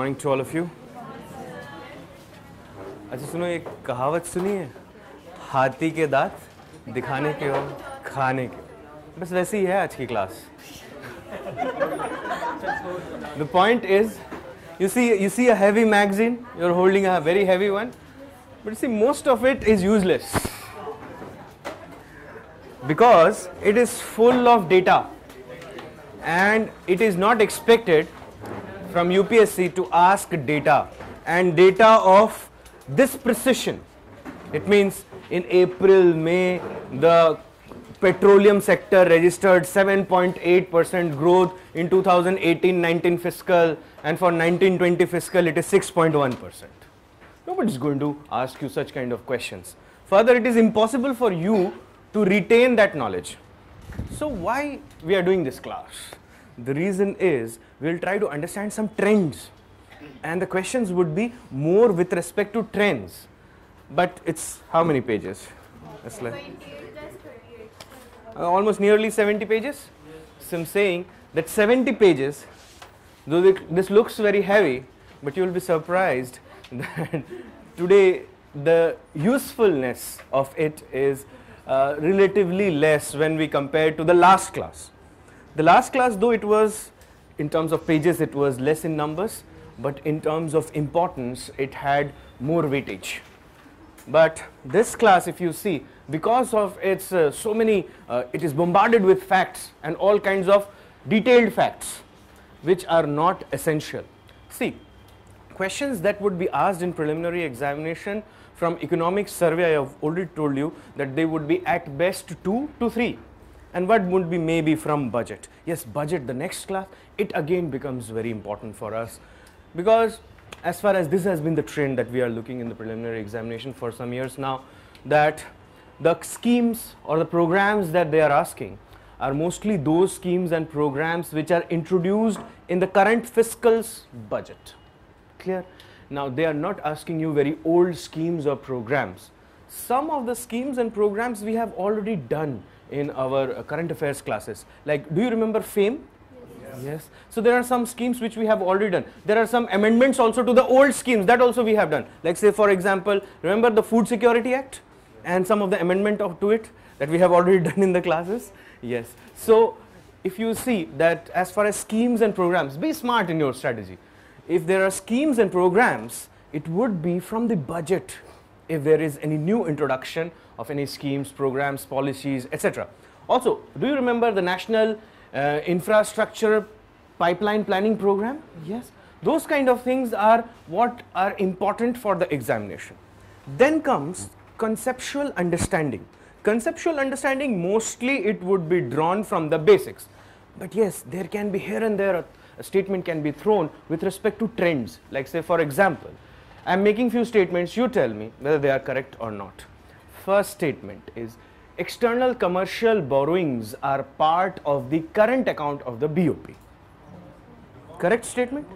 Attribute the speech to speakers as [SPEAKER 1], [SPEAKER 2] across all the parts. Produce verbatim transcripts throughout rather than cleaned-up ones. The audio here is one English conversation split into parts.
[SPEAKER 1] morning to all of you. अच्छा सुनो, एक कहावत सुनी है, हाथी के दांत दिखाने के और खाने के, बस वैसे ही है आज की class. The point is, you see, you see a heavy magazine, you're holding a very heavy one, but you see most of it is useless because it is full of data and it is not expected from U P S C to ask data and data of this precision. It means in April, May, the petroleum sector registered seven point eight percent growth in two thousand eighteen nineteen fiscal, and for nineteen twenty fiscal it is six point one percent. Nobody is going to ask you such kind of questions. Further, it is impossible for you to retain that knowledge. So why we are doing this class? The reason is we will try to understand some trends, and the questions would be more with respect to trends. But it's how many pages? It's like uh, almost nearly seventy pages. So I'm saying that seventy pages, though this looks very heavy, but you will be surprised that today the usefulness of it is uh, relatively less when we compare to the last class. The last class, though it was, in terms of pages, it was less in numbers, but in terms of importance, it had more weightage. But this class, if you see, because of its uh, so many, uh, it is bombarded with facts and all kinds of detailed facts, which are not essential. See, questions that would be asked in preliminary examination from economic survey, I have already told you that they would be at best two to three. And what would be maybe from budget? Yes, budget, the next class, it again becomes very important for us, because as far as this has been the trend that we are looking in the preliminary examination for some years now, that the schemes or the programs that they are asking are mostly those schemes and programs which are introduced in the current fiscal's budget. Clear? Now they are not asking you very old schemes or programs. Some of the schemes and programs we have already done in our uh, current affairs classes. Like, do you remember FAME? Yes. Yes. So there are some schemes which we have already done. There are some amendments also to the old schemes that also we have done. Like, say for example, remember the Food Security Act and some of the amendment of to it that we have already done in the classes? Yes. So if you see that as far as schemes and programs, be smart in your strategy. If there are schemes and programs, it would be from the budget if there is any new introduction of any schemes, programs, policies, et cetera. Also, do you remember the National uh, Infrastructure Pipeline Planning Program? Yes. Those kind of things are what are important for the examination. Then comes conceptual understanding. Conceptual understanding, mostly it would be drawn from the basics. But yes, there can be here and there a, a statement can be thrown with respect to trends. Like, say for example, I am making few statements, you tell me whether they are correct or not. First statement is, external commercial borrowings are part of the current account of the B O P. Correct statement?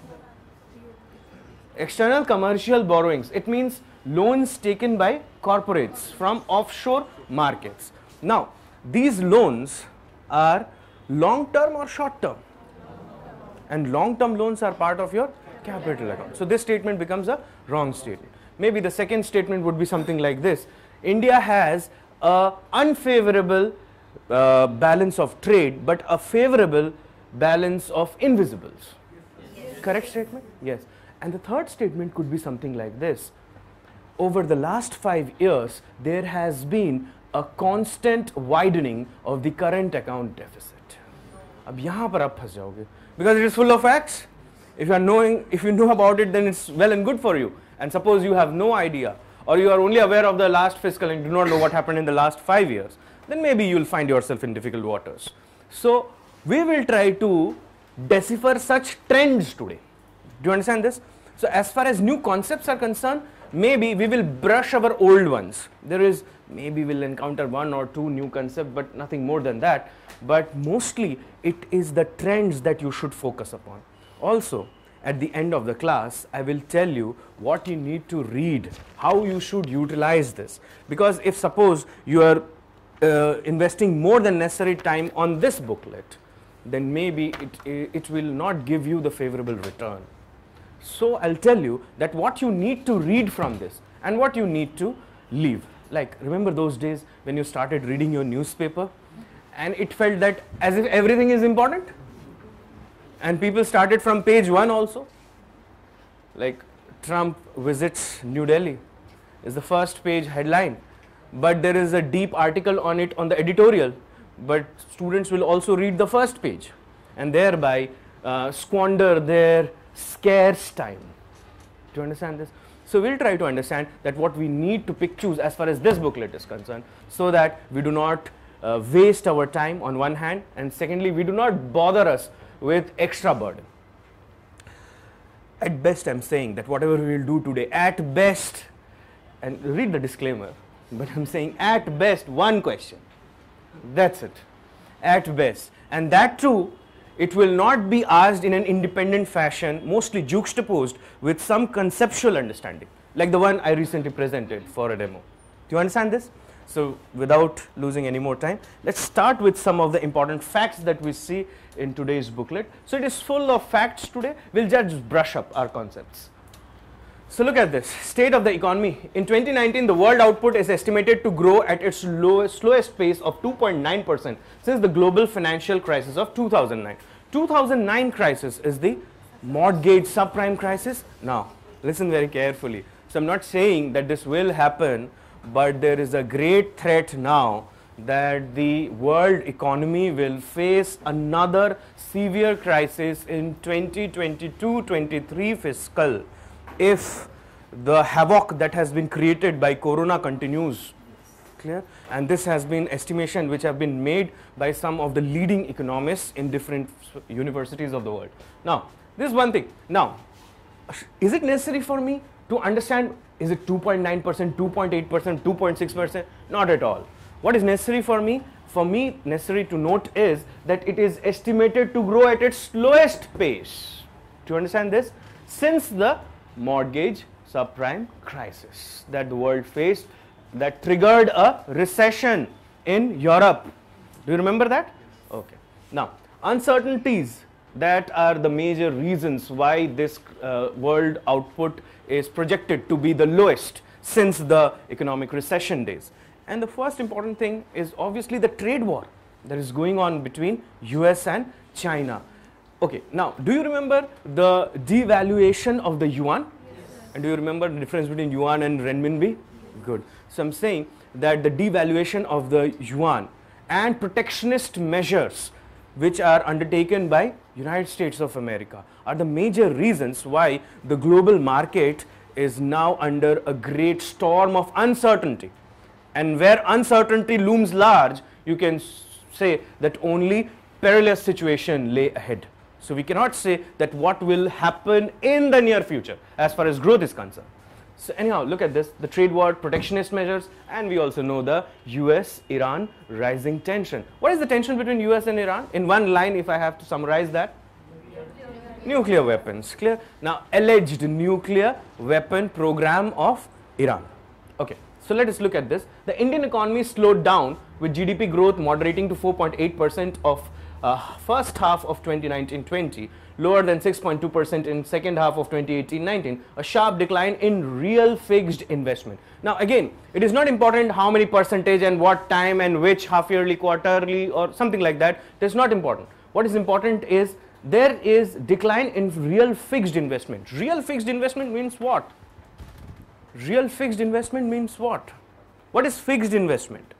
[SPEAKER 1] External commercial borrowings, it means loans taken by corporates from offshore markets. Now, these loans are long term or short term? And long term loans are part of your capital account. So this statement becomes a wrong statement. Maybe the second statement would be something like this. India has a unfavorable uh, balance of trade, but a favorable balance of invisibles. Yes. Correct statement? Yes. And the third statement could be something like this. Over the last five years, there has been a constant widening of the current account deficit. अब यहाँ पर आप फंस जाओगे, because it is full of facts. If you are knowing, if you know about it, then it's well and good for you. And suppose you have no idea, or you are only aware of the last fiscal and do not know what happened in the last five years, then maybe you will find yourself in difficult waters. So we will try to decipher such trends today. Do you understand this? So as far as new concepts are concerned, maybe we will brush our old ones. There is, maybe we'll encounter one or two new concepts, but nothing more than that. But mostly it is the trends that you should focus upon. Also, at the end of the class, I will tell you what you need to read, how you should utilize this. Because if suppose you are uh, investing more than necessary time on this booklet, then maybe it, it will not give you the favorable return. So I'll tell you that what you need to read from this and what you need to leave. Like, remember those days when you started reading your newspaper and it felt that as if everything is important? And people started from page one also. Like, Trump visits New Delhi is the first page headline, but there is a deep article on it on the editorial, but students will also read the first page and thereby uh, squander their scarce time. Do you understand this? So we'll try to understand that what we need to pick choose as far as this booklet is concerned, so that we do not uh, waste our time on one hand, and secondly we do not bother us with extra burden. At best I'm saying that whatever we will do today, at best, and read the disclaimer, but I'm saying at best one question. That's it. At best. And that too, it will not be asked in an independent fashion, mostly juxtaposed with some conceptual understanding, like the one I recently presented for a demo. Do you understand this? So without losing any more time, let's start with some of the important facts that we see in today's booklet. So it is full of facts today. We'll just brush up our concepts. So look at this, state of the economy. In twenty nineteen, the world output is estimated to grow at its lowest, slowest pace of two point nine percent since the global financial crisis of two thousand nine. two thousand nine crisis is the mortgage subprime crisis. Now, listen very carefully. So I'm not saying that this will happen, but there is a great threat now that the world economy will face another severe crisis in twenty twenty-two twenty-three fiscal, if the havoc that has been created by corona continues. Clear? And this has been estimation which have been made by some of the leading economists in different universities of the world. Now, this is one thing. Now, is it necessary for me to understand, is it two point nine percent, two point eight percent, two point six percent? Not at all. What is necessary for me? For me, necessary to note is that it is estimated to grow at its slowest pace. Do you understand this? Since the mortgage subprime crisis that the world faced, that triggered a recession in Europe. Do you remember that? Okay. Now, uncertainties that are the major reasons why this uh, world output is projected to be the lowest since the economic recession days. And the first important thing is obviously the trade war that is going on between U S and China. Okay, now do you remember the devaluation of the yuan? Yes. And do you remember the difference between yuan and renminbi? Good. So I'm saying that the devaluation of the yuan and protectionist measures which are undertaken by United States of America are the major reasons why the global market is now under a great storm of uncertainty. And where uncertainty looms large, you can say that only perilous situation lay ahead. So we cannot say that what will happen in the near future as far as growth is concerned. So anyhow, look at this, the trade war, protectionist measures, and we also know the U S Iran rising tension. What is the tension between U S and Iran? In one line, if I have to summarize that. Nuclear weapons, clear? Now, alleged nuclear weapon program of Iran. Okay, so let us look at this. The Indian economy slowed down with G D P growth moderating to four point eight percent of uh, first half of twenty nineteen twenty, lower than six point two percent in second half of twenty eighteen nineteen, a sharp decline in real fixed investment. Now again, it is not important how many percentage and what time and which half yearly, quarterly or something like that. It is not important. What is important is there is decline in real fixed investment. Real fixed investment means what? Real fixed investment means what? What is fixed investment?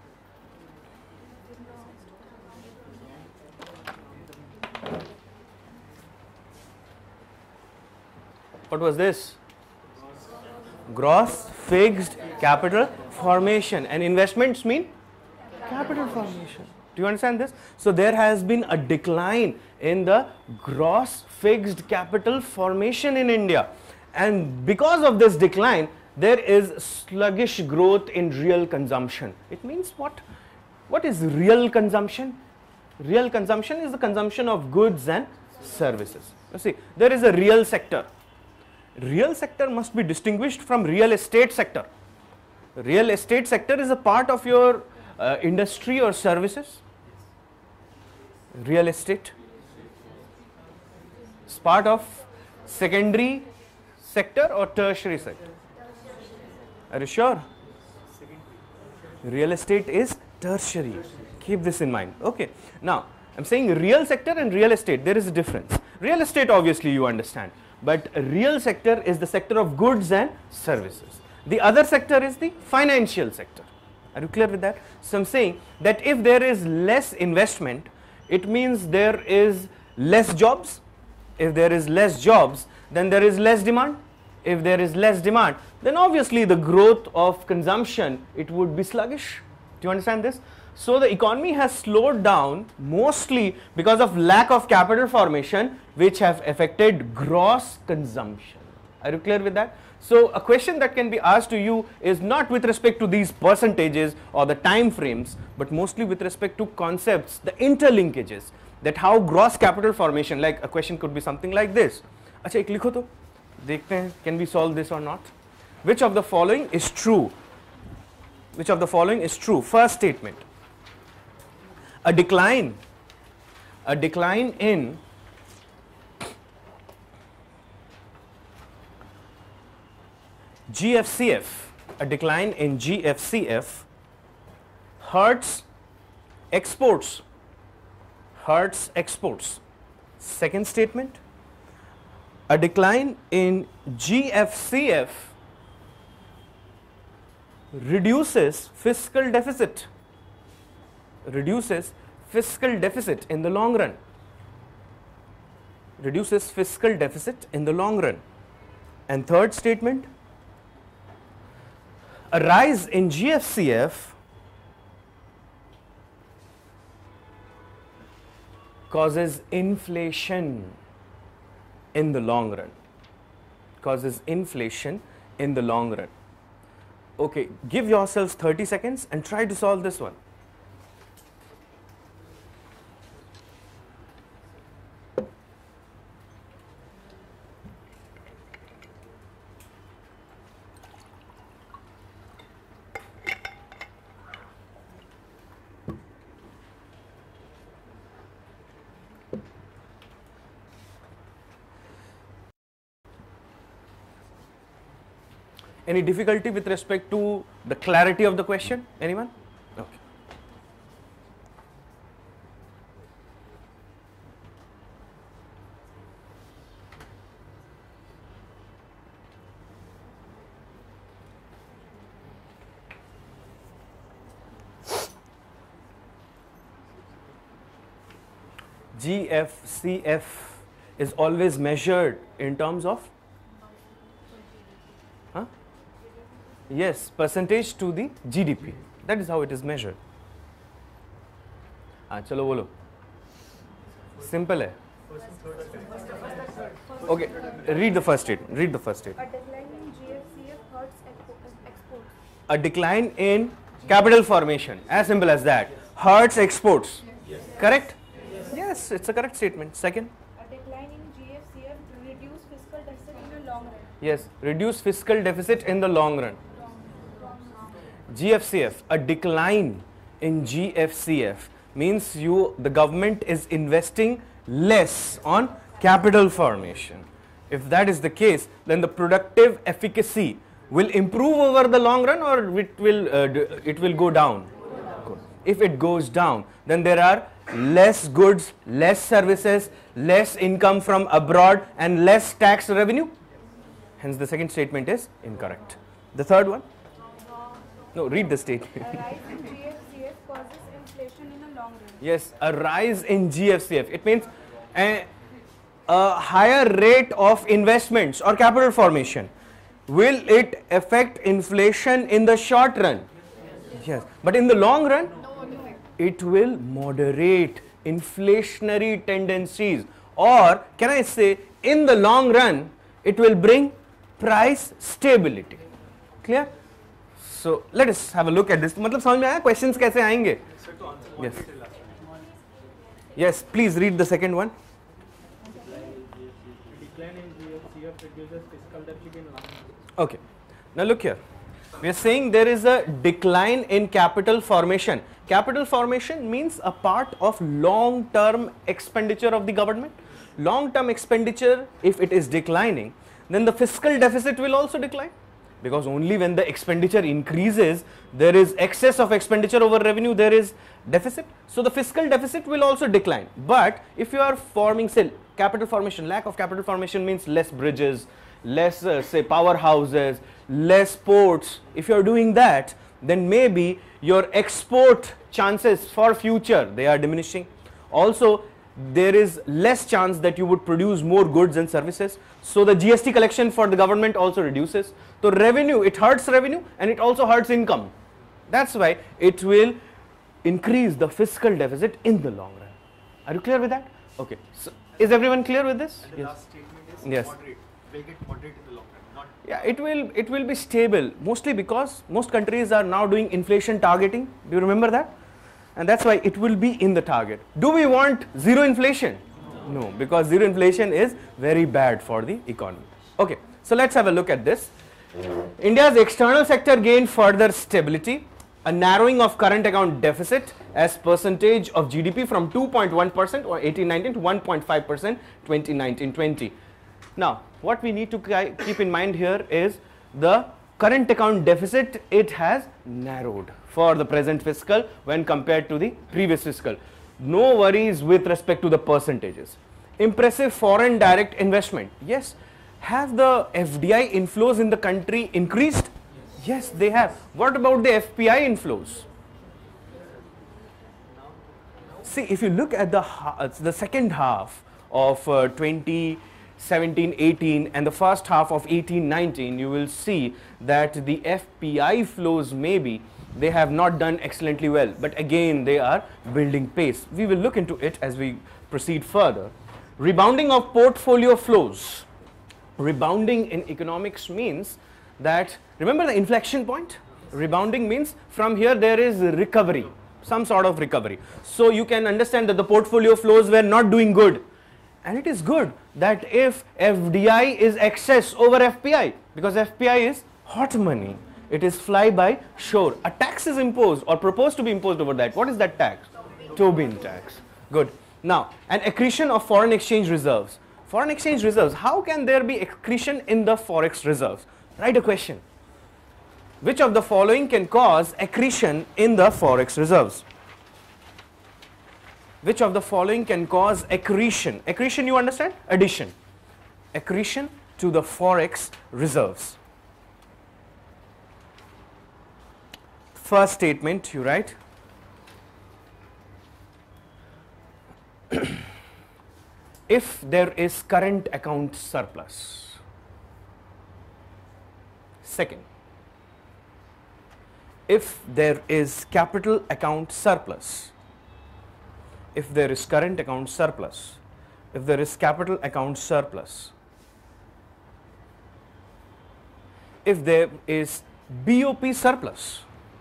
[SPEAKER 1] What was this? Gross fixed capital formation. And investments mean capital formation. Do you understand this? So there has been a decline in the gross fixed capital formation in India. And because of this decline, there is sluggish growth in real consumption. It means what? What is real consumption? Real consumption is the consumption of goods and services. You see, there is a real sector. Real sector must be distinguished from real estate sector. Real estate sector is a part of your uh, industry or services. Real estate is part of Secondary sector or tertiary sector? Are you sure? Real estate is tertiary. Keep this in mind. Okay. Now, I'm saying real sector and real estate, there is a difference. Real estate, obviously, you understand. But real sector is the sector of goods and services. The other sector is the financial sector. Are you clear with that? So I'm saying that if there is less investment, it means there is less jobs. If there is less jobs, then there is less demand. If there is less demand, then obviously the growth of consumption, it would be sluggish. Do you understand this? So the economy has slowed down mostly because of lack of capital formation, which have affected gross consumption. Are you clear with that? So a question that can be asked to you is not with respect to these percentages or the time frames, but mostly with respect to concepts, the interlinkages, that how gross capital formation, like a question could be something like this. अच्छा एक लिखो तो देखते हैं, can we solve this or not? Which of the following is true? Which of the following is true? First statement. A decline, a decline in G F C F, a decline in G F C F hurts exports, hurts exports. Second statement, a decline in G F C F reduces fiscal deficit, reduces fiscal deficit in the long run, reduces fiscal deficit in the long run. And third statement, a rise in G F C F causes inflation in the long run, causes inflation in the long run. Okay, give yourselves thirty seconds and try to solve this one. Any difficulty with respect to the clarity of the question? Anyone? Okay. G F C F is always measured in terms of? Huh? Yes, percentage to the G D P. That is how it is measured. Ah, chalo bolo. Simple hai. Okay, read the first statement. Read the first statement.
[SPEAKER 2] A decline in G F C F hurts exports.
[SPEAKER 1] A decline in capital formation, as simple as that, hurts exports. Yes. Correct? Yes. Yes, it's a correct statement. Second.
[SPEAKER 2] A decline in G F C F reduce fiscal deficit in the long run.
[SPEAKER 1] Yes, reduce fiscal deficit in the long run. G F C F, a decline in G F C F means you, the government is investing less on capital formation. If that is the case, then the productive efficacy will improve over the long run, or it will uh, it will go down. Good. If it goes down, then there are less goods, less services, less income from abroad, and less tax revenue. Hence, the second statement is incorrect. The third one. No, read the statement.
[SPEAKER 2] A rise in G F C F causes inflation in the long run.
[SPEAKER 1] Yes, a rise in G F C F. It means a, a higher rate of investments or capital formation. Will it affect inflation in the short run? Yes. Yes. But in the long run, it will moderate inflationary tendencies. Or can I say, in the long run, it will bring price stability. Clear? So let us have a look at this. मतलब समझ में आया questions कैसे आएंगे? Yes. Yes, please read the second one.
[SPEAKER 3] Decline in G F C F reduces fiscal deficit in long run.
[SPEAKER 1] Okay. Now look here. We are saying there is a decline in capital formation. Capital formation means a part of long-term expenditure of the government. long-term expenditure, if it is declining, then the fiscal deficit will also decline, because only when the expenditure increases, there is excess of expenditure over revenue, there is deficit. So the fiscal deficit will also decline. But if you are forming, say, capital formation, lack of capital formation means less bridges, less uh, say powerhouses, less ports. If you are doing that, then maybe your export chances for future, they are diminishing. Also, there is less chance that you would produce more goods and services. So the G S T collection for the government also reduces. So revenue, it hurts revenue and it also hurts income. That's why it will increase the fiscal deficit in the long run. Are you clear with that? Okay. So is everyone clear with this?
[SPEAKER 4] And the
[SPEAKER 1] Yes.
[SPEAKER 4] last statement is
[SPEAKER 1] Yes.
[SPEAKER 4] moderate. Will get moderate in the long run. Not
[SPEAKER 1] Yeah, it will it will be stable, mostly because most countries are now doing inflation targeting. Do you remember that? And that's why it will be in the target. Do we want zero inflation? No, no, because zero inflation is very bad for the economy. Okay, so let's have a look at this. India's external sector gained further stability, a narrowing of current account deficit as percentage of G D P from two point one percent or eighteen nineteen to one point five percent twenty nineteen twenty. Now, what we need to keep in mind here is the current account deficit, it has narrowed for the present fiscal when compared to the previous fiscal. No worries with respect to the percentages. Impressive foreign direct investment. Yes. Have the F D I inflows in the country increased? Yes, they have. What about the F P I inflows? See, if you look at the, the second half of uh, twenty seventeen eighteen and the first half of eighteen nineteen, you will see that the F P I flows, maybe they have not done excellently well, but again they are building pace. We will look into it as we proceed further. Rebounding of portfolio flows. Rebounding in economics means that, remember the inflection point? Rebounding means from here there is recovery, some sort of recovery. So you can understand that the portfolio flows were not doing good. And it is good that if F D I is excess over F P I, because F P I is hot money, it is fly by shore. A tax is imposed or proposed to be imposed over that. What is that tax? Tobin tax. Good. Now, an accretion of foreign exchange reserves. Foreign exchange reserves, how can there be accretion in the forex reserves? Write a question. Which of the following can cause accretion in the forex reserves? Which of the following can cause accretion? Accretion, you understand? Addition. Accretion to the forex reserves. First statement, you write. If there is current account surplus. Second, if there is capital account surplus. If there is current account surplus, if there is capital account surplus, if there is B O P surplus,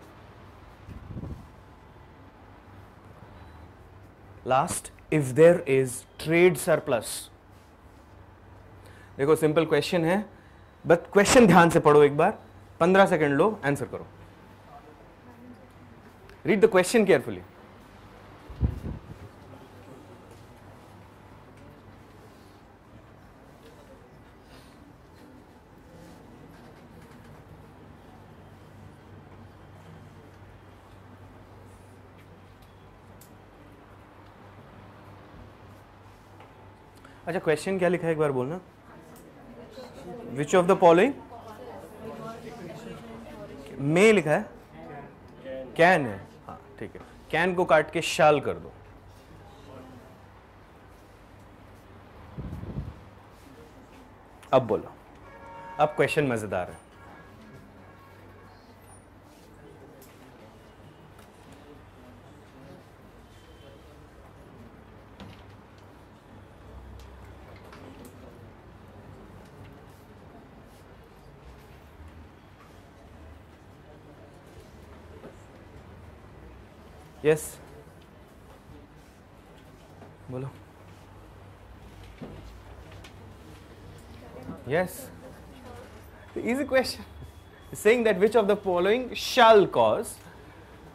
[SPEAKER 1] last, if there is trade surplus. देखो simple question है, but question ध्यान से पढ़ो एक बार, पंद्रह second लो, answer करो. Read the question carefully. अच्छा, क्वेश्चन क्या लिखा है एक बार बोलना. विच ऑफ द फॉलोइंग में लिखा है? कैन है. हाँ ठीक है, कैन को काट के शाल कर दो. अब बोलो, अब क्वेश्चन मजेदार है. Yes yes. बोलो. Yes. The easy question is saying that which of the following shall cause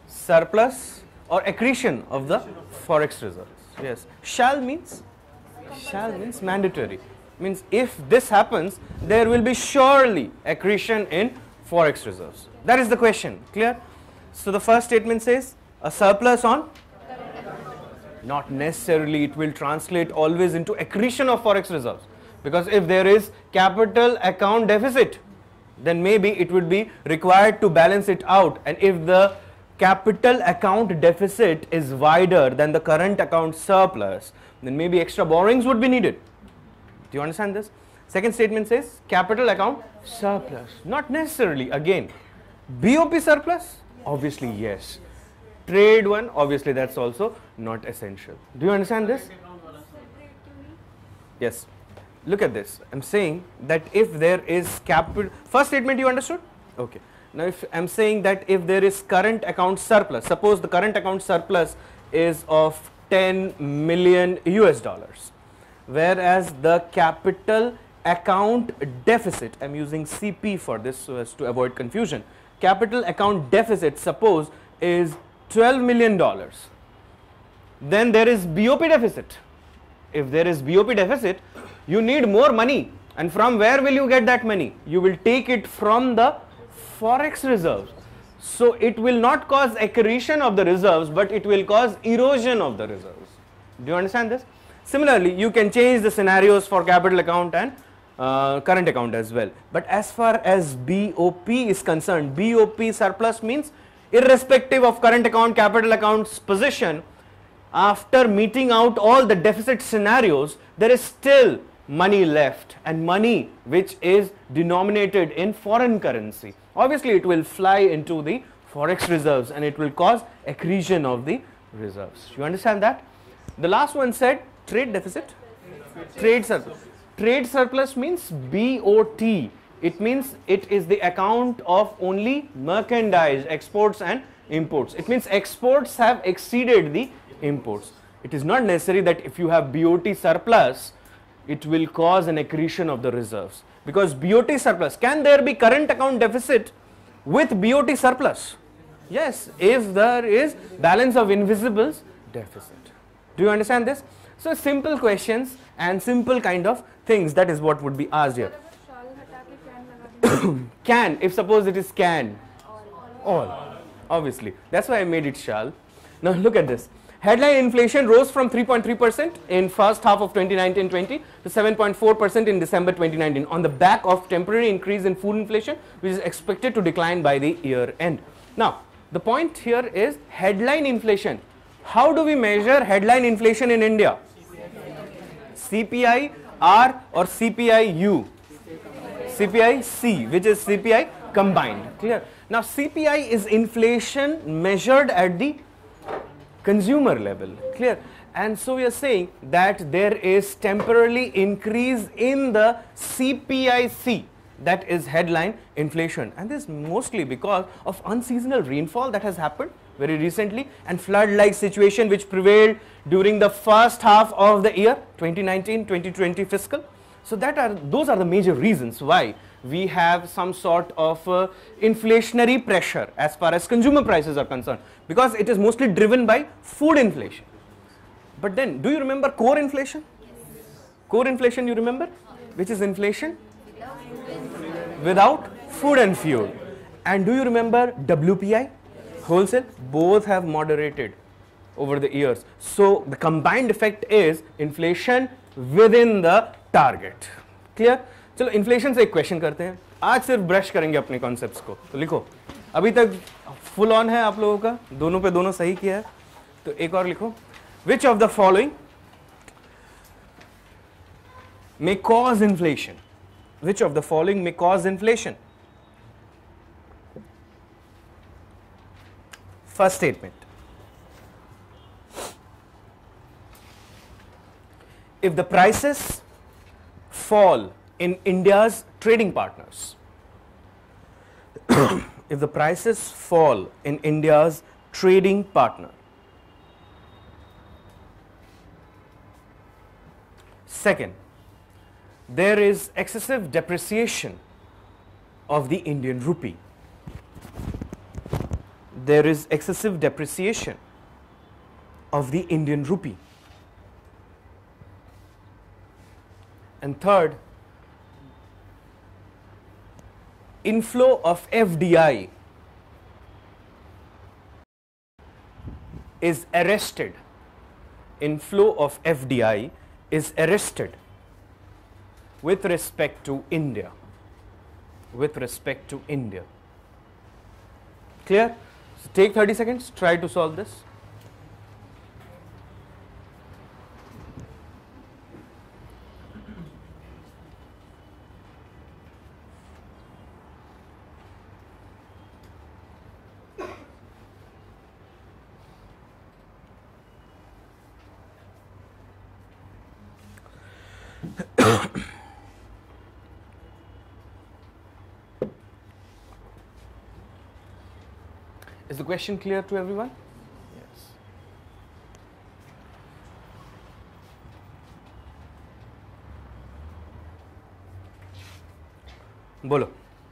[SPEAKER 1] surplus or accretion of the forex reserves. Yes. Shall means Shall means mandatory. Means if this happens, there will be surely accretion in forex reserves. That is the question. Clear? So the first statement says a surplus on? Not necessarily it will translate always into accretion of forex reserves. Because if there is capital account deficit, then maybe it would be required to balance it out. And if the capital account deficit is wider than the current account surplus, then maybe extra borrowings would be needed. Do you understand this? Second statement says capital account surplus. Not necessarily. Again, B O P surplus? Obviously yes. Trade one, obviously that's also not essential. Do you understand this? Yes. Look at this. I'm saying that if there is capital, first statement you understood? Okay. Now if I'm saying that if there is current account surplus, suppose the current account surplus is of ten million U S dollars, whereas the capital account deficit, I'm using C P for this so as to avoid confusion, capital account deficit suppose is twelve million dollars, then there is B O P deficit. If there is B O P deficit, you need more money, and from where will you get that money? You will take it from the forex reserves. So it will not cause accretion of the reserves, but it will cause erosion of the reserves. Do you understand this? Similarly, you can change the scenarios for capital account and uh, current account as well. But as far as B O P is concerned, B O P surplus means irrespective of current account, capital account's position, after meeting out all the deficit scenarios, there is still money left, and money which is denominated in foreign currency. Obviously, it will fly into the forex reserves and it will cause accretion of the reserves. You understand that? The last one said trade deficit, trade surplus. Trade surplus means B O T. It means it is the account of only merchandise, exports and imports. It means exports have exceeded the imports. It is not necessary that if you have B O T surplus, it will cause an accretion of the reserves. Because B O T surplus, can there be current account deficit with B O T surplus? Yes, if there is balance of invisibles deficit. Do you understand this? So simple questions and simple kind of things, that is what would be asked here. Can, if suppose it is can, all, obviously, that's why I made it shall. Now look at this. Headline inflation rose from three point three percent in first half of twenty nineteen twenty to seven point four percent in December twenty nineteen on the back of temporary increase in food inflation, which is expected to decline by the year end. Now, the point here is headline inflation. How do we measure headline inflation in India? C P I R or C P I U? C P I C, which is C P I combined. Clear? Now, C P I is inflation measured at the consumer level. Clear? And so we are saying that there is temporarily increase in the C P I C, that is headline inflation, and this is mostly because of unseasonal rainfall that has happened very recently and flood-like situation which prevailed during the first half of the year twenty nineteen twenty twenty fiscal. So that are those are the major reasons why we have some sort of uh, inflationary pressure as far as consumer prices are concerned, because it is mostly driven by food inflation. But then, do you remember core inflation? Yes. Core inflation, you remember? Which is inflation without food and fuel. And do you remember W P I? Wholesale? Both have moderated over the years. So the combined effect is inflation within the target. Clear? चलो inflation से एक question करते हैं. आज सिर्फ brush करेंगे अपने concepts को. तो लिखो, अभी तक फुल ऑन है आप लोगों का, दोनों पे दोनों सही किया है. तो एक और लिखो, which of the following may cause inflation? Which of the following may cause inflation? First statement. If the prices fall in India's trading partners, if the prices fall in India's trading partner, second, there is excessive depreciation of the Indian rupee. There is excessive depreciation of the Indian rupee. And third, inflow of F D I is arrested. Inflow of F D I is arrested with respect to India. With respect to India. Clear? So take thirty seconds, try to solve this. Is the question clear to everyone? Yes. Bolo.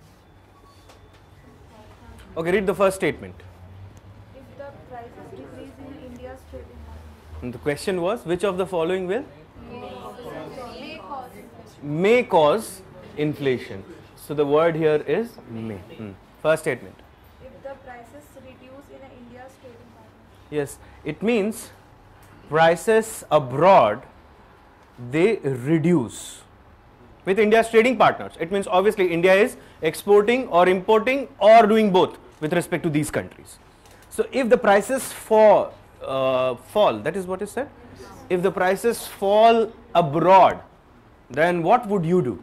[SPEAKER 1] Okay, read the first statement.
[SPEAKER 2] If the prices decrease in India's trading market,
[SPEAKER 1] And the question was, which of the following will?
[SPEAKER 2] may cause inflation.
[SPEAKER 1] May cause inflation. So the word here is may. Hmm. First statement.
[SPEAKER 2] If the prices reduce in India's trading market,
[SPEAKER 1] Yes, it means prices abroad, they reduce with India's trading partners. It means obviously India is exporting or importing or doing both with respect to these countries. So if the prices fall, uh, fall, that is what is said. If the prices fall abroad, then what would you do?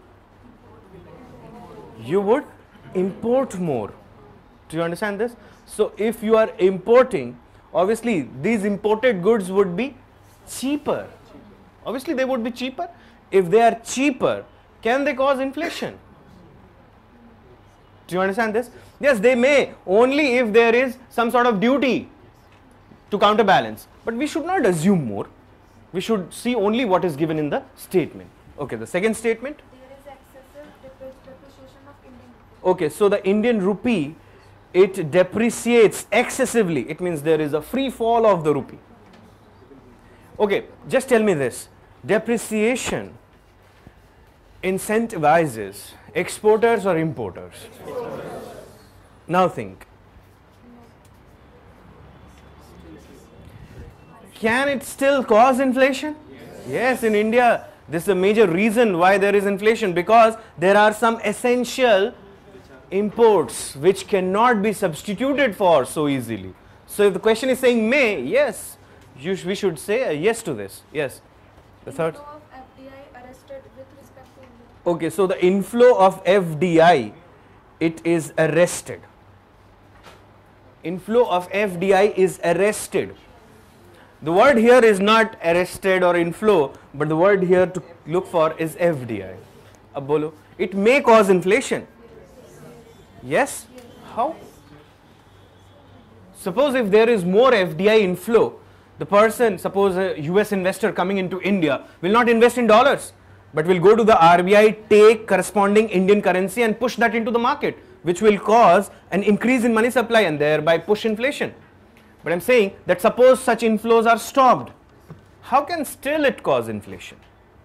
[SPEAKER 1] You would import more. Do you understand this? So if you are importing, obviously these imported goods would be cheaper. Obviously they would be cheaper. If they are cheaper, can they cause inflation? Do you understand this? Yes, they may, only if there is some sort of duty to counterbalance. But we should not assume more. We should see only what is given in the statement. Okay, the second statement.
[SPEAKER 2] there is excessive depre- depreciation of Indian rupee.
[SPEAKER 1] Okay, so the Indian rupee, it depreciates excessively. It means there is a free fall of the rupee. Okay, just tell me this. Depreciation incentivizes exporters or importers? Now think. Can it still cause inflation? Yes, in India, this is a major reason why there is inflation, because there are some essential imports which cannot be substituted for so easily. So if the question is saying may, yes, you sh we should say a yes to this. Yes. The third.
[SPEAKER 2] Inflow of F D I arrested with respect to India.
[SPEAKER 1] Okay, so the inflow of F D I, it is arrested. Inflow of F D I is arrested. The word here is not arrested or inflow, but the word here to look for is F D I. Ab bolo. It may cause inflation. Yes? How? Suppose if there is more F D I inflow, the person, suppose a U S investor coming into India, will not invest in dollars, but will go to the R B I, take corresponding Indian currency and push that into the market, which will cause an increase in money supply and thereby push inflation. But I am saying that suppose such inflows are stopped, how can still it cause inflation?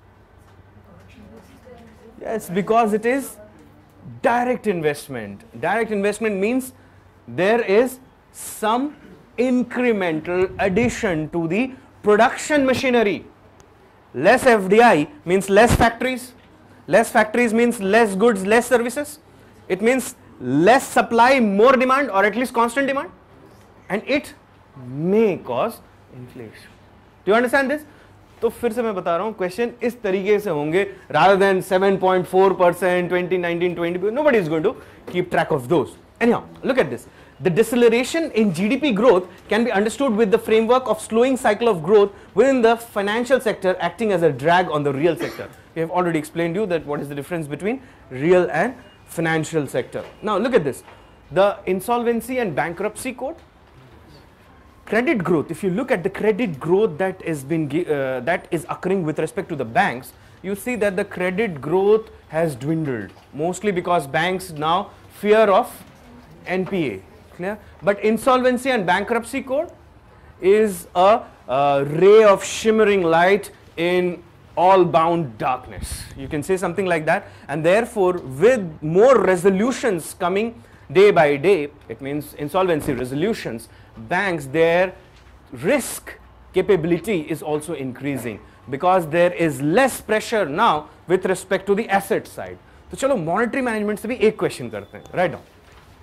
[SPEAKER 1] Yes, because it is direct investment. Direct investment means there is some incremental addition to the production machinery. Less F D I means less factories. Less factories means less goods, less services. It means less supply, more demand, or at least constant demand. And it may cause inflation. Do you understand this? तो फिर से मैं बता रहा हूँ, question इस तरीके से होंगे, rather than seven point four percent, twenty nineteen, twenty, nobody is going to keep track of those. Anyhow, look at this. The deceleration in G D P growth can be understood with the framework of slowing cycle of growth within the financial sector acting as a drag on the real sector. We have already explained you that what is the difference between real and financial sector. Now look at this. The Insolvency and Bankruptcy Code. Credit growth, if you look at the credit growth that is been uh, that is occurring with respect to the banks, you see that the credit growth has dwindled, mostly because banks now fear of N P A. Clear? But Insolvency and Bankruptcy Code is a, a ray of shimmering light in all bound darkness. You can say something like that, and therefore with more resolutions coming day by day, it means insolvency resolutions, banks, their risk capability is also increasing because there is less pressure now with respect to the asset side. तो चलो monetary management से भी एक question करते हैं. Write down.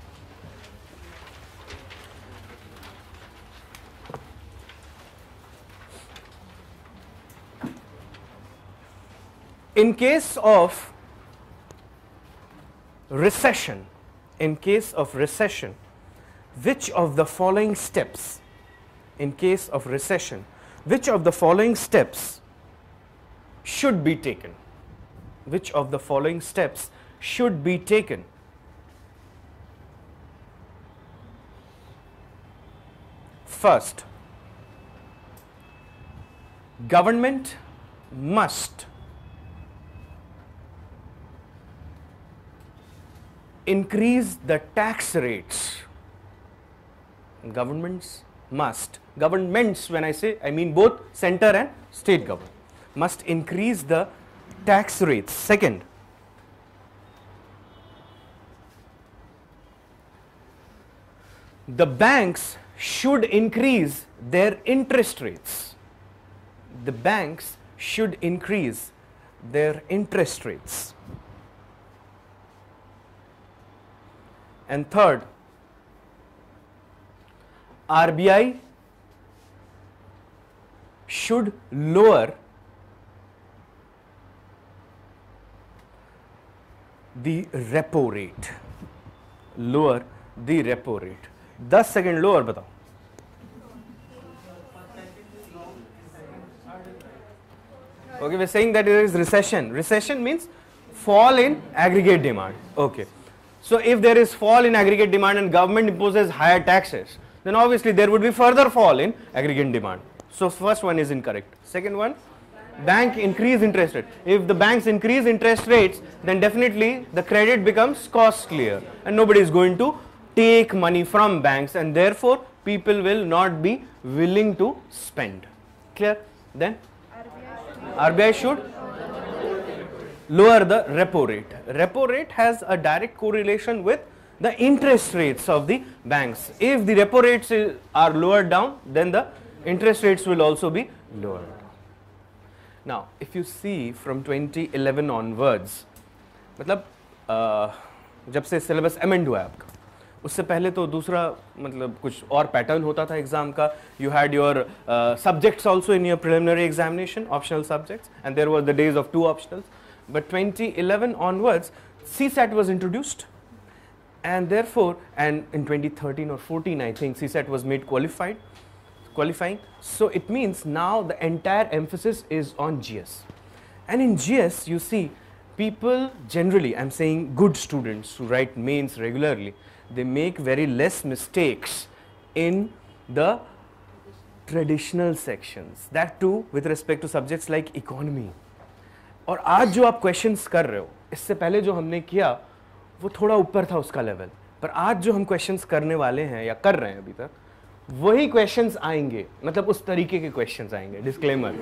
[SPEAKER 1] In case of recession, in case of recession, which of the following steps, in case of recession, which of the following steps should be taken? Which of the following steps should be taken? First, government must increase the tax rates. Governments must, governments, when I say, I mean both center and state government, must increase the tax rates. Second, the banks should increase their interest rates. The banks should increase their interest rates. And third, R B I should lower the repo rate. Lower the repo rate. ten second lower बताओ. Okay, we're saying that there is recession. Recession means fall in aggregate demand. Okay. So if there is fall in aggregate demand and government imposes higher taxes, then obviously there would be further fall in aggregate demand. So first one is incorrect. Second one, bank increase interest rate. If the banks increase interest rates, then definitely the credit becomes costlier and nobody is going to take money from banks, and therefore people will not be willing to spend. Clear? Then R B I should lower the repo rate. Repo rate has a direct correlation with the interest rates of the banks. If the repo rates are lowered down, then the interest rates will also be lowered. Now, if you see from twenty eleven onwards, मतलब जब से syllabus amend हुआ है आपका, उससे पहले तो दूसरा मतलब कुछ और पैटर्न होता था एग्जाम का. You had your uh, subjects also in your preliminary examination, optional subjects, and there were the days of two optionals. But twenty eleven onwards, C SAT was introduced, and therefore, and in twenty thirteen or fourteen, I think C SAT was made qualified, qualifying. So it means now the entire emphasis is on G S. And in G S, you see, people generally, I'm saying good students who write mains regularly, they make very less mistakes in the traditional sections. That too with respect to subjects like economy. और आज जो आप questions कर रहे हो, इससे पहले जो हमने किया वो थोड़ा ऊपर था उसका लेवल, पर आज जो हम क्वेश्चंस करने वाले हैं या कर रहे हैं अभी तक, वही क्वेश्चंस आएंगे, मतलब उस तरीके के क्वेश्चंस आएंगे. डिस्क्लेमर.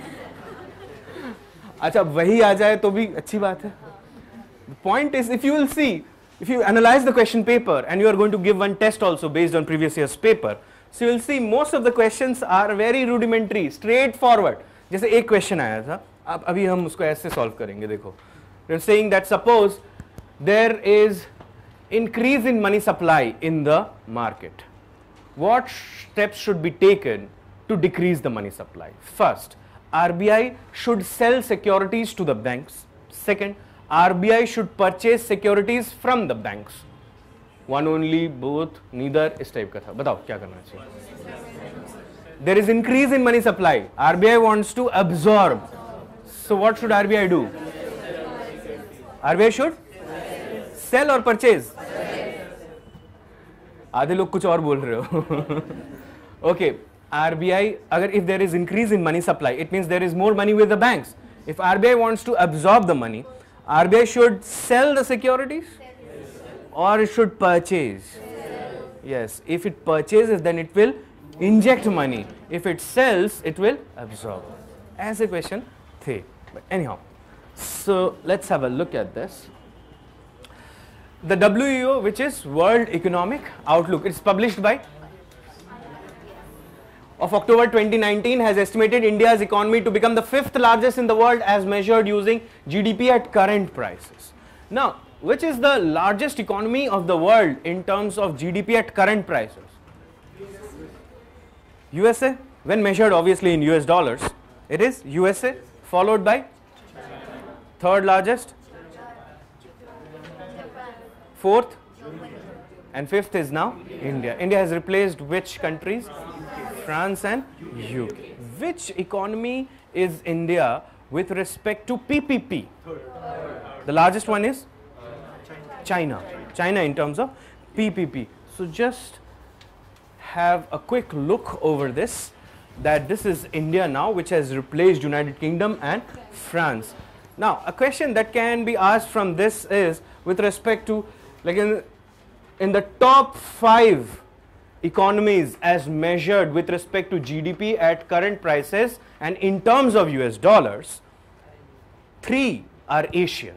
[SPEAKER 1] अच्छा, वही आ जाए तो भी अच्छी बात है. The point is, if you will see, if you analyze the question paper and you are going to give one test also based on previous year's paper, so you will see most of the questions are very rudimentary, straightforward. जैसे एक question आया था, अब अभी हम उसको ऐसे solve करेंगे. देखो, we are saying that suppose there is increase in money supply in the market. What steps should be taken to decrease the money supply? First, R B I should sell securities to the banks. Second, R B I should purchase securities from the banks. One only, both, neither, इस type का था. बताओ क्या करना चाहिए? There is increase in money supply. R B I wants to absorb. So what should R B I do? R B I should sell or purchase? आधे लोग कुछ और बोल रहे हो. Okay, R B I, अगर if there is increase in money supply, it means there is more money with the banks. If R B I wants to absorb the money, R B I should sell the securities or it should purchase? Yes, if it purchases, then it will inject money. If it sells, it will absorb. ऐसे question थे. But anyhow, so let's have a look at this. The W E O, which is World Economic Outlook, it's published by of October twenty nineteen, has estimated India's economy to become the fifth largest in the world as measured using G D P at current prices. Now, which is the largest economy of the world in terms of G D P at current prices? U S A, when measured obviously in U S dollars, it is U S A, followed by third largest, fourth, and fifth is now India. India has replaced which countries? France and U K. Which economy is India with respect to P P P? The largest one is China. China in terms of P P P. So just have a quick look over this, that this is India now, which has replaced United Kingdom and France. Now, a question that can be asked from this is with respect to, like in, in the top five economies as measured with respect to G D P at current prices and in terms of U S dollars, three are Asian.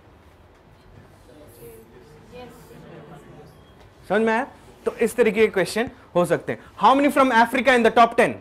[SPEAKER 1] समझ में आया? तो इस तरीके के question हो सकते हैं. How many from Africa in the top ten?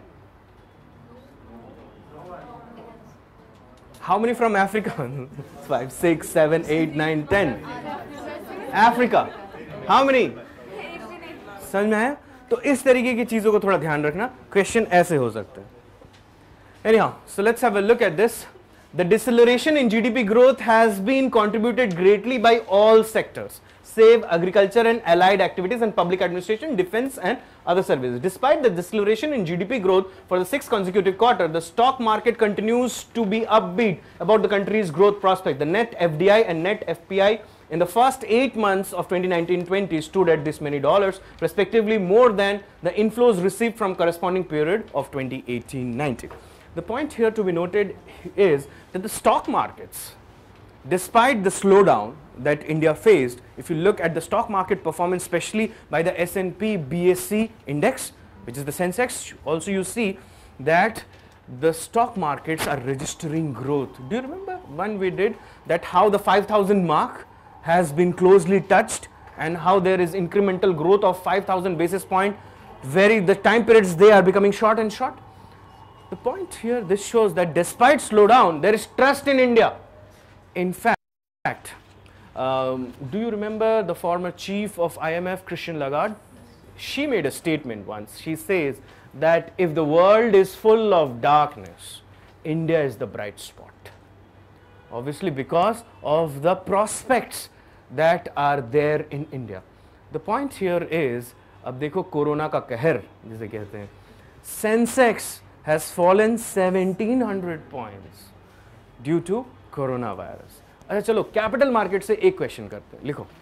[SPEAKER 1] How many from Africa? Five, six, seven, eight, nine, ten. Africa. How many? समझ में आया? तो इस तरीके की चीजों को थोड़ा ध्यान रखना, क्वेश्चन ऐसे हो सकते हैं. Anyhow, so let's have a look at this. The deceleration in G D P growth has been contributed greatly by all sectors, save agriculture and allied activities and public administration, defense and other services. Despite the deceleration in G D P growth for the sixth consecutive quarter, the stock market continues to be upbeat about the country's growth prospect. The net F D I and net F P I in the first eight months of twenty nineteen twenty stood at this many dollars, respectively more than the inflows received from corresponding period of twenty eighteen nineteen. The point here to be noted is that the stock markets, despite the slowdown that India faced, if you look at the stock market performance, especially by the S and P B S C index, which is the Sensex, also you see that the stock markets are registering growth. Do you remember when we did that, how the five thousand mark has been closely touched and how there is incremental growth of five thousand basis point, very the time periods they are becoming short and short. The point here, this shows that despite slowdown, there is trust in India. In fact, um, do you remember the former chief of I M F, Christine Lagarde? She made a statement once. She says that if the world is full of darkness, India is the bright spot. Obviously because of the prospects that are there in India. The point here is, अब देखो corona का कहर जिसे कहते हैं, Sensex has fallen seventeen hundred points due to coronavirus. अच्छा चलो capital market से एक क्वेश्चन करते हैं, लिखो.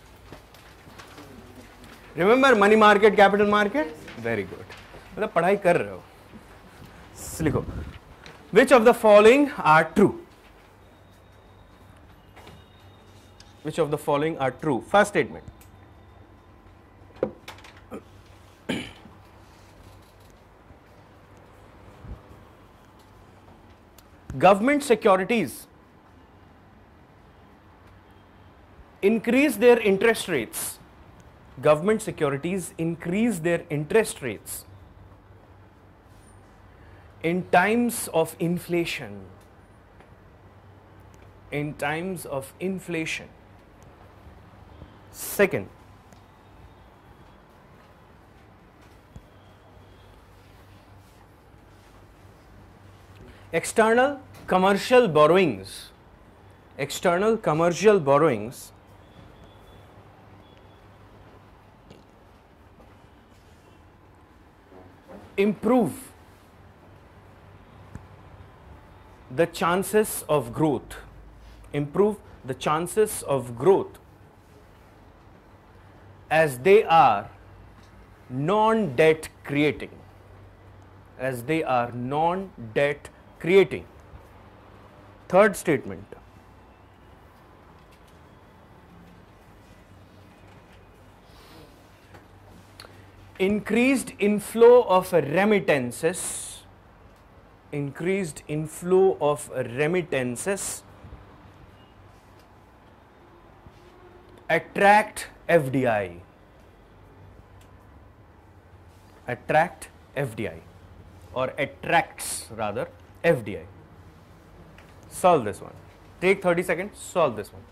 [SPEAKER 1] Remember money market, capital market, very good, मतलब पढ़ाई कर रहे हो. लिखो, which of the following are true? Which of the following are true? First statement. Government securities increase their interest rates. Government securities increase their interest rates in times of inflation. In times of inflation. Second, external commercial borrowings, external commercial borrowings improve the chances of growth, improve the chances of growth as they are non-debt creating, as they are non-debt creating. Third statement. Increased inflow of remittances increased inflow of remittances attract F D I. Attract F D I, or attracts rather F D I. Solve this one. Take thirty seconds, solve this one.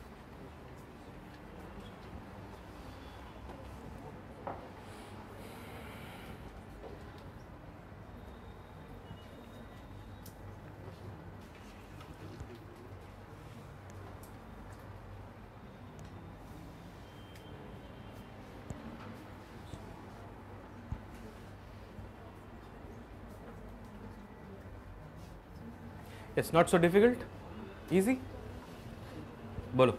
[SPEAKER 1] It's not so difficult, easy. बोलो.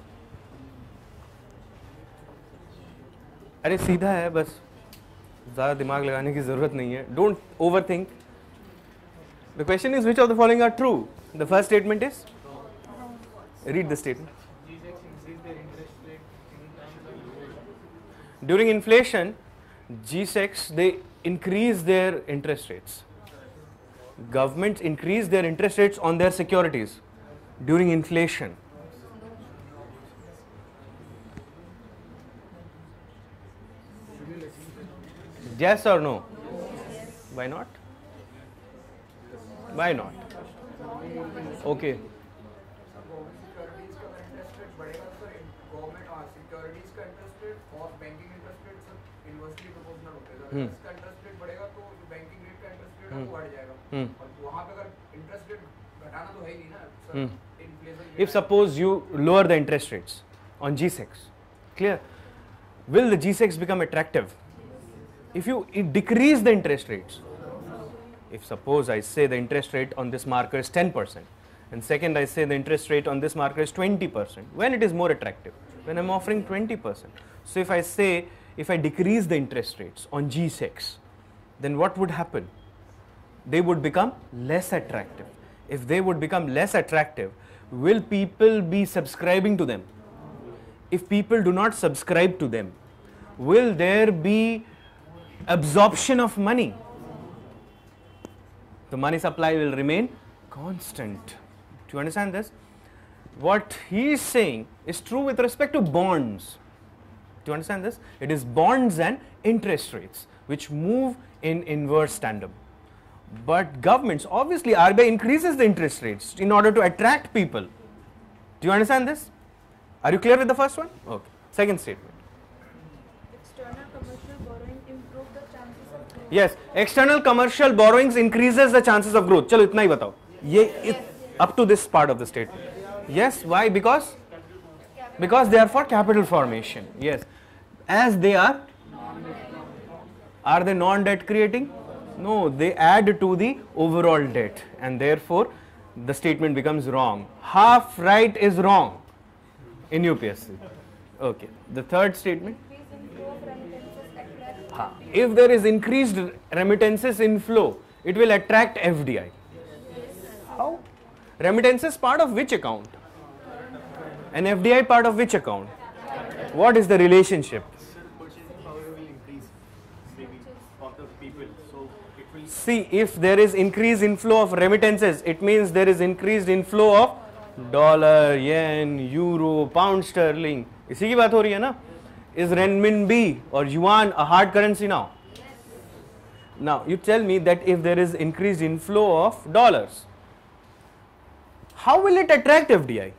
[SPEAKER 1] अरे सीधा है, बस ज़्यादा दिमाग लगाने की ज़रूरत नहीं है. Don't overthink. The question is, which of the following are true? The first statement is? Read the statement. During inflation, G SECs, they increase their interest rates. Governments increase their interest rates on their securities during inflation. Yes or no? Why not? Why not? Okay. Hmm. Hmm. Hmm. If suppose you lower the interest rates on G SECs, clear? Will the G SECs become attractive? If you decrease the interest rates, if suppose I say the interest rate on this marker is ten percent, and second I say the interest rate on this marker is twenty percent, when it is more attractive? When I am offering twenty percent. So if I say, if I decrease the interest rates on G SECs, then what would happen? They would become less attractive. If they would become less attractive, will people be subscribing to them? If people do not subscribe to them, will there be absorption of money? The money supply will remain constant. Do you understand this? What he is saying is true with respect to bonds. Do you understand this? It is bonds and interest rates which move in inverse tandem. But governments, obviously R B I increases the interest rates in order to attract people. Do you understand this? Are you clear with the first one? Okay. Second statement.
[SPEAKER 2] External commercial borrowing improve the chances of growth.
[SPEAKER 1] Yes, external commercial borrowings increases the chances of growth. चलो इतना ही बताओ. ये it, up to this part of the statement. Yes, why? Because because they are for capital formation. Yes, as they are. Are they non-debt creating? No, they add to the overall debt, and therefore the statement becomes wrong. Half right is wrong in U P S C. Okay. The third statement. Ha. If there is increased remittances inflow, it will attract F D I. How? Remittances part of which account? And F D I part of which account? What is the relationship? See, if there is increased inflow of remittances, it means there is increased inflow of dollar, yen, euro, pound sterling. इसी की बात हो रही है ना? Is renminbi or yuan a hard currency now? Now, you tell me that if there is increased inflow of dollars, how will it attract F D I?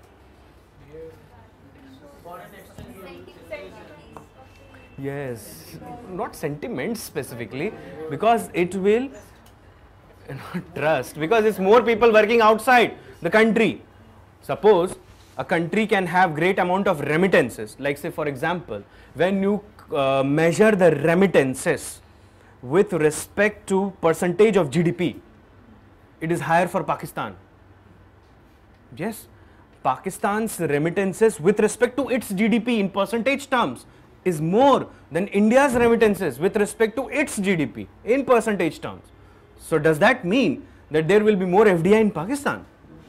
[SPEAKER 1] Yes, not sentiments specifically, because it will not trust, because it's more people working outside the country. Suppose a country can have great amount of remittances, like say for example, when you uh, measure the remittances with respect to percentage of G D P, it is higher for Pakistan. Yes, Pakistan's remittances with respect to its G D P in percentage terms is more than India's remittances with respect to its G D P in percentage terms. So does that mean that there will be more F D I in Pakistan?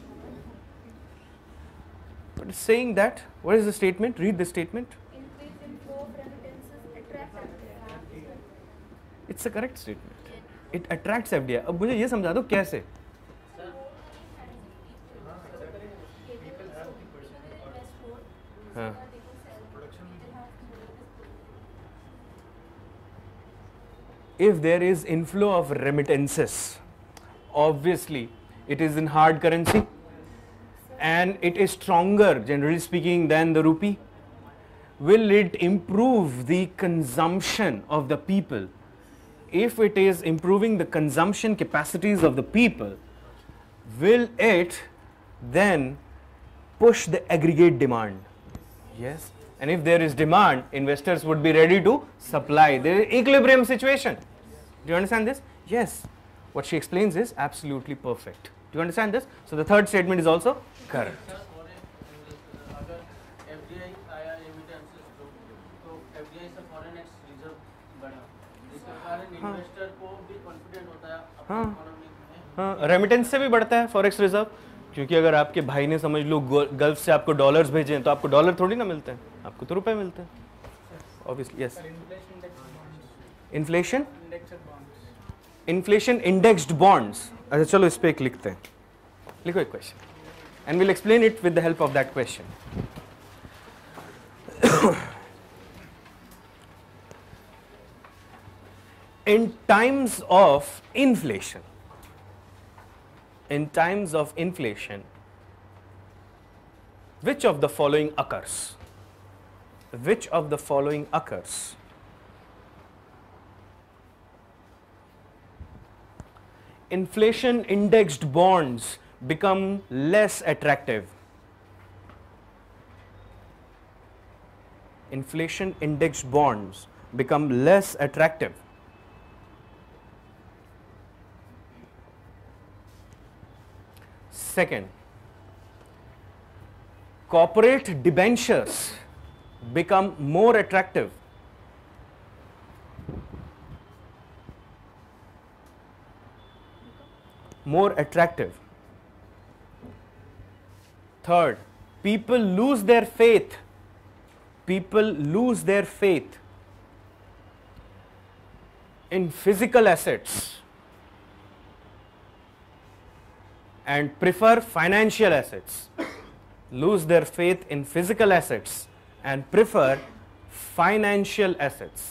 [SPEAKER 1] But it's saying that, what is the statement? Read the statement.
[SPEAKER 2] Increase in flow of remittances attract F D I.
[SPEAKER 1] It's a correct statement. It attracts F D I. अब मुझे ये समझा दो कैसे? if there is inflow of remittances, obviously it is in hard currency and it is stronger, generally speaking, than the rupee. Will it improve the consumption of the people? If it is improving the consumption capacities of the people, will it then push the aggregate demand? Yes. And if there is demand, investors would be ready to supply. There is equilibrium situation. Do you understand this? Yes. What she explains is absolutely perfect. Do you understand this? So the third statement is also correct. हाँ हाँ remittance से भी बढ़ता है forex reserve, क्योंकि अगर आपके भाई ने समझ लो गल्फ से आपको डॉलर्स भेजे हैं तो आपको डॉलर थोड़ी ना मिलते हैं, आपको तो रुपए मिलते हैं obviously. Yes. Inflation inflation indexed bonds. अच्छा चलो इस पे एक लिखते हैं. लिखो एक question and will explain it with the help of that question. In times of inflation, in times of inflation, which of the following occurs? Which of the following occurs? Inflation indexed bonds become less attractive. Inflation indexed bonds become less attractive. Second, corporate debentures become more attractive. More attractive. Third, people lose their faith. People lose their faith in physical assets and prefer financial assets. Lose their faith in physical assets and prefer financial assets.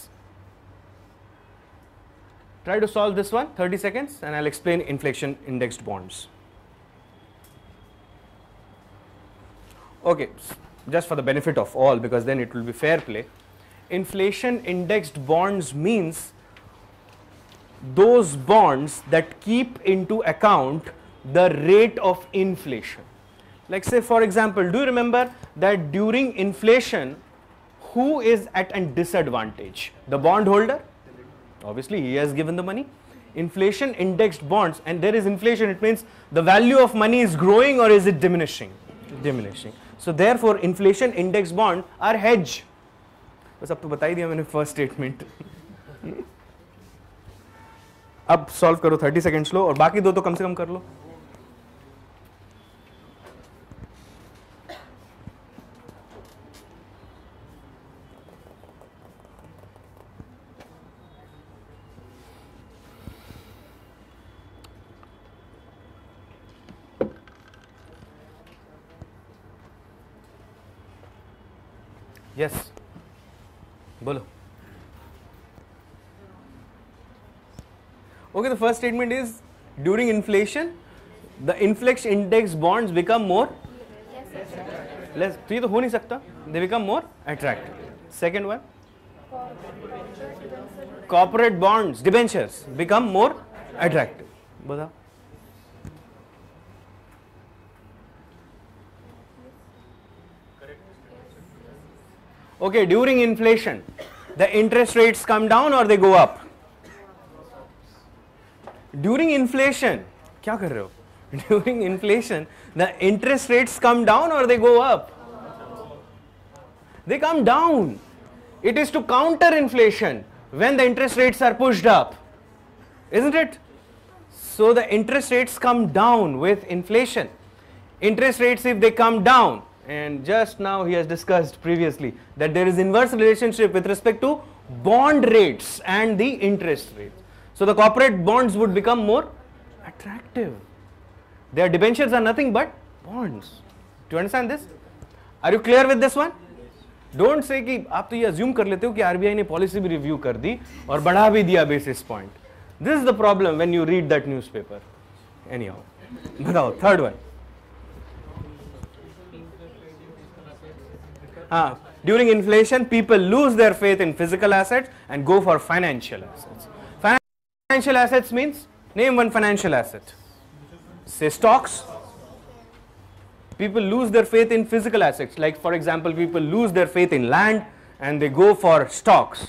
[SPEAKER 1] Try to solve this one, thirty seconds, and I'll explain inflation indexed bonds. Okay, just for the benefit of all, because then it will be fair play. Inflation indexed bonds means those bonds that keep into account the rate of inflation. Like say for example, do you remember that during inflation, who is at a disadvantage? The bondholder? Obviously he has given the money. Inflation indexed bonds, and there is inflation, it means the value of money is growing or is it diminishing? Diminishing. So therefore inflation indexed bonds are hedge. बस अब तो बता ही दिया मैंने first statement. अब solve करो, thirty seconds लो और बाकी दो तो कम से कम कर लो. Yes. Bolo. Okay, the first statement is during inflation, the inflation index bonds become more less. तो ये तो हो नहीं सकता. They become more attractive. Second one, corporate bonds, debentures become more attractive. बताओ. Okay, during inflation, the interest rates come down or they go up? During inflation, क्या कर रहे हो? During inflation, the interest rates come down or they go up? They come down. It is to counter inflation when the interest rates are pushed up, isn't it? So the interest rates come down with inflation. Interest rates, if they come down, and just now he has discussed previously that there is inverse relationship with respect to bond rates and the interest rates. So the corporate bonds would become more attractive. Their debentures are nothing but bonds. Do you understand this? Are you clear with this one? Don't say कि आप तो ये assume कर लेते हो कि RBI ने policy भी रिव्यू कर दी और बढ़ा भी दिया basis point. This is the problem when you read that newspaper. Anyhow, बताओ थर्ड वन. हाँ, during inflation, people lose their faith in physical assets and go for financial assets. Financial assets means, name one financial asset. Say stocks. People lose their faith in physical assets. Like for example, people lose their faith in land and they go for stocks.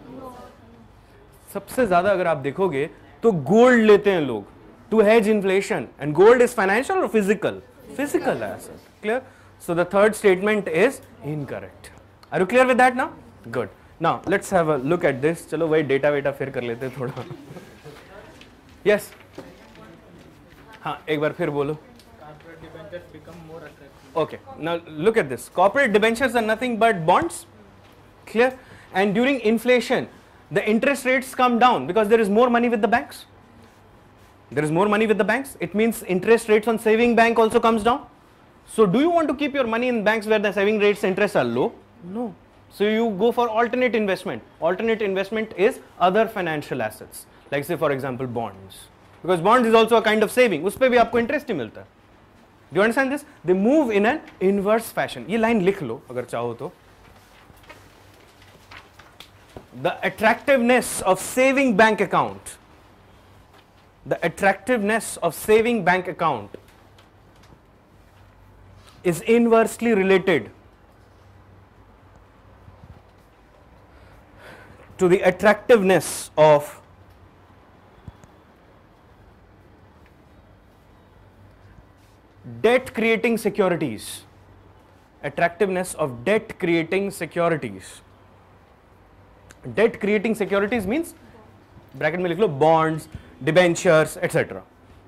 [SPEAKER 1] सबसे ज़्यादा अगर आप देखोगे तो gold लेते हैं लोग to hedge inflation, and gold is financial or physical? Physical asset. Clear? So the third statement is incorrect. Are you clear with that now? Good. Now let's have a look at this. चलो वही data वेटा फिर कर लेते हैं थोड़ा. Yes. हाँ, एक बार फिर बोलो.
[SPEAKER 3] Corporate debentures become more attractive.
[SPEAKER 1] Okay. Now look at this. Corporate debentures are nothing but bonds. Clear? And during inflation, the interest rates come down because there is more money with the banks. There is more money with the banks. It means interest rates on saving bank also comes down. So do you want to keep your money in banks where the saving rates interest are low? No. So you go for alternate investment. Alternate investment is other financial assets, like say for example bonds, because bonds is also a kind of saving. उस पे भी आपको interest ही मिलता है. Do you understand this? They move in an inverse fashion. ये line लिख लो अगर चाहो तो. The attractiveness of saving bank account. The attractiveness of saving bank account is inversely related to the attractiveness of debt creating securities. Attractiveness of debt creating securities. Debt creating securities means bracket में लिख लो bonds, debentures, et cetera.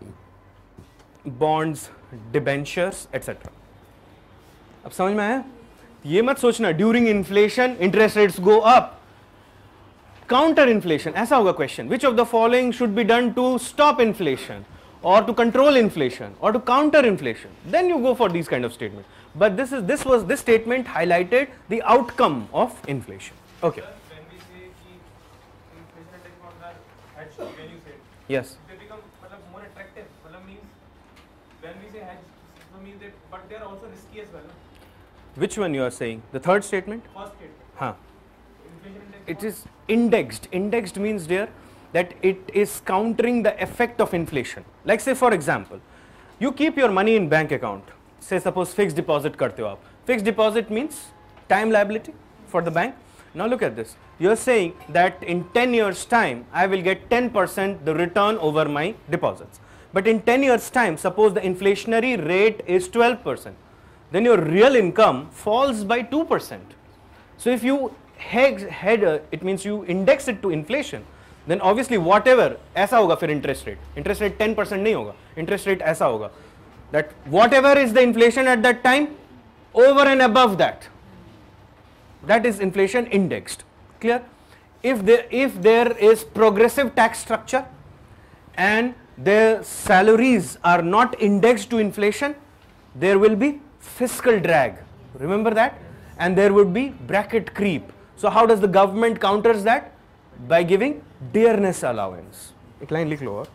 [SPEAKER 1] Bonds, debentures, et cetera. अब समझ में आया? ये मत सोचना during inflation interest rates go up. Counter inflation ऐसा होगा question. Which of the following should be done to stop inflation or to control inflation or to counter inflation? Then you go for these kind of statements. But this is this was this statement highlighted the outcome of inflation. Okay.
[SPEAKER 3] When we say कि inflation and debt bonds are hedged, when you say
[SPEAKER 1] Yes.
[SPEAKER 3] they become मतलब more attractive. मतलब means when we say hedged, it means that but they are also risky as well. No?
[SPEAKER 1] Which one you are saying? The third statement?
[SPEAKER 3] First statement.
[SPEAKER 1] Huh.
[SPEAKER 3] Inflation and debt
[SPEAKER 1] It
[SPEAKER 3] bonds.
[SPEAKER 1] is indexed. Indexed means there that it is countering the effect of inflation. Like say for example, you keep your money in bank account. Say suppose fixed deposit करते हो आप. Fixed deposit means time liability for the bank. Now look at this. You are saying that in ten years time I will get ten percent the return over my deposits. But in ten years time, suppose the inflationary rate is twelve percent. Then your real income falls by two percent. So if you hedge, head, uh, it means you index it to inflation. Then obviously whatever ऐसा होगा फिर interest rate. Interest rate ten percent नहीं होगा. Interest rate ऐसा होगा that whatever is the inflation at that time, over and above that, that is inflation indexed. Clear? If there if there is progressive tax structure and their salaries are not indexed to inflation, there will be fiscal drag. Remember that? And there would be bracket creep. So how does the government counters that? By giving dearness allowance. एक line लिख लो और.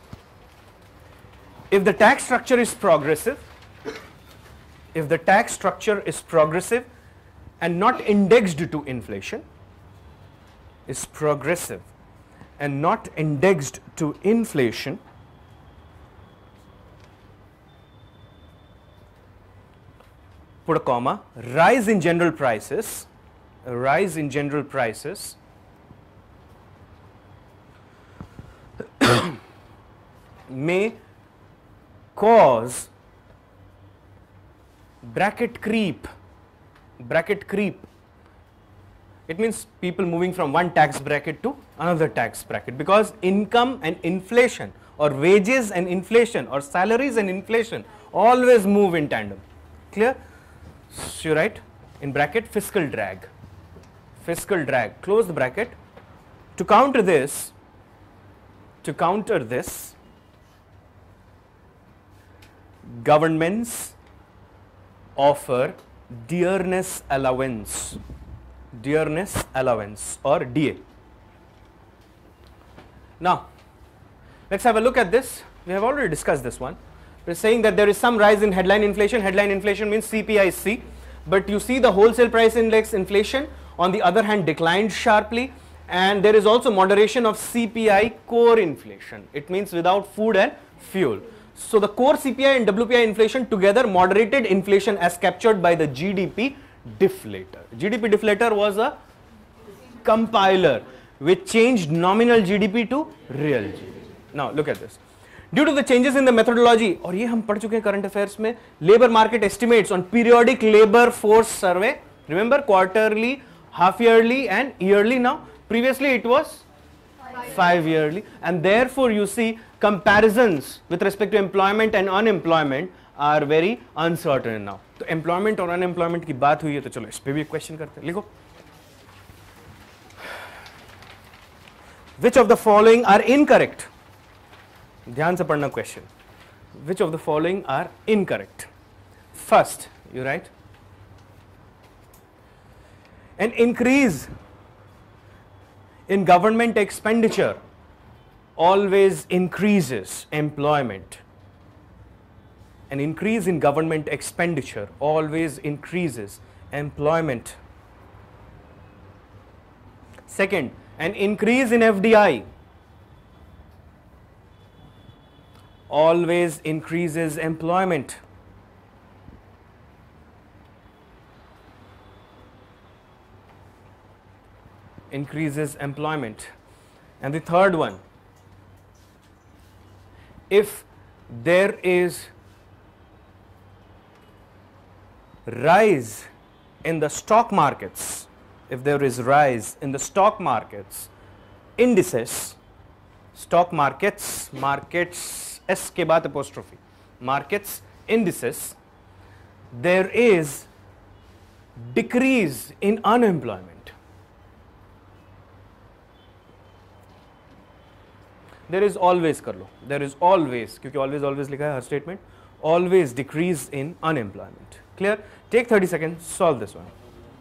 [SPEAKER 1] If the tax structure is progressive, if the tax structure is progressive and not indexed to inflation, is progressive and not indexed to inflation, put a comma, rise in general prices, a rise in general prices may cause bracket creep. Bracket creep. It means people moving from one tax bracket to another tax bracket, because income and inflation, or wages and inflation, or salaries and inflation always move in tandem. Clear? So you write in bracket fiscal drag. Fiscal drag. Close the bracket. To counter this, to counter this, governments offer dearness allowance, dearness allowance or D A. Now, let's have a look at this. We have already discussed this one. We're saying that there is some rise in headline inflation. Headline inflation means C P I C, but you see the wholesale price index inflation on the other hand declined sharply, and there is also moderation of C P I core inflation. It means without food and fuel. So the core C P I and W P I inflation together moderated inflation as captured by the G D P deflator. G D P deflator was a compiler which changed nominal G D P to real G D P. Now look at this. Due to the changes in the methodology, और ये हम पढ़ चुके हैं current affairs में, labor market estimates on periodic labor force survey, remember quarterly, half yearly and yearly now. Previously it was five yearly, and therefore you see comparisons with respect to employment and unemployment are very uncertain now. तो employment और unemployment की बात हुई है, तो चलो इस पे भी एक question करते हैं. लिखो. Which of the following are incorrect? ध्यान से पढ़ना question. Which of the following are incorrect? First, you write, an increase in government expenditure always increases employment. An increase in government expenditure always increases employment. Second, an increase in F D I always increases employment. Increases employment. And the third one, if there is rise in the stock markets, if there is rise in the stock markets indices, stock markets, markets, S के बाद apostrophe, markets indices, there is decrease in unemployment. There is always कर लो, there is always, क्योंकि always always लिखा है हर statement, always decrease in unemployment. Clear? Take thirty seconds, solve this one.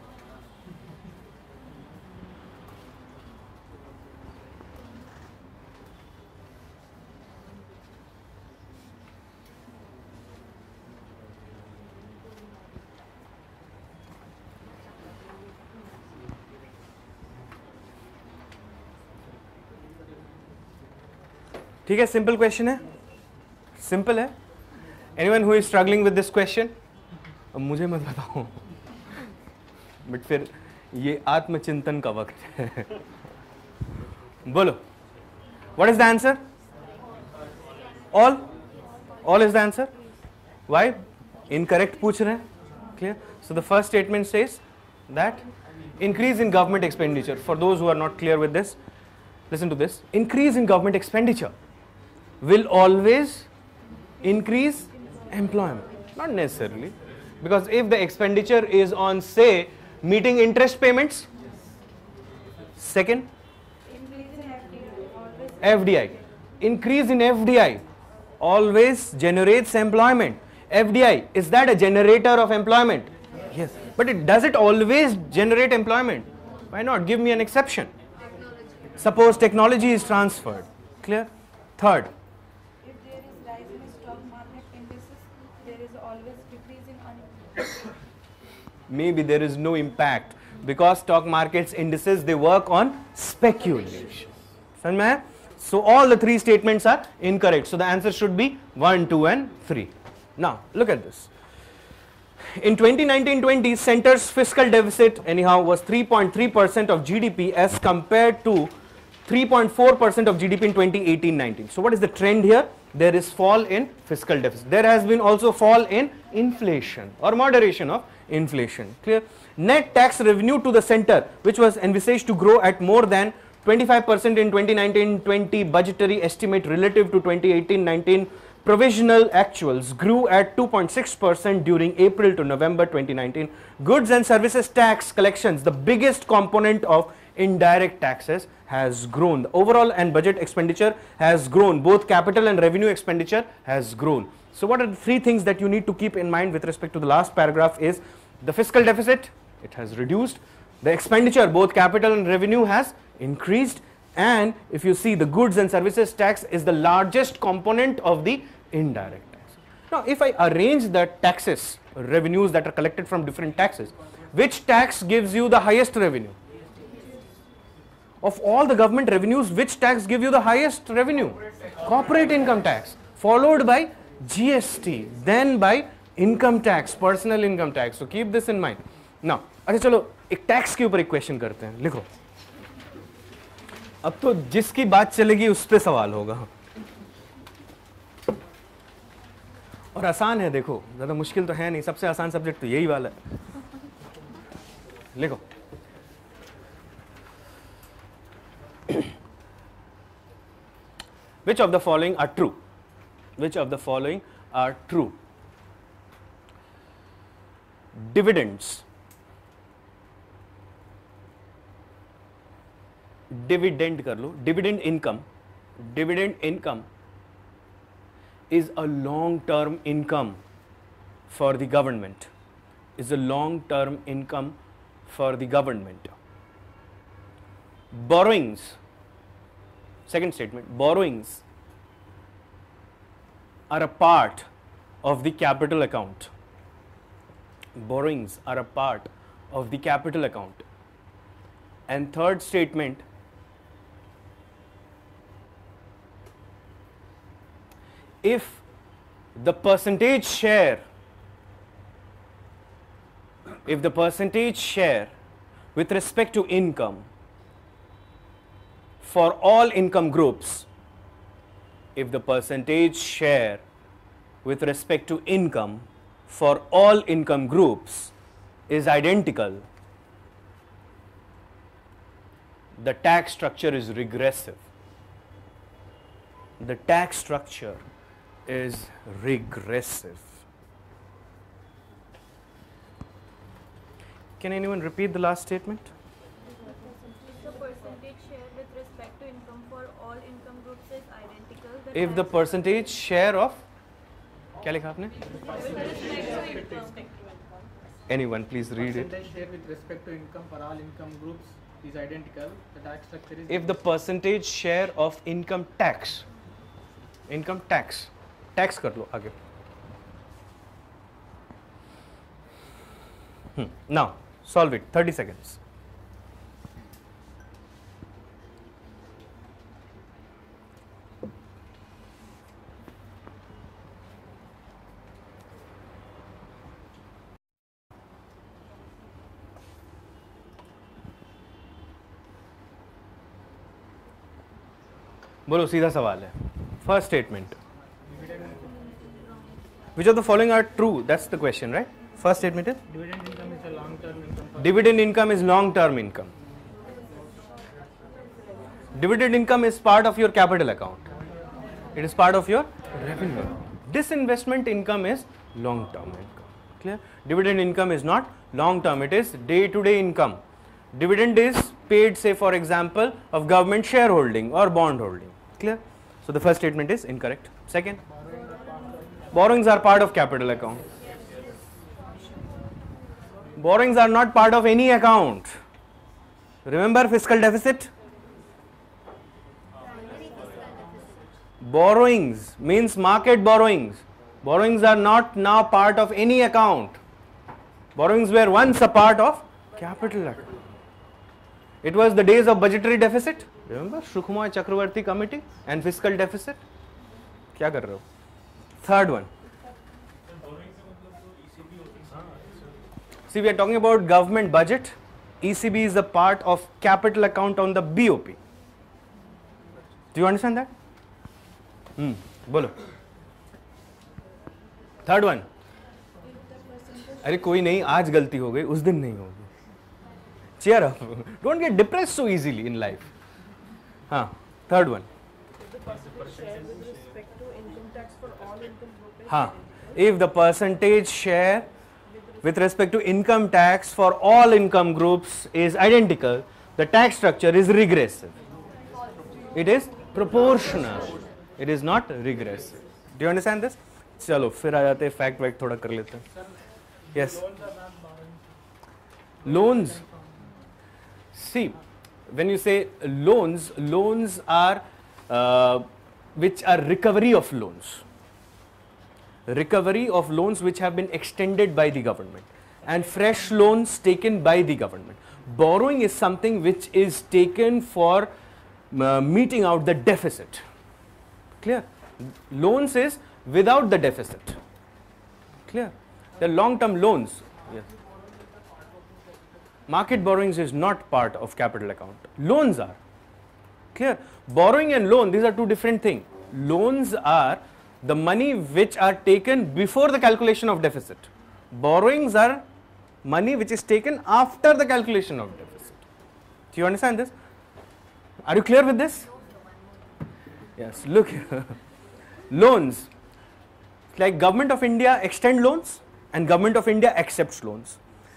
[SPEAKER 1] ठीक है, simple question है, simple है. Anyone who is struggling with this question, अब मुझे मत बताओ, बट फिर ये आत्मचिंतन का वक्त है. बोलो, what is the answer? All, all is the answer. Why? Incorrect पूछ रहे हैं. Clear? So the first statement says that increase in government expenditure. For those who are not clear with this, listen to this. Increase in government expenditure will always increase employment. Not necessarily, because if the expenditure is on, say, meeting interest payments, second, F D I. Increase in F D I always generates employment. F D I, is that a generator of employment? Yes. But it, does it always generate employment? Why not? Give me an exception. Technology. Suppose technology is transferred. Clear? Third.
[SPEAKER 2] If there is rise in stock market indices, there is always decrease in unemployment.
[SPEAKER 1] Maybe there is no impact because stock markets indices, they work on speculation. Samjha? So all the three statements are incorrect. So the answer should be one, two and three. Now look at this. In twenty nineteen twenty, centre's fiscal deficit anyhow was three point three percent of G D P as compared to three point four percent of G D P in twenty eighteen nineteen. So what is the trend here? There is fall in fiscal deficit. There has been also fall in inflation or moderation of inflation. Clear? Net tax revenue to the centre, which was envisaged to grow at more than twenty-five percent in twenty nineteen twenty budgetary estimate relative to twenty eighteen nineteen provisional actuals, grew at two point six percent during April to November twenty nineteen. Goods and services tax collections, the biggest component of indirect taxes, has grown. The overall and budget expenditure has grown. Both capital and revenue expenditure has grown. So what are the three things that you need to keep in mind with respect to the last paragraph is The fiscal deficit, it has reduced. The expenditure, both capital and revenue, has increased. And if you see, the goods and services tax is the largest component of the indirect tax. Now, if I arrange the taxes, revenues that are collected from different taxes, which tax gives you the highest revenue? Of all the government revenues, which tax gives you the highest revenue? Corporate income tax, followed by G S T, then by income tax, personal income tax. So keep this in mind. Now, अच्छा चलो एक tax के ऊपर एक question करते हैं, लिखो. अब तो जिसकी बात चलेगी उस पे सवाल होगा, और आसान है. देखो ज्यादा मुश्किल तो है नहीं, सबसे आसान सब्जेक्ट तो यही वाला है. लिखो, which of the following are true? Which of the following are true? Dividends, dividend कर लो, dividend income, dividend income is a long term income for the government, is a long term income for the government. Borrowings, second statement, borrowings are a part of the capital account. Borrowings are a part of the capital account. And third statement, if the percentage share, if the percentage share with respect to income for all income groups, if the percentage share with respect to income for all income groups is identical, the tax structure is regressive. The tax structure is regressive. Can anyone repeat the last statement?
[SPEAKER 5] The percentage share with respect to income for all income groups is identical.
[SPEAKER 1] If the percentage share of, क्या लिखा आपने? Anyone please read it.
[SPEAKER 3] Percentage share with respect to income for all income groups is identical. The tax structure is.
[SPEAKER 1] If the percentage share of income tax, income tax, tax कर लो आगे. Hmm. Now solve it. thirty seconds. बोलो, सीधा सवाल है. First statement. Which of the following are true? That's the question, right? First statement is?
[SPEAKER 3] Dividend income is a long-term income. For
[SPEAKER 1] Dividend income is long-term income. Dividend income is part of your capital account. It is part of your revenue. Disinvestment income is long-term income. Clear? Dividend income is not long-term. It is day-to-day income. Dividend is paid, say for example, of government shareholding or bond holding. Clear? So the first statement is incorrect. Second, borrowings are part of capital account. Borrowings are not part of any account. Remember fiscal deficit? Borrowings means market borrowings. Borrowings are not now part of any account. Borrowings were once a part of capital account. It was the days of budgetary deficit. Remember Sukhmoy Chakravarti committee and fiscal deficit? क्या कर रहे हो? Third one. See, we are talking about government budget. E C B is a part of capital account on the B O P. Do you understand that? Hmm. बोलो. Third one. अरे कोई नहीं, आज गलती हो गई, उस दिन नहीं होगी. Cheer up. Don't get depressed so easily in life. Huh. Third one. Huh. If the percentage share with respect to income tax for all income groups is identical, the tax structure is regressive. It is proportional. It is not regressive. Do you understand this? चलो फिर आ जाते हैं, fact वैक्ट थोड़ा कर लेते हैं. Yes. Loans. See, when you say loans, loans are uh, which are recovery of loans. Recovery of loans which have been extended by the government, and fresh loans taken by the government. Borrowing is something which is taken for uh, meeting out the deficit. Clear? Loans is without the deficit. Clear? The long-term loans. Yes. Market borrowings is not part of capital account. Loans are. Clear? Borrowing and loan, these are two different things. Loans are the money which are taken before the calculation of deficit. Borrowings are money which is taken after the calculation of deficit. Do you understand this? Are you clear with this? Yes, look here. Loans, like Government of India extend loans and Government of India accepts loans.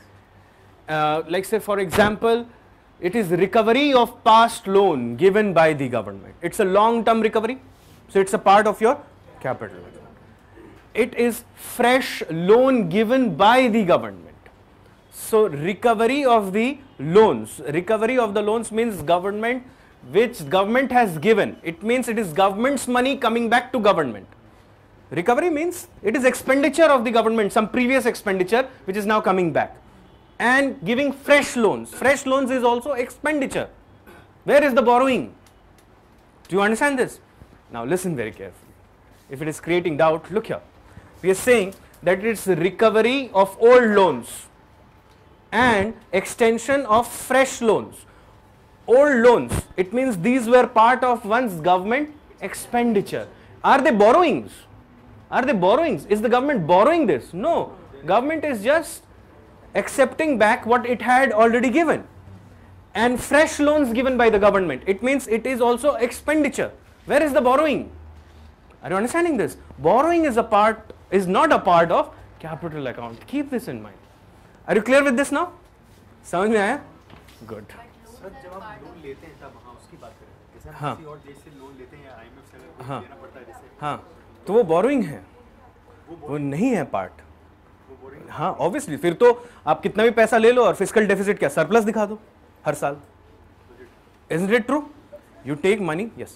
[SPEAKER 1] Uh, like say for example, it is recovery of past loan given by the government. It's a long-term recovery, so it's a part of your capital account. It is fresh loan given by the government. So recovery of the loans, recovery of the loans means government, which government has given. It means it is government's money coming back to government. Recovery means it is expenditure of the government, some previous expenditure which is now coming back. And giving fresh loans. Fresh loans is also expenditure. Where is the borrowing? Do you understand this? Now listen very carefully. If it is creating doubt, look here. We are saying that it's recovery of old loans and extension of fresh loans. Old loans, it means these were part of one's government expenditure. Are they borrowings? Are they borrowings? Is the government borrowing this? No. Government is just accepting back what it had already given. And fresh loans given by the government, it means it is also expenditure. Where is the borrowing? Are you understanding this? Borrowing is a part, is not a part of capital account. Keep this in mind. Are you clear with this now? समझ में आया? Good.
[SPEAKER 4] Sir जब आप loan लेते हैं तब हाँ उसकी बात करें जैसे हम
[SPEAKER 1] हाँ.
[SPEAKER 4] किसी और देश से लोन लेते हैं या आईएमएफ से अगर
[SPEAKER 1] हाँ.
[SPEAKER 4] लेना पड़ता है जैसे
[SPEAKER 1] हाँ, तो वो बोरोइंग है, वो नहीं है पार्ट.
[SPEAKER 4] वो बोरिंग
[SPEAKER 1] हाँ, ऑब्वियसली. फिर तो आप कितना भी पैसा ले लो और फिस्कल डेफिसिट क्या सरप्लस दिखा दो हर साल. Isn't it true? You take money, yes.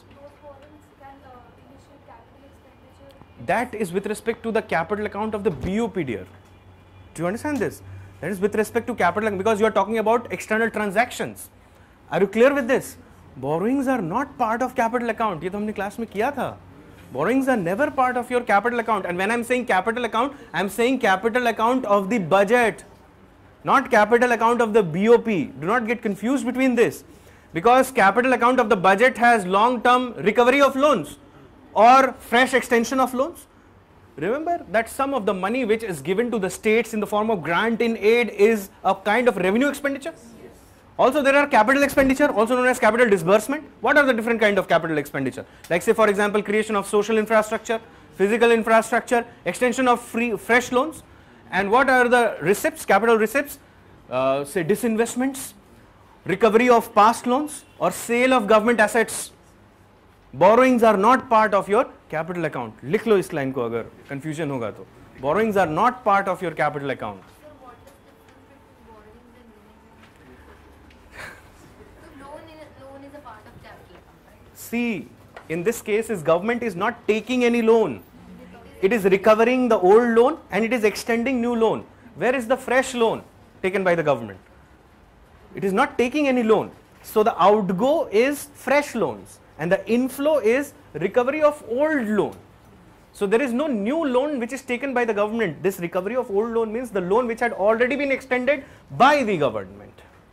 [SPEAKER 1] That is with respect to the capital account of the B O P, dear. Do you understand this? That is with respect to capital account because you are talking about external transactions. Are you clear with this? Borrowings are not part of capital account. ये तो हमने class में किया था. Borrowings are never part of your capital account. And when I am saying capital account, I am saying capital account of the budget, not capital account of the B O P. Do not get confused between this. Because capital account of the budget has long-term recovery of loans or fresh extension of loans. Remember that some of the money which is given to the states in the form of grant in aid is a kind of revenue expenditure. Yes. Also there are capital expenditure, also known as capital disbursement. What are the different kind of capital expenditure? Like say for example creation of social infrastructure, physical infrastructure, extension of free fresh loans. And what are the receipts, capital receipts? Uh, say disinvestments, recovery of past loans or sale of government assets. Borrowings are not part of your capital account. लिख लो इस line को अगर confusion होगा तो. Borrowings are not part of your capital account.
[SPEAKER 5] So what is the difference between borrowings and loaning? So loan is, loan is a part of capital account, right?
[SPEAKER 1] See, in this case, is government is not taking any loan. It is recovering the old loan and it is extending new loan. Where is the fresh loan taken by the government? It is not taking any loan. So the outgo is fresh loans and the inflow is recovery of old loan. So there is no new loan which is taken by the government. This recovery of old loan means the loan which had already been extended by the government.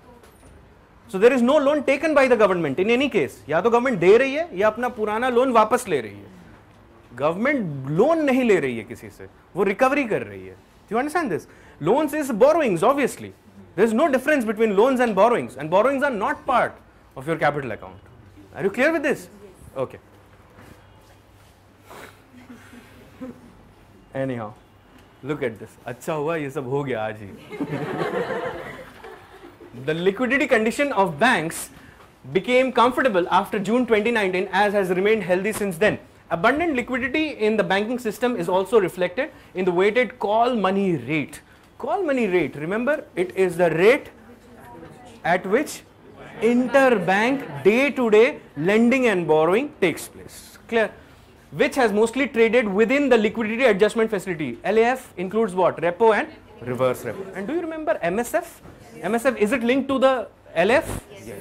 [SPEAKER 1] So there is no loan taken by the government in any case. या तो government दे रही है या अपना पुराना loan वापस ले रही है. Government loan नहीं ले रही है किसी से, वो recovery कर रही है. Do you understand this? Loans is borrowings, obviously. There is no difference between loans and borrowings, and borrowings are not part of your capital account. Are you clear with this? Okay. Anyhow, look at this. अच्छा हुआ ये सब हो गया आज ही. The liquidity condition of banks became comfortable after June twenty nineteen, as has remained healthy since then. Abundant liquidity in the banking system is also reflected in the weighted call money rate. Call money rate, remember, it is the rate at which interbank day-to-day lending and borrowing takes place. Clear? Which has mostly traded within the liquidity adjustment facility. L A F includes what? Repo and reverse repo. And do you remember M S F? M S F, is it linked to the L A F? Yes.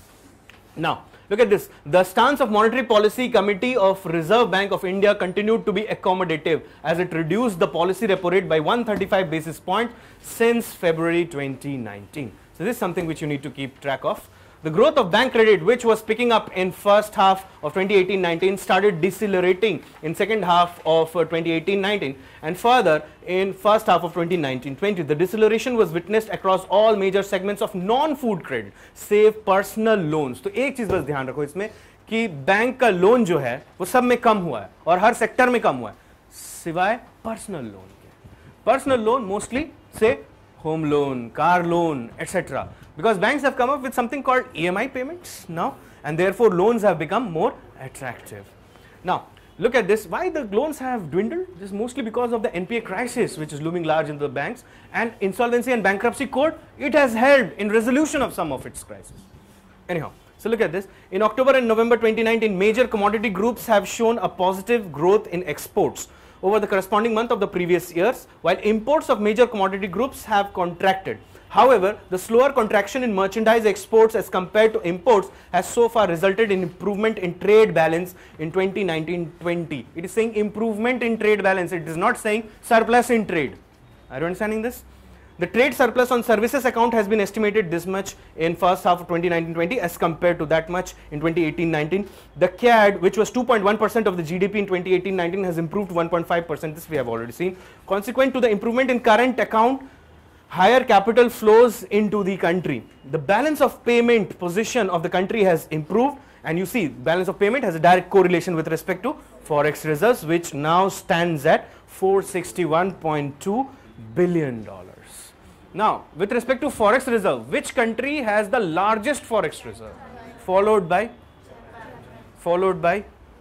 [SPEAKER 1] Now, look at this. The stance of Monetary Policy Committee of Reserve Bank of India continued to be accommodative as it reduced the policy repo rate by one hundred thirty-five basis points since February twenty nineteen. So this is something which you need to keep track of. The growth of bank credit, which was picking up in first half of twenty eighteen nineteen, started decelerating in second half of uh, twenty eighteen nineteen, and further in first half of twenty nineteen twenty. The deceleration was witnessed across all major segments of non-food credit, save personal loans. तो एक चीज बस ध्यान रखो इसमें कि bank का loan जो है वो सब में कम हुआ है और हर सेक्टर में कम हुआ है सिवाय पर्सनल लोन के. पर्सनल लोन मोस्टली से home loan, car loan, et cetera. Because banks have come up with something called E M I payments now, and therefore loans have become more attractive. Now, look at this. Why the loans have dwindled? This is mostly because of the N P A crisis, which is looming large in the banks, and insolvency and bankruptcy code. It has helped in resolution of some of its crises. Anyhow, so look at this. In October and November twenty nineteen, major commodity groups have shown a positive growth in exports over the corresponding month of the previous years, while imports of major commodity groups have contracted. However, the slower contraction in merchandise exports as compared to imports has so far resulted in improvement in trade balance in twenty nineteen twenty. It is saying improvement in trade balance, it is not saying surplus in trade. Are you understanding this? The trade surplus on services account has been estimated this much in first half of twenty nineteen twenty as compared to that much in twenty eighteen nineteen. The C A D, which was two point one percent of the G D P in twenty eighteen nineteen, has improved one point five percent. This we have already seen. Consequent to the improvement in current account, higher capital flows into the country. The balance of payment position of the country has improved, and you see balance of payment has a direct correlation with respect to forex reserves, which now stands at four hundred sixty-one point two billion dollars. Now, with respect to forex reserve, which country has the largest forex reserve? Followed by? Followed by?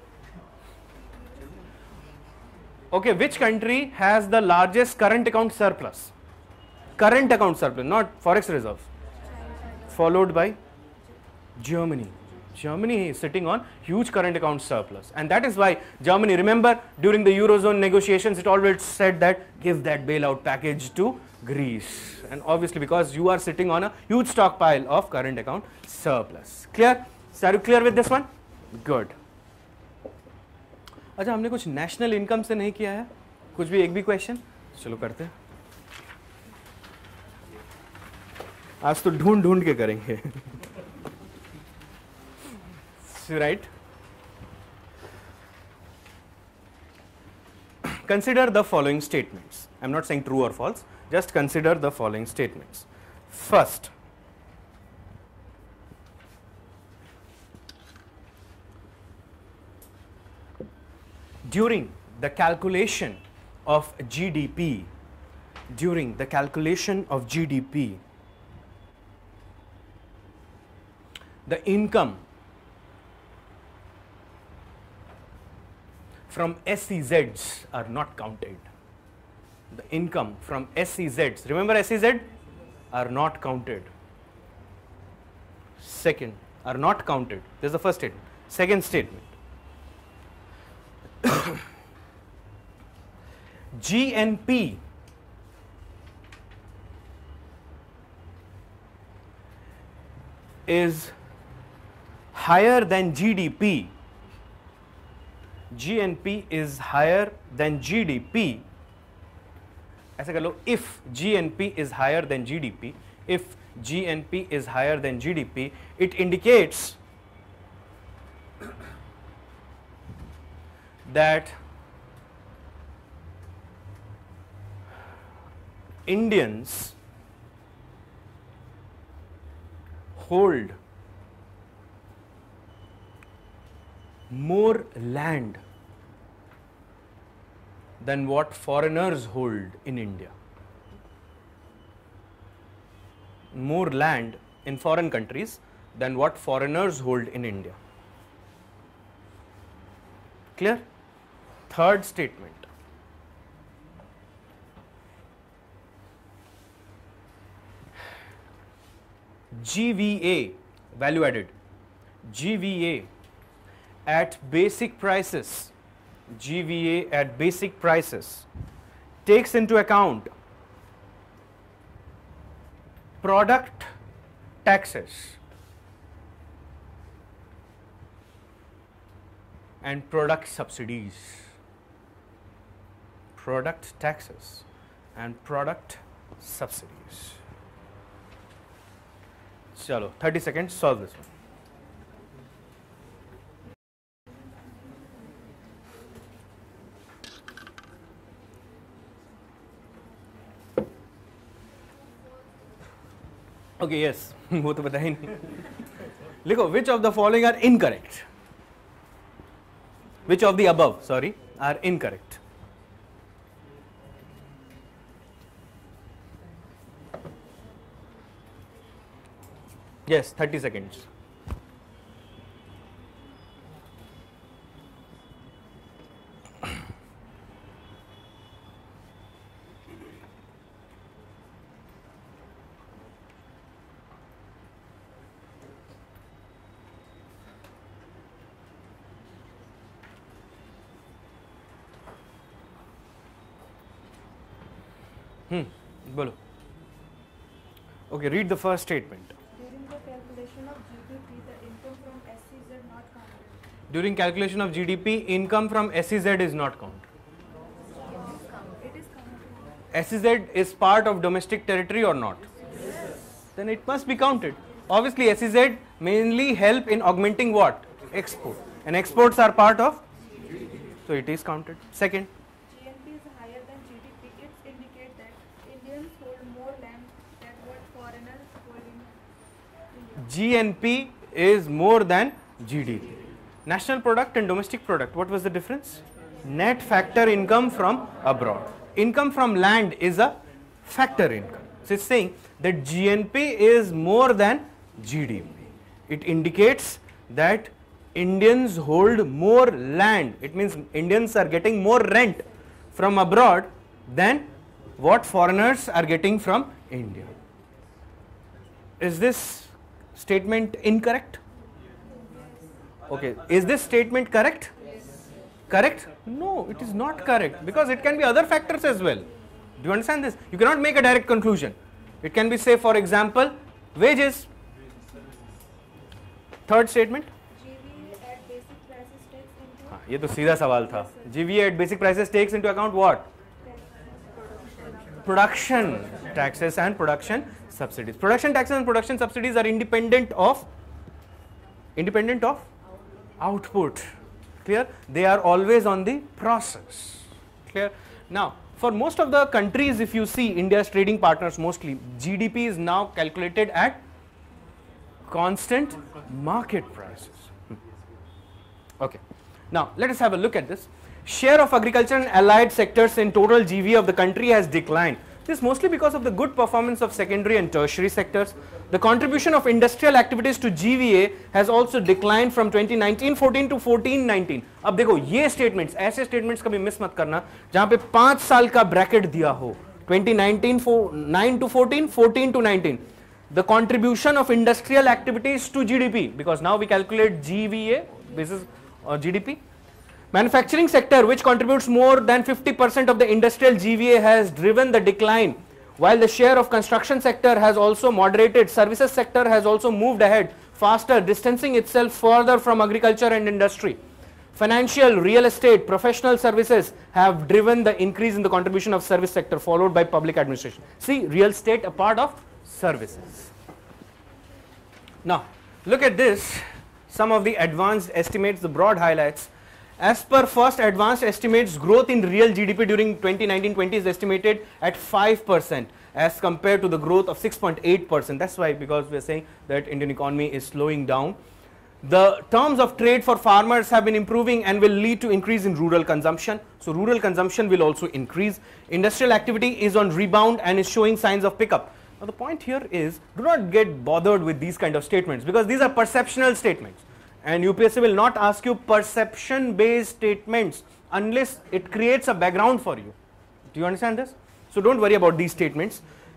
[SPEAKER 1] Okay, which country has the largest current account surplus? Current account surplus, not forex reserve. Followed by? Germany. Germany is sitting on huge current account surplus, and that is why Germany, remember during the Eurozone negotiations, it always said that give that bailout package to Greece, and obviously because you are sitting on a huge stockpile of current account surplus. Clear? So are you clear with this one? Good. अच्छा, हमने कुछ national income से नहीं किया है, कुछ भी एक भी क्वेश्चन, चलो करते हैं. आज तो ढूंढ ढूंढ के करेंगे. Right? Consider the following statements. I am not saying true or false, just consider the following statements. First, during the calculation of G D P, during the calculation of G D P, the income from S E Zs are not counted. The income from S E Zs, remember S E Z, are not counted. Second, are not counted. This is the first statement. Second statement. G N P is higher than G D P. G N P is higher than G D P. ऐसा कर लो, if G N P is higher than G D P, if G N P is higher than G D P, it indicates that Indians hold more land than what foreigners hold in India. More land in foreign countries than what foreigners hold in India. Clear? Third statement. G V A, value added, G V A at basic prices, G V A at basic prices takes into account product taxes and product subsidies, product taxes and product subsidies. Chalo, thirty seconds, solve this one. Okay, yes, वो तो पता ही नहीं. लिखो, which of the following are incorrect? Which of the above, sorry, are incorrect? Yes, thirty seconds. Hmm, bolo. Okay, read the first statement.
[SPEAKER 2] During the calculation of G D P, the income from S C Z not counted.
[SPEAKER 1] During calculation of G D P, income from S E Z is not counted.
[SPEAKER 2] It is counted.
[SPEAKER 1] S E Z is part of domestic territory or not? Yes. Then it must be counted. Obviously, S E Z mainly help in augmenting what? Export. And exports are part of? So it is counted. Second.
[SPEAKER 2] G N P is higher than G D P. It indicates that Indians hold more land than what foreigners hold in India.
[SPEAKER 1] G N P is more than G D P. National product and domestic product, what was the difference? Net factor income from abroad. Income from land is a factor income. So it's saying that G N P is more than G D P. It indicates that Indians hold more land. It means Indians are getting more rent from abroad than what foreigners are getting from India. Is this statement incorrect? Okay, is this statement correct? Yes. Correct? No, it is not correct, because it can be other factors as well. Do you understand this? You cannot make a direct conclusion. It can be, say, for example, wages. Third statement.
[SPEAKER 2] G V A at basic prices takes into
[SPEAKER 1] हाँ, ये तो सीधा सवाल था. G V A at basic prices takes into account what? Production taxes and production subsidies. Production taxes and production subsidies are independent of independent of output. Clear? They are always on the process. Clear? Now, for most of the countries, if you see India's trading partners, mostly G D P is now calculated at constant market prices. Hmm. Okay. Now, let us have a look at this. Share of agriculture and allied sectors in total G V A of the country has declined. This is mostly because of the good performance of secondary and tertiary sectors. The contribution of industrial activities to G V A has also declined from twenty nineteen fourteen to fourteen nineteen. अब देखो ये statements, ऐसे statements कभी miss मत करना जहाँ पे पाँच साल का bracket दिया हो. twenty nineteen nine to fourteen, fourteen to nineteen. The contribution of industrial activities to G D P, because now we calculate G V A, this is uh, G D P. Manufacturing sector, which contributes more than fifty percent of the industrial G V A, has driven the decline, while the share of construction sector has also moderated. Services sector has also moved ahead faster, distancing itself further from agriculture and industry. Financial, real estate, professional services have driven the increase in the contribution of service sector, followed by public administration. See, real estate a part of services. Now, look at this, some of the advanced estimates, the broad highlights. As per first advanced estimates, growth in real G D P during twenty nineteen twenty is estimated at five percent as compared to the growth of six point eight percent. That's why, because we are saying that Indian economy is slowing down. The terms of trade for farmers have been improving and will lead to increase in rural consumption. So rural consumption will also increase. Industrial activity is on rebound and is showing signs of pickup. Now the point here is, do not get bothered with these kind of statements, because these are perceptional statements. And U P S C will not ask you perception based statements unless it creates a background for you. Do you understand this? So don't worry about these statements.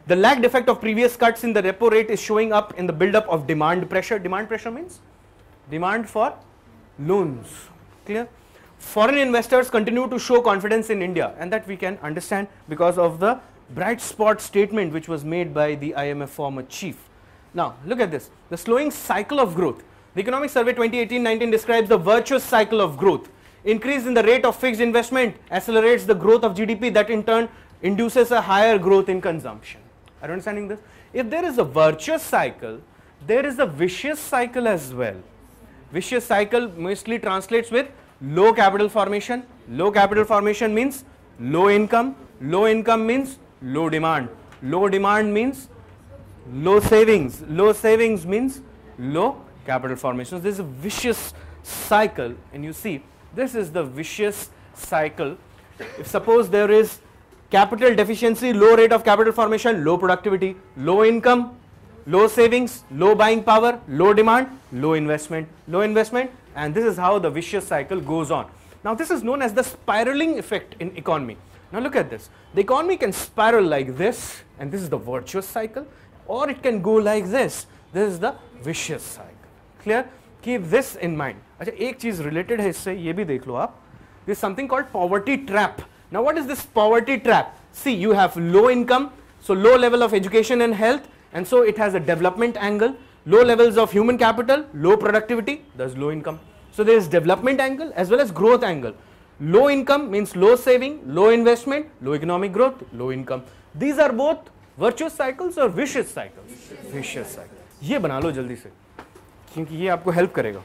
[SPEAKER 1] The lagged effect of previous cuts in the repo rate is showing up in the build-up of demand pressure. Demand pressure means demand for loans. Clear? Foreign investors continue to show confidence in India, and that we can understand because of the bright spot statement which was made by the I M F former chief. Now look at this, the slowing cycle of growth. The Economic Survey twenty eighteen nineteen describes the virtuous cycle of growth. Increase in the rate of fixed investment accelerates the growth of G D P, that in turn induces a higher growth in consumption. Are you understanding this? If there is a virtuous cycle, there is a vicious cycle as well. Vicious cycle mostly translates with low capital formation. Low capital formation means low income. Low income means low demand. Low demand means low savings. Low savings means low capital formation. So this is a vicious cycle, and you see this is the vicious cycle. If suppose there is capital deficiency, low rate of capital formation, low productivity, low income, low savings, low buying power, low demand, low investment, low investment, and this is how the vicious cycle goes on. Now this is known as the spiraling effect in economy. Now look at this. The economy can spiral like this, and this is the virtuous cycle, or it can go like this. This is the vicious cycle. Clear? Keep this in mind. अच्छा, एक चीज related है इससे, ये भी देख लो आप. There is something called poverty trap. Now what is this poverty trap? See, you have low income, so low level of education and health, and so it has a development angle. Low levels of human capital, low productivity, thus low income. So there is development angle as well as growth angle. Low income means low saving, low investment, low economic growth, low income. These are both virtuous cycles or vicious cycles? Vicious, vicious cycle. ये बना लो जल्दी से, क्योंकि ये आपको help करेगा.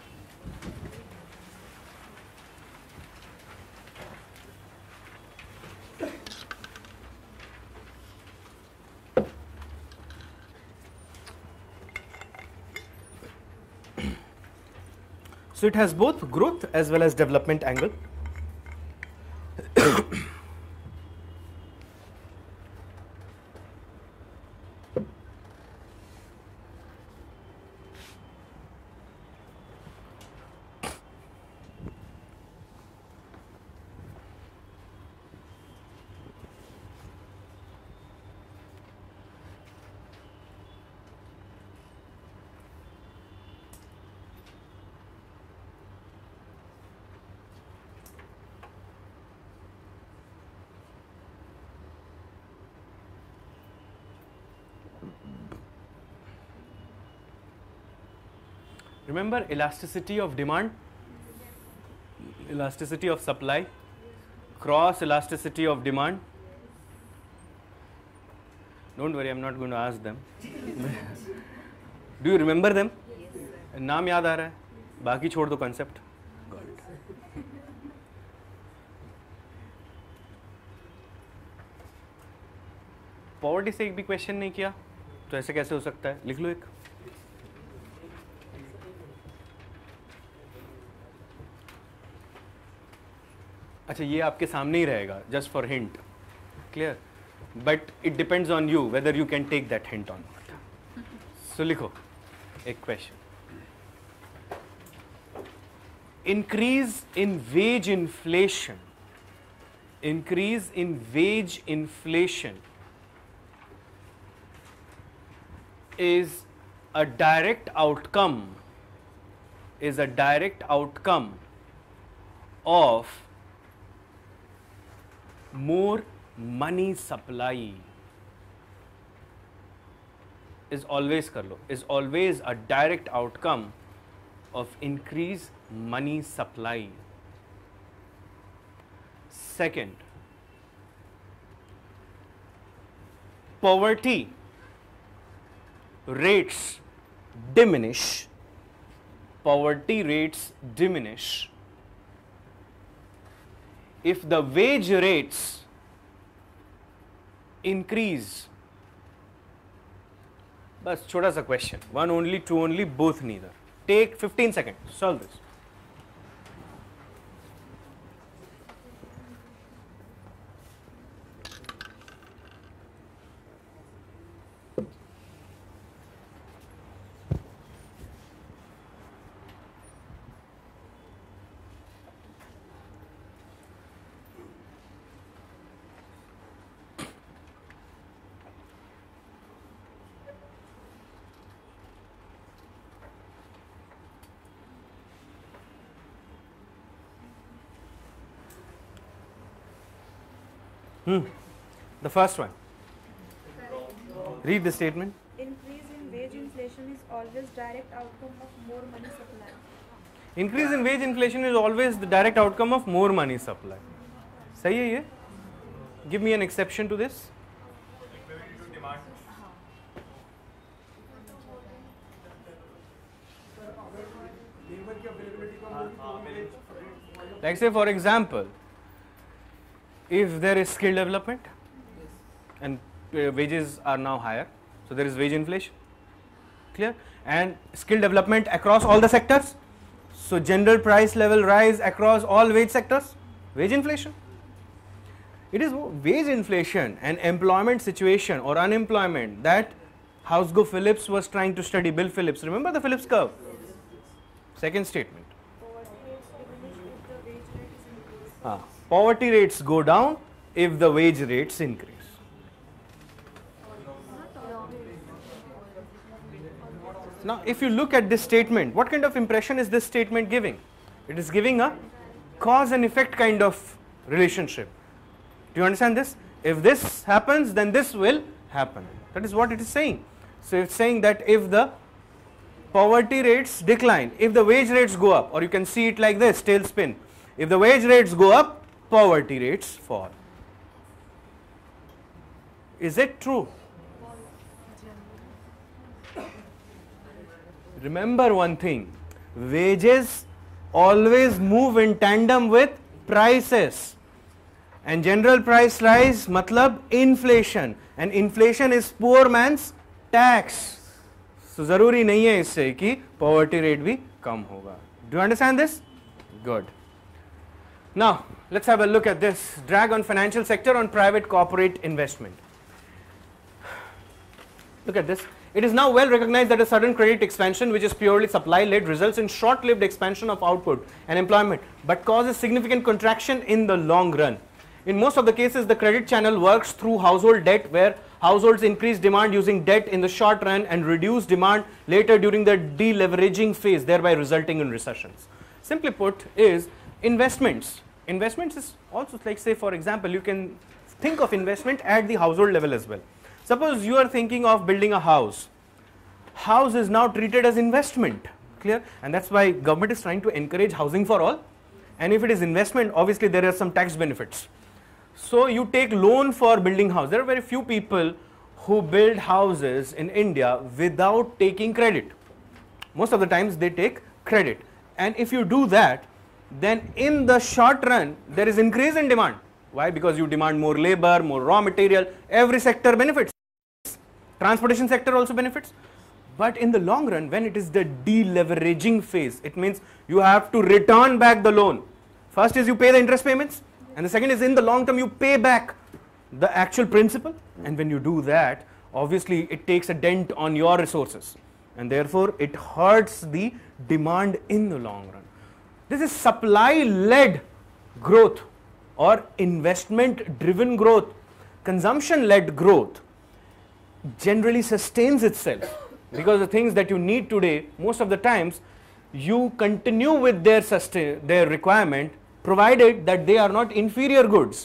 [SPEAKER 1] So it has both growth as well as development angle. Remember elasticity of demand, elasticity of supply, cross elasticity of demand. Don't worry, I'm not going to ask them. Do you remember them? नाम याद आ रहा है, बाकी छोड़ दो concept. Got it. Poverty से एक भी question नहीं किया, तो ऐसे कैसे हो सकता है? लिख लो एक. अच्छा, ये आपके सामने ही रहेगा, just for hint. Clear? But it depends on you whether you can take that hint or not. So लिखो एक question. Increase in wage inflation. Increase in wage inflation is a direct outcome. Is a direct outcome of more money supply. Is always कर लो, is always a direct outcome of increased money supply. Second, poverty rates diminish. Poverty rates diminish if the wage rates increase. बस छोटा सा question, one only, two only, both neither. Take fifteen seconds, solve this. Hmm. The first one. Read the statement.
[SPEAKER 2] Increase in wage inflation is always direct outcome of more money supply.
[SPEAKER 1] Increase in wage inflation is always the direct outcome of more money supply. सही है ये? Give me an exception to this. Like say for example, if there is skill development and uh, wages are now higher, so there is wage inflation, clear? And skill development across all the sectors, so general price level rise across all wage sectors, wage inflation. It is wage inflation and employment situation or unemployment that Housego Phillips was trying to study. Bill Phillips, remember the Phillips curve? Second statement. Ah, poverty rates go down if the wage rates increase. Now, if you look at this statement, what kind of impression is this statement giving? It is giving a cause and effect kind of relationship. Do you understand this? If this happens, then this will happen. That is what it is saying. So, it's saying that if the poverty rates decline, if the wage rates go up, or you can see it like this, tailspin. If the wage rates go up, poverty rates fall. Is it true? Remember one thing, wages always move in tandem with prices. And general price rise matlab inflation. And inflation is poor man's tax. So zaruri nahi hai isse ki poverty rate bhi kam hoga. Do you understand this? Good. Now, let's have a look at this. Drag on financial sector on private corporate investment. Look at this. It is now well recognized that a sudden credit expansion, which is purely supply-led, results in short-lived expansion of output and employment, but causes significant contraction in the long run. In most of the cases, the credit channel works through household debt, where households increase demand using debt in the short run and reduce demand later during the deleveraging phase, thereby resulting in recessions. Simply put, is investments. Investments is also like, say for example, you can think of investment at the household level as well. Suppose you are thinking of building a house. House is now treated as investment, clear? And that's why government is trying to encourage housing for all. And if it is investment, obviously there are some tax benefits. So you take loan for building house. There are very few people who build houses in India without taking credit. Most of the times they take credit. And if you do that, then in the short run, there is increase in demand. Why? Because you demand more labor, more raw material, every sector benefits. Transportation sector also benefits. But in the long run, when it is the deleveraging phase, it means you have to return back the loan. First is you pay the interest payments, and the second is in the long term you pay back the actual principal. And when you do that, obviously it takes a dent on your resources, and therefore it hurts the demand in the long run. This is supply-led growth or investment-driven growth. Consumption-led growth generally sustains itself, because the things that you need today, most of the times, you continue with their sustain, their requirement, provided that they are not inferior goods.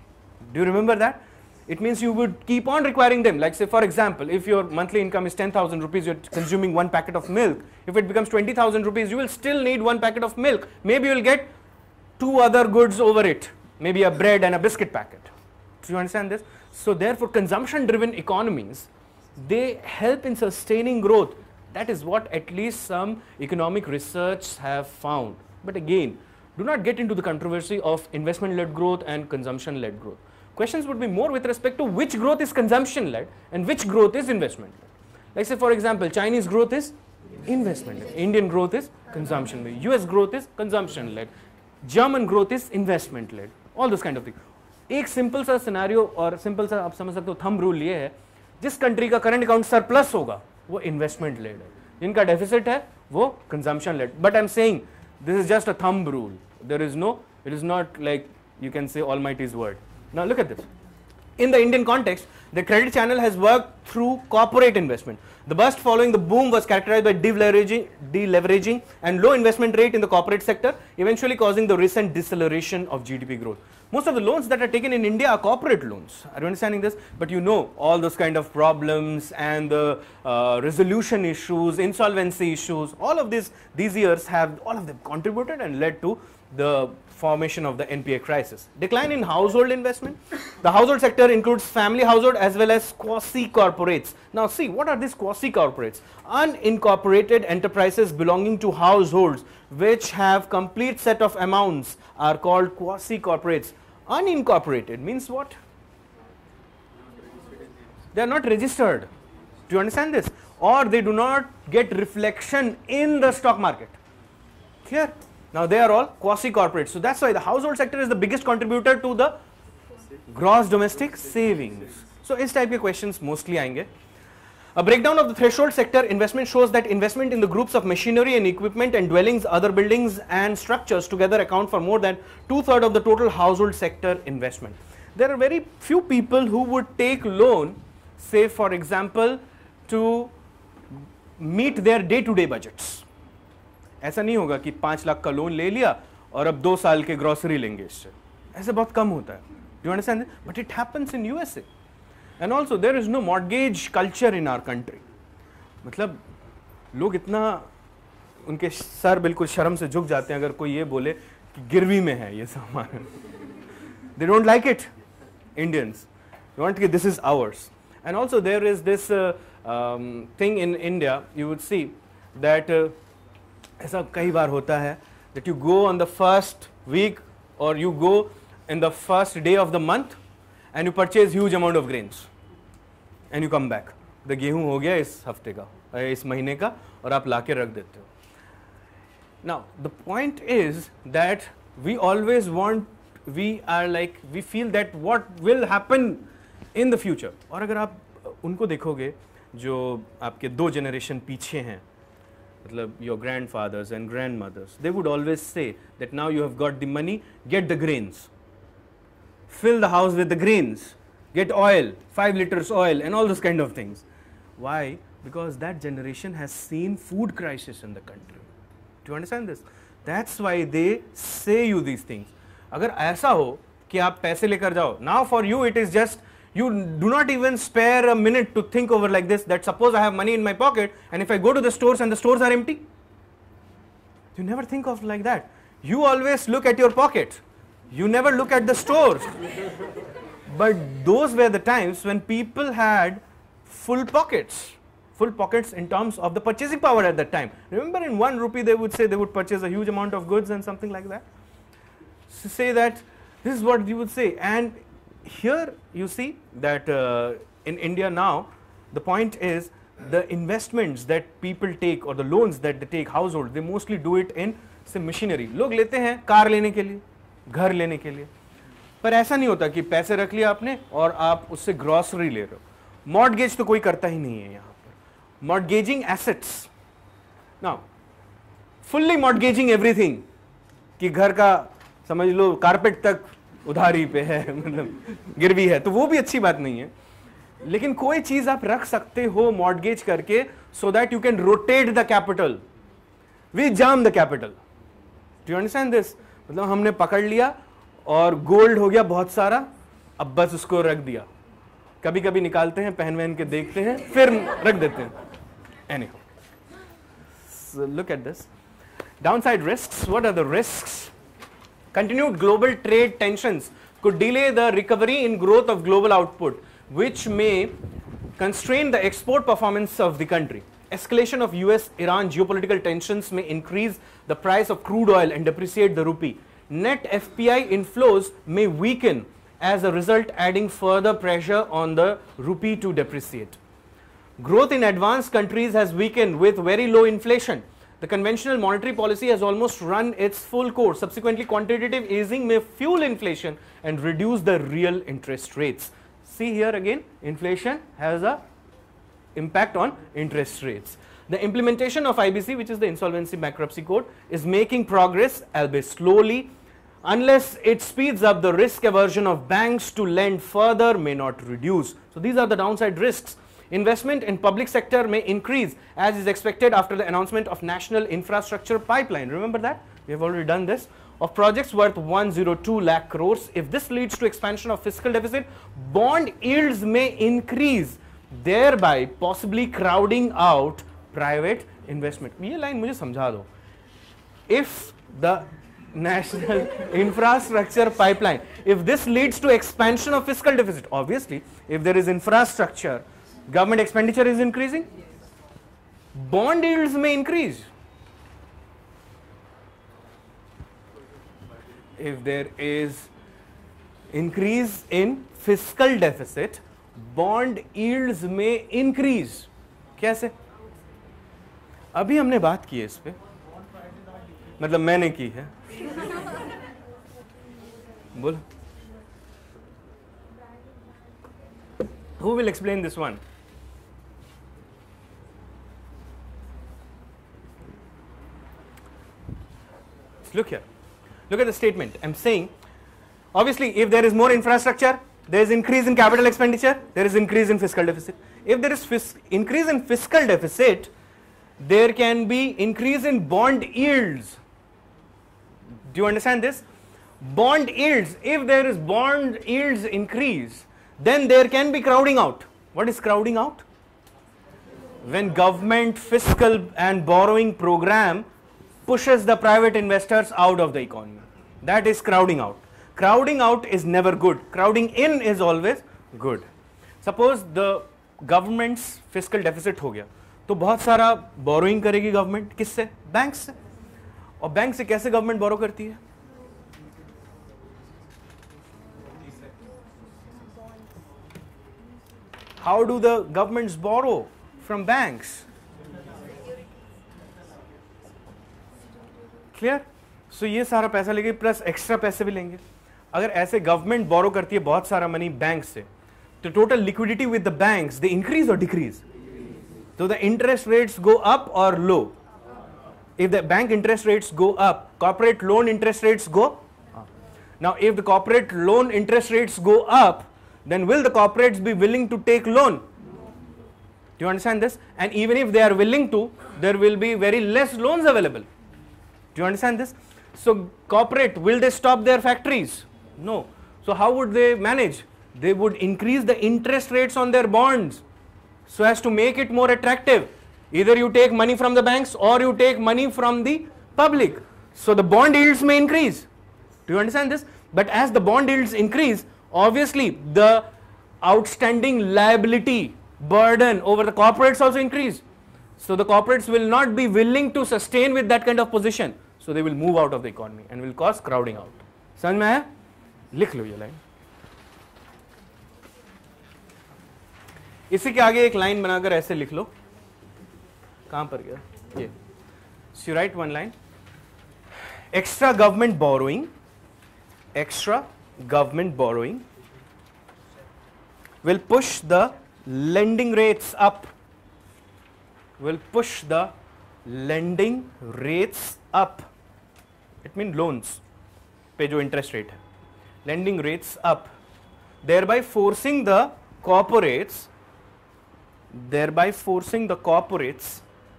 [SPEAKER 1] Do you remember that? It means you would keep on requiring them. Like say for example, if your monthly income is ten thousand rupees, you're consuming one packet of milk. If it becomes twenty thousand rupees, you will still need one packet of milk. Maybe you will get two other goods over it. Maybe a bread and a biscuit packet. Do you understand this? So therefore, consumption-driven economies, they help in sustaining growth. That is what at least some economic research have found. But again, do not get into the controversy of investment-led growth and consumption-led growth. Questions would be more with respect to which growth is consumption-led and which growth is investment-led. Like say for example, Chinese growth is investment-led, Indian growth is consumption-led, U S growth is consumption-led, German growth is investment-led, all those kind of things. एक simple सा scenario और simple सा आप समझ सकते हो thumb rule ये है, जिस कंट्री का करंट अकाउंट सरप्लस होगा वो इन्वेस्टमेंट लेड है, जिनका डेफिसिट है वो consumption led. But I am saying this is just a thumb rule. There is no, it is not like you can say almighty's word. Now look at this. In the Indian context, The credit channel has worked through corporate investment. The burst following the boom was characterized by deleveraging, deleveraging and low investment rate in the corporate sector, eventually causing the recent deceleration of G D P growth. Most of the loans that are taken in India are corporate loans. Are you understanding this? But you know all those kind of problems and the uh, resolution issues, insolvency issues, all of these, these years have, all of them contributed and led to the formation of the N P A crisis. Decline in household investment. The household sector includes family household as well as quasi-corporates. Now see, what are these quasi-corporates? Unincorporated enterprises belonging to households which have complete set of amounts are called quasi-corporates. Unincorporated means what? They are not registered. Do you understand this? Or they do not get reflection in the stock market. Clear? Now they are all quasi-corporate. So that's why the household sector is the biggest contributor to the gross domestic savings. So इस type के questions mostly आएंगे. A breakdown of the threshold sector investment shows that investment in the groups of machinery and equipment and dwellings, other buildings and structures together account for more than two-thirds of the total household sector investment. There are very few people who would take loan, say for example, to meet their day-to-day budgets. ऐसा नहीं होगा कि पांच लाख का loan ले लिया और अब दो साल के ग्रोसरी लेंगे इससे. ऐसे बहुत कम होता है. Do you understand? But it happens in U S A. And also there is no mortgage culture in our country. मतलब लोग इतना उनके सर बिल्कुल शर्म से झुक जाते हैं अगर कोई ये बोले कि गिरवी में है ये सामान. They don't like it. Indians. They want to, this is ours. And also there is this uh, um, thing in India, you would see that uh, ऐसा कई बार होता है that you go on the first week or you go in the first day of the month and you purchase huge amount of grains and you come back. The गेहूं हो गया इस हफ्ते का, इस महीने का, और आप लाके रख देते हो. Now the point is that we always want, we are like, we feel that what will happen in the future. और अगर आप उनको देखोगे जो आपके दो generation पीछे हैं, मतलब your grandfathers and grandmothers, they would always say that now you have got the money, get the grains, fill the house with the grains, get oil, five liters oil and all those kind of things. Why? Because that generation has seen food crisis in the country. Do you understand this? That's why they say you these things. अगर ऐसा हो कि आप पैसे लेकर जाओ, now for you it is just, you do not even spare a minute to think over like this, that suppose I have money in my pocket and if I go to the stores and the stores are empty. You never think of like that. You always look at your pocket. You never look at the stores. But those were the times when people had full pockets. Full pockets in terms of the purchasing power at that time. Remember, in one rupee they would say they would purchase a huge amount of goods and something like that. So say that this is what you would say. And here you see that uh, in India now, the point is the investments that people take or the loans that they take household, they mostly do it in say machinery. लोग लेते हैं car लेने के लिए, घर लेने के लिए, पर ऐसा नहीं होता कि पैसे रख लिया आपने और आप उससे ग्रॉसरी ले रहे हो. मॉर्टगेज तो कोई करता ही नहीं है यहाँ पर. Mortgaging assets, now fully mortgaging everything, कि घर का समझ लो कारपेट तक उधारी पे है, मतलब गिरवी है, तो वो भी अच्छी बात नहीं है. लेकिन कोई चीज आप रख सकते हो मॉर्टगेज करके, so that you can rotate the capital, we jam the capital. Do you understand this? मतलब हमने पकड़ लिया और गोल्ड हो गया बहुत सारा, अब बस उसको रख दिया. कभी कभी निकालते हैं, पहन वहन के देखते हैं, फिर रख देते हैं. Anyhow, so look at this. Downside risks. What are the risks? Continued global trade tensions could delay the recovery in growth of global output, which may constrain the export performance of the country. Escalation of U S Iran geopolitical tensions may increase the price of crude oil and depreciate the rupee. Net F P I inflows may weaken as a result, adding further pressure on the rupee to depreciate. Growth in advanced countries has weakened with very low inflation. The conventional monetary policy has almost run its full course. Subsequently, quantitative easing may fuel inflation and reduce the real interest rates. See here again, inflation has a impact on interest rates. The implementation of I B C, which is the Insolvency Bankruptcy Code, is making progress, albeit slowly. unless it speeds up the risk aversion of banks to lend further may not reduce. So these are the downside risks. Investment in public sector may increase as is expected after the announcement of national infrastructure pipeline. Remember that? We have already done this. Of projects worth one hundred two lakh crores. If this leads to expansion of fiscal deficit, bond yields may increase, thereby possibly crowding out private investment. ये line मुझे समझा दो. If the national infrastructure pipeline, if this leads to expansion of fiscal deficit, obviously, if there is infrastructure, government expenditure is increasing, bond yields may increase. If there is increase in fiscal deficit, bond yields may increase. कैसे? अभी हमने बात की है इस पे, मतलब मैंने की है. बोल. Who will explain this one? Look here. Look at the statement. I'm saying, obviously, if there is more infrastructure, there is increase in capital expenditure, there is increase in fiscal deficit. If there is fis increase in fiscal deficit, there can be increase in bond yields. Do you understand this? Bond yields, if there is bond yields increase, then there can be crowding out. What is crowding out? When government fiscal and borrowing program pushes the private investors out of the economy. That is crowding out. Crowding out is never good. Crowding in is always good. Suppose the government's fiscal deficit हो गया, तो बहुत सारा borrowing करेगी government. किससे? Banks से. और bank से कैसे government borrow करती है? How do the governments borrow from banks? Clear? So ये सारा पैसा लेंगे प्लस एक्स्ट्रा पैसे भी लेंगे. अगर ऐसे गवर्नमेंट बोरो करती है बहुत सारा मनी बैंक से, तो total liquidity with the banks they increase और डिक्रीज. तो the interest rates go up और low. If the bank interest rates go up, corporate loan interest rates go up. Now if the corporate loan interest rates go up, then will the corporates be willing to take loan? Do you understand this? And even if they are willing to, there will be very less loans available. Do you understand this? So corporate, will they stop their factories? No. So how would they manage? They would increase the interest rates on their bonds so as to make it more attractive. Either you take money from the banks or you take money from the public. So the bond yields may increase. Do you understand this? But as the bond yields increase, obviously the outstanding liability burden over the corporates also increase. So the corporates will not be willing to sustain with that kind of position. So they will move out of the economy and will cause crowding out. समझ में आया? लिख लो ये line. इसी के आगे एक line बनाकर ऐसे लिख लो. कहां पर गया ये? So you write one line. Extra government borrowing, extra government borrowing will push the lending rates up. Will push the lending rates up. It means loans पे जो interest rate है. Lending rates up, thereby forcing the corporates, thereby forcing the corporates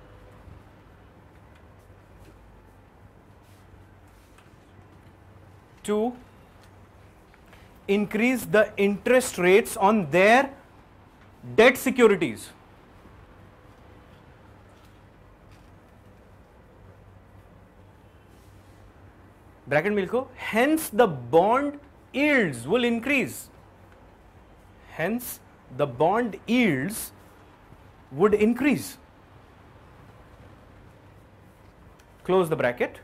[SPEAKER 1] to increase the interest rates on their debt securities. Bracket में लिखो, hence the bond yields will increase. Hence the bond yields would increase. Close the bracket.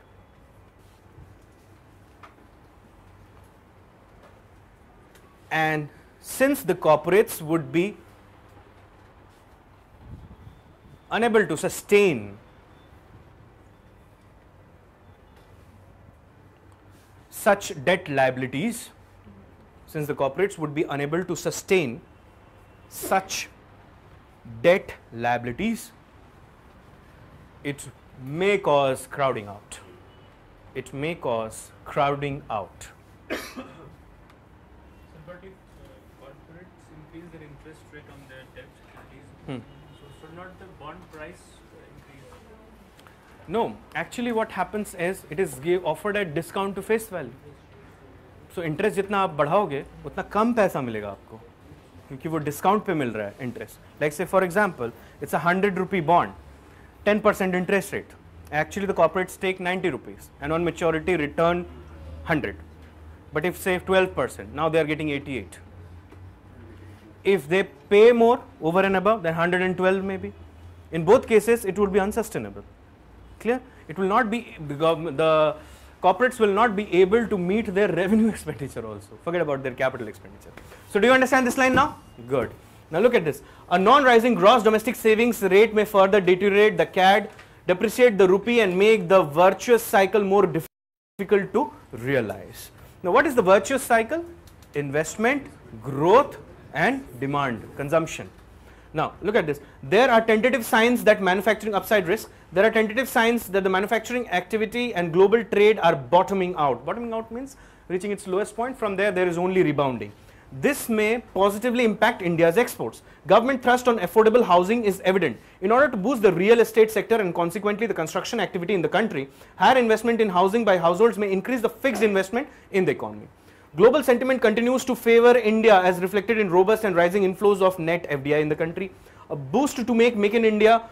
[SPEAKER 1] And since the corporates would be unable to sustain such debt liabilities, since the corporates would be unable to sustain such debt liabilities, it may cause crowding out. it may cause crowding out.
[SPEAKER 6] So, but if uh, corporates increase their interest rate on their debt securities,
[SPEAKER 1] Hmm.
[SPEAKER 6] so should not the bond price uh, increase?
[SPEAKER 1] No, actually what happens is it is give offered at discount to face value. So interest जितना आप बढ़ाओगे उतना कम पैसा मिलेगा आपको, क्योंकि वो discount पे मिल रहा है interest. Like say for example it's a hundred rupee bond, ten percent interest rate. Actually the corporates take ninety rupees and on maturity return one hundred. But if say twelve percent, now they are getting eighty-eight. If they pay more over and above, then one hundred twelve maybe. In both cases it would be unsustainable. Clear? It will not be, the, government, the corporates will not be able to meet their revenue expenditure also. Forget about their capital expenditure. So do you understand this line now? Good. Now look at this. A non-rising gross domestic savings rate may further deteriorate the C A D, depreciate the rupee and make the virtuous cycle more difficult to realize. Now what is the virtuous cycle? Investment, growth and demand, consumption. Now look at this. There are tentative signs that manufacturing upside risk. There are tentative signs that the manufacturing activity and global trade are bottoming out. Bottoming out means reaching its lowest point. From there, there is only rebounding. This may positively impact India's exports. Government thrust on affordable housing is evident. In order to boost the real estate sector and consequently the construction activity in the country, higher investment in housing by households may increase the fixed investment in the economy. Global sentiment continues to favor India as reflected in robust and rising inflows of net F D I in the country. A boost to make Make in India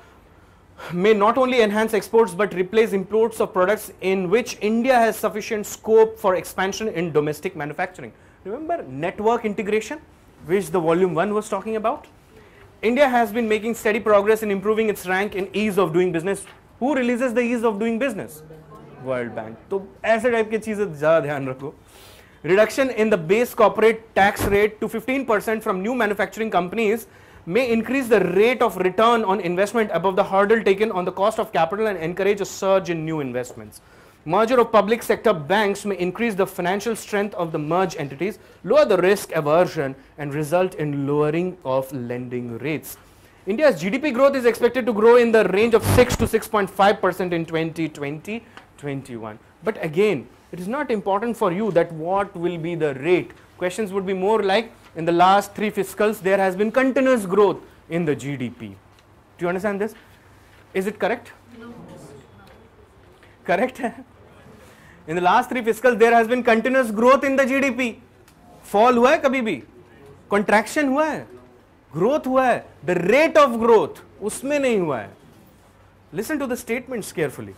[SPEAKER 1] may not only enhance exports but replace imports of products in which India has sufficient scope for expansion in domestic manufacturing. Remember network integration, which the volume one was talking about? India has been making steady progress in improving its rank in ease of doing business. Who releases the ease of doing business? World Bank. तो ऐसे type की चीजें ज़्यादा ध्यान रखो. Reduction in the base corporate tax rate to fifteen percent from new manufacturing companies may increase the rate of return on investment above the hurdle taken on the cost of capital and encourage a surge in new investments. Merger of public sector banks may increase the financial strength of the merged entities, lower the risk aversion and result in lowering of lending rates. India's G D P growth is expected to grow in the range of six to six point five percent in twenty twenty to twenty-one. But again, it is not important for you that what will be the rate. Questions would be more like, in the last three fiscals there has been continuous growth in the G D P. Do you understand this? Is it correct? No. Correct? In the last three fiscals there has been continuous growth in the G D P. Fall हुआ है कभी भी? Contraction हुआ है? Growth हुआ है? The rate of growth उसमें नहीं हुआ है. Listen to the statements carefully.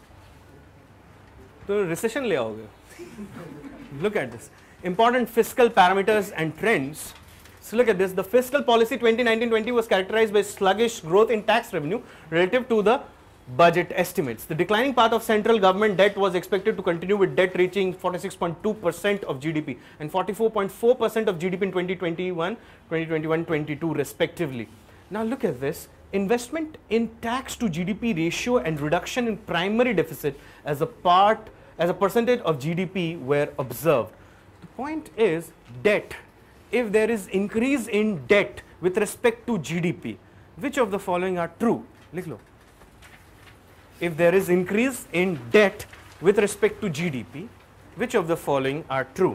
[SPEAKER 1] तो recession ले आओगे. Look at this. Important fiscal parameters and trends. So look at this. The fiscal policy twenty nineteen twenty was characterized by sluggish growth in tax revenue relative to the budget estimates. The declining path of central government debt was expected to continue, with debt reaching forty-six point two percent of G D P and forty-four point four percent of G D P in twenty twenty-one, twenty twenty-one twenty-two respectively. Now look at this. Investment in tax to G D P ratio and reduction in primary deficit as a part as a percentage of G D P were observed. The point is debt. If there is increase in debt with respect to G D P, which of the following are true? लिख लो. If there is increase in debt with respect to G D P, which of the following are true?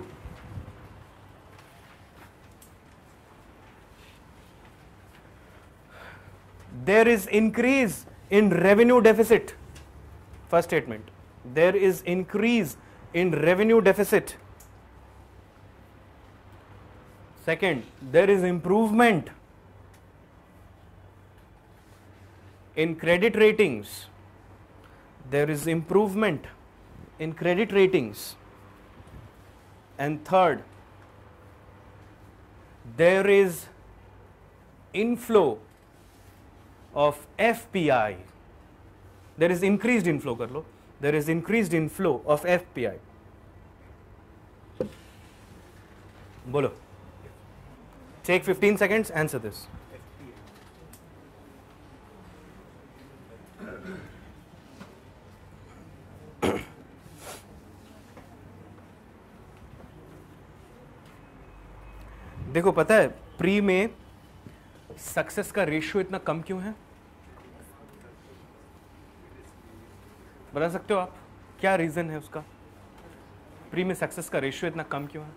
[SPEAKER 1] There is increase in revenue deficit. First statement. There is increase in revenue deficit. Second, there is improvement in credit ratings. There is improvement in credit ratings. And third, there is inflow of F P I. There is increased inflow, kar lo. There is increased inflow of F P I. Bolo. Take fifteen seconds, answer this. देखो पता है pre में success का ratio इतना कम क्यों है? बता सकते हो आप क्या रीज़न है उसका? प्री में सक्सेस का रेशियो इतना कम क्यों है?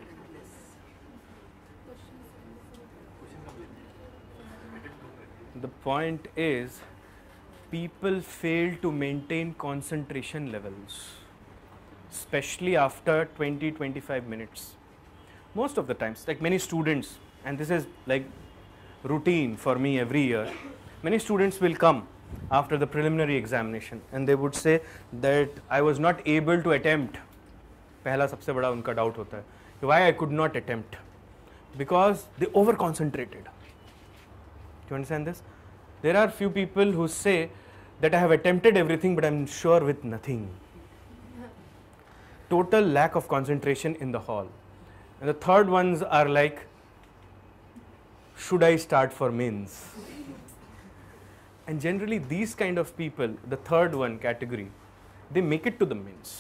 [SPEAKER 1] The point is people fail to maintain concentration levels, especially after twenty to twenty-five minutes. Most of the times, like many students, and this is like routine for me every year, many students will come after the preliminary examination and they would say that I was not able to attempt. पहला सबसे बड़ा उनका doubt होता है, why I could not attempt? Because they over concentrated. Do you understand this? There are few people who say that I have attempted everything but I am sure with nothing. Total lack of concentration in the hall. And the third ones are like, should I start for mains? And generally these kind of people, the third one category, they make it to the mains.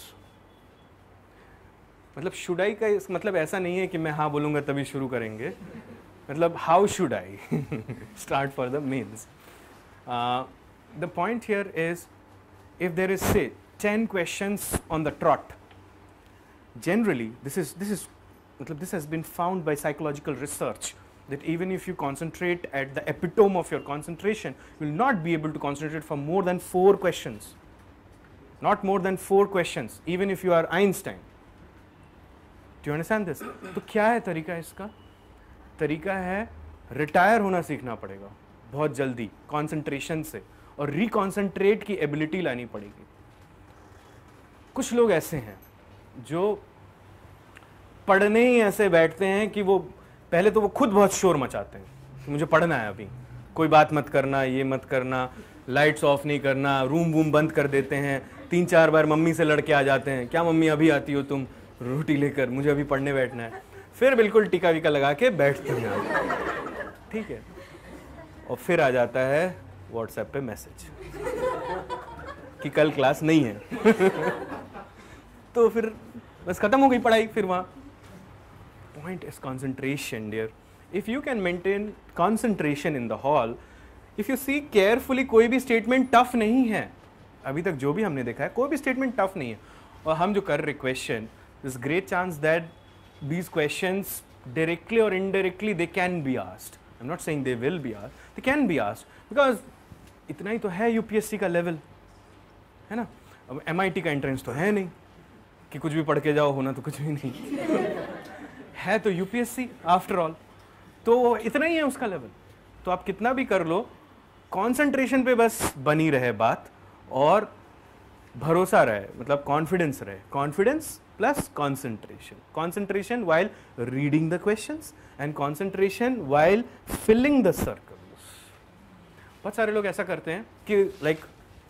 [SPEAKER 1] मतलब should I का मतलब ऐसा नहीं है कि मैं हाँ बोलूँगा तभी शुरू करेंगे, मतलब how should I start for the mains? Uh, the point here is, if there is say ten questions on the trot, generally this is this is this has been found by psychological research that even if you concentrate at the epitome of your concentration, you will not be able to concentrate for more than four questions, not more than four questions, even if you are Einstein. Do you understand this? तो क्या है तरीका इसका? तरीका है retire होना सीखना पड़ेगा बहुत जल्दी कंसंट्रेशन से, और रिकॉन्सेंट्रेट की एबिलिटी लानी पड़ेगी. कुछ लोग ऐसे हैं जो पढ़ने ही ऐसे बैठते हैं कि वो पहले तो वो खुद बहुत शोर मचाते हैं कि मुझे पढ़ना है, अभी कोई बात मत करना, ये मत करना, लाइट्स ऑफ नहीं करना, रूम वूम बंद कर देते हैं, तीन चार बार मम्मी से लड़के आ जाते हैं, क्या मम्मी अभी आती हो तुम रोटी लेकर, मुझे अभी पढ़ने बैठना है. फिर बिल्कुल टीका वीका लगा के बैठते हैं, ठीक है, और फिर आ जाता है व्हाट्सएप पे मैसेज कि कल क्लास नहीं है. तो फिर बस खत्म हो गई पढ़ाई. फिर वहाँ point is concentration dear. If you can maintain concentration in the hall, if you see carefully, कोई भी स्टेटमेंट टफ नहीं है. अभी तक जो भी हमने देखा है कोई भी स्टेटमेंट टफ नहीं है. और हम जो कर रहे question, this great chance that these questions directly or indirectly they can be asked. I'm not saying they will be asked, they can be asked, because इतना ही तो है U P S C का लेवल, है ना. अब M I T का entrance तो है नहीं कि कुछ भी पढ़ के जाओ, होना तो कुछ भी नहीं है. तो U P S C after all तो इतना ही है उसका लेवल. तो आप कितना भी कर लो, कंसंट्रेशन पे बस बनी रहे बात, और भरोसा रहे, मतलब कॉन्फिडेंस रहे. Confidence plus concentration. Concentration while reading the questions and concentration while filling the circles. बहुत सारे लोग ऐसा करते हैं कि like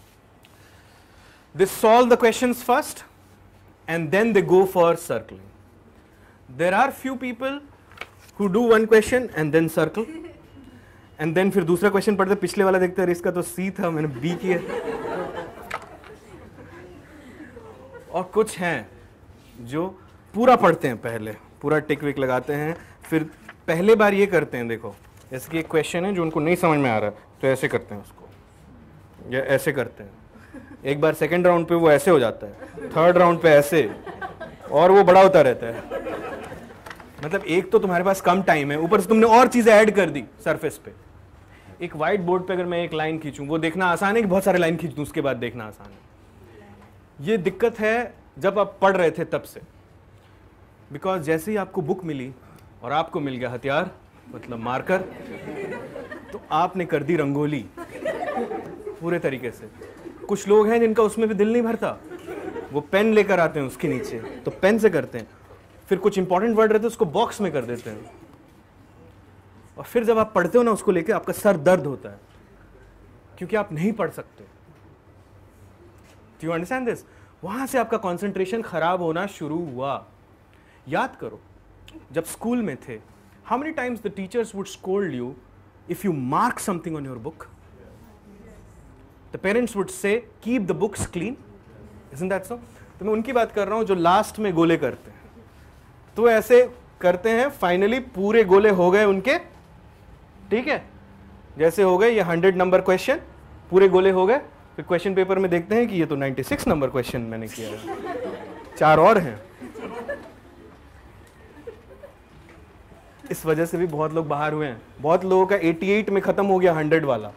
[SPEAKER 1] they solve the questions first and then they go for circling. There are few people who do one question and then circle and then फिर दूसरा question पढ़ते, पिछले वाला देखते हैं, इसका तो सी था, मैंने बी किया. और कुछ हैं जो पूरा पढ़ते हैं, पहले पूरा टिक विक लगाते हैं, फिर पहले बार ये करते हैं, देखो जैसे कि एक क्वेश्चन है जो उनको नहीं समझ में आ रहा तो ऐसे करते हैं उसको, या ऐसे करते हैं. एक बार सेकंड राउंड पे वो ऐसे हो जाता है, थर्ड राउंड पे ऐसे, और वो बड़ा होता रहता है. मतलब एक तो तुम्हारे पास कम टाइम है, ऊपर से तुमने और चीजें ऐड कर दी सरफेस पे. एक व्हाइट बोर्ड पे अगर मैं एक लाइन खींचूं, वो देखना आसान है कि बहुत सारे लाइन खींच दूं उसके बाद देखना आसान है. ये दिक्कत है जब आप पढ़ रहे थे तब से, बिकॉज जैसे ही आपको बुक मिली और आपको मिल गया हथियार, मतलब मार्कर, तो आपने कर दी रंगोली पूरे तरीके से. कुछ लोग हैं जिनका उसमें भी दिल नहीं भरता, वो पेन लेकर आते हैं उसके नीचे, तो पेन से करते हैं. फिर कुछ इंपॉर्टेंट वर्ड रहते हैं उसको बॉक्स में कर देते हैं, और फिर जब आप पढ़ते हो ना उसको लेके, आपका सर दर्द होता है क्योंकि आप नहीं पढ़ सकते. Do you understand this? वहां से आपका कंसंट्रेशन खराब होना शुरू हुआ. याद करो जब स्कूल में थे, how many times the teachers would scold you if you mark something on your book. The parents would say keep the books clean. Isn't that so? तो मैं उनकी बात कर रहा हूं जो लास्ट में गोले करते हैं. तो ऐसे करते हैं, फाइनली पूरे गोले हो गए उनके, ठीक है, जैसे हो गए ये हंड्रेड नंबर क्वेश्चन, पूरे गोले हो गए, फिर क्वेश्चन पेपर में देखते हैं कि ये तो छियानवे नंबर क्वेश्चन मैंने किया है, चार और हैं। इस वजह से भी बहुत लोग बाहर हुए हैं। बहुत लोगों का अठासी में खत्म हो गया हंड्रेड वाला।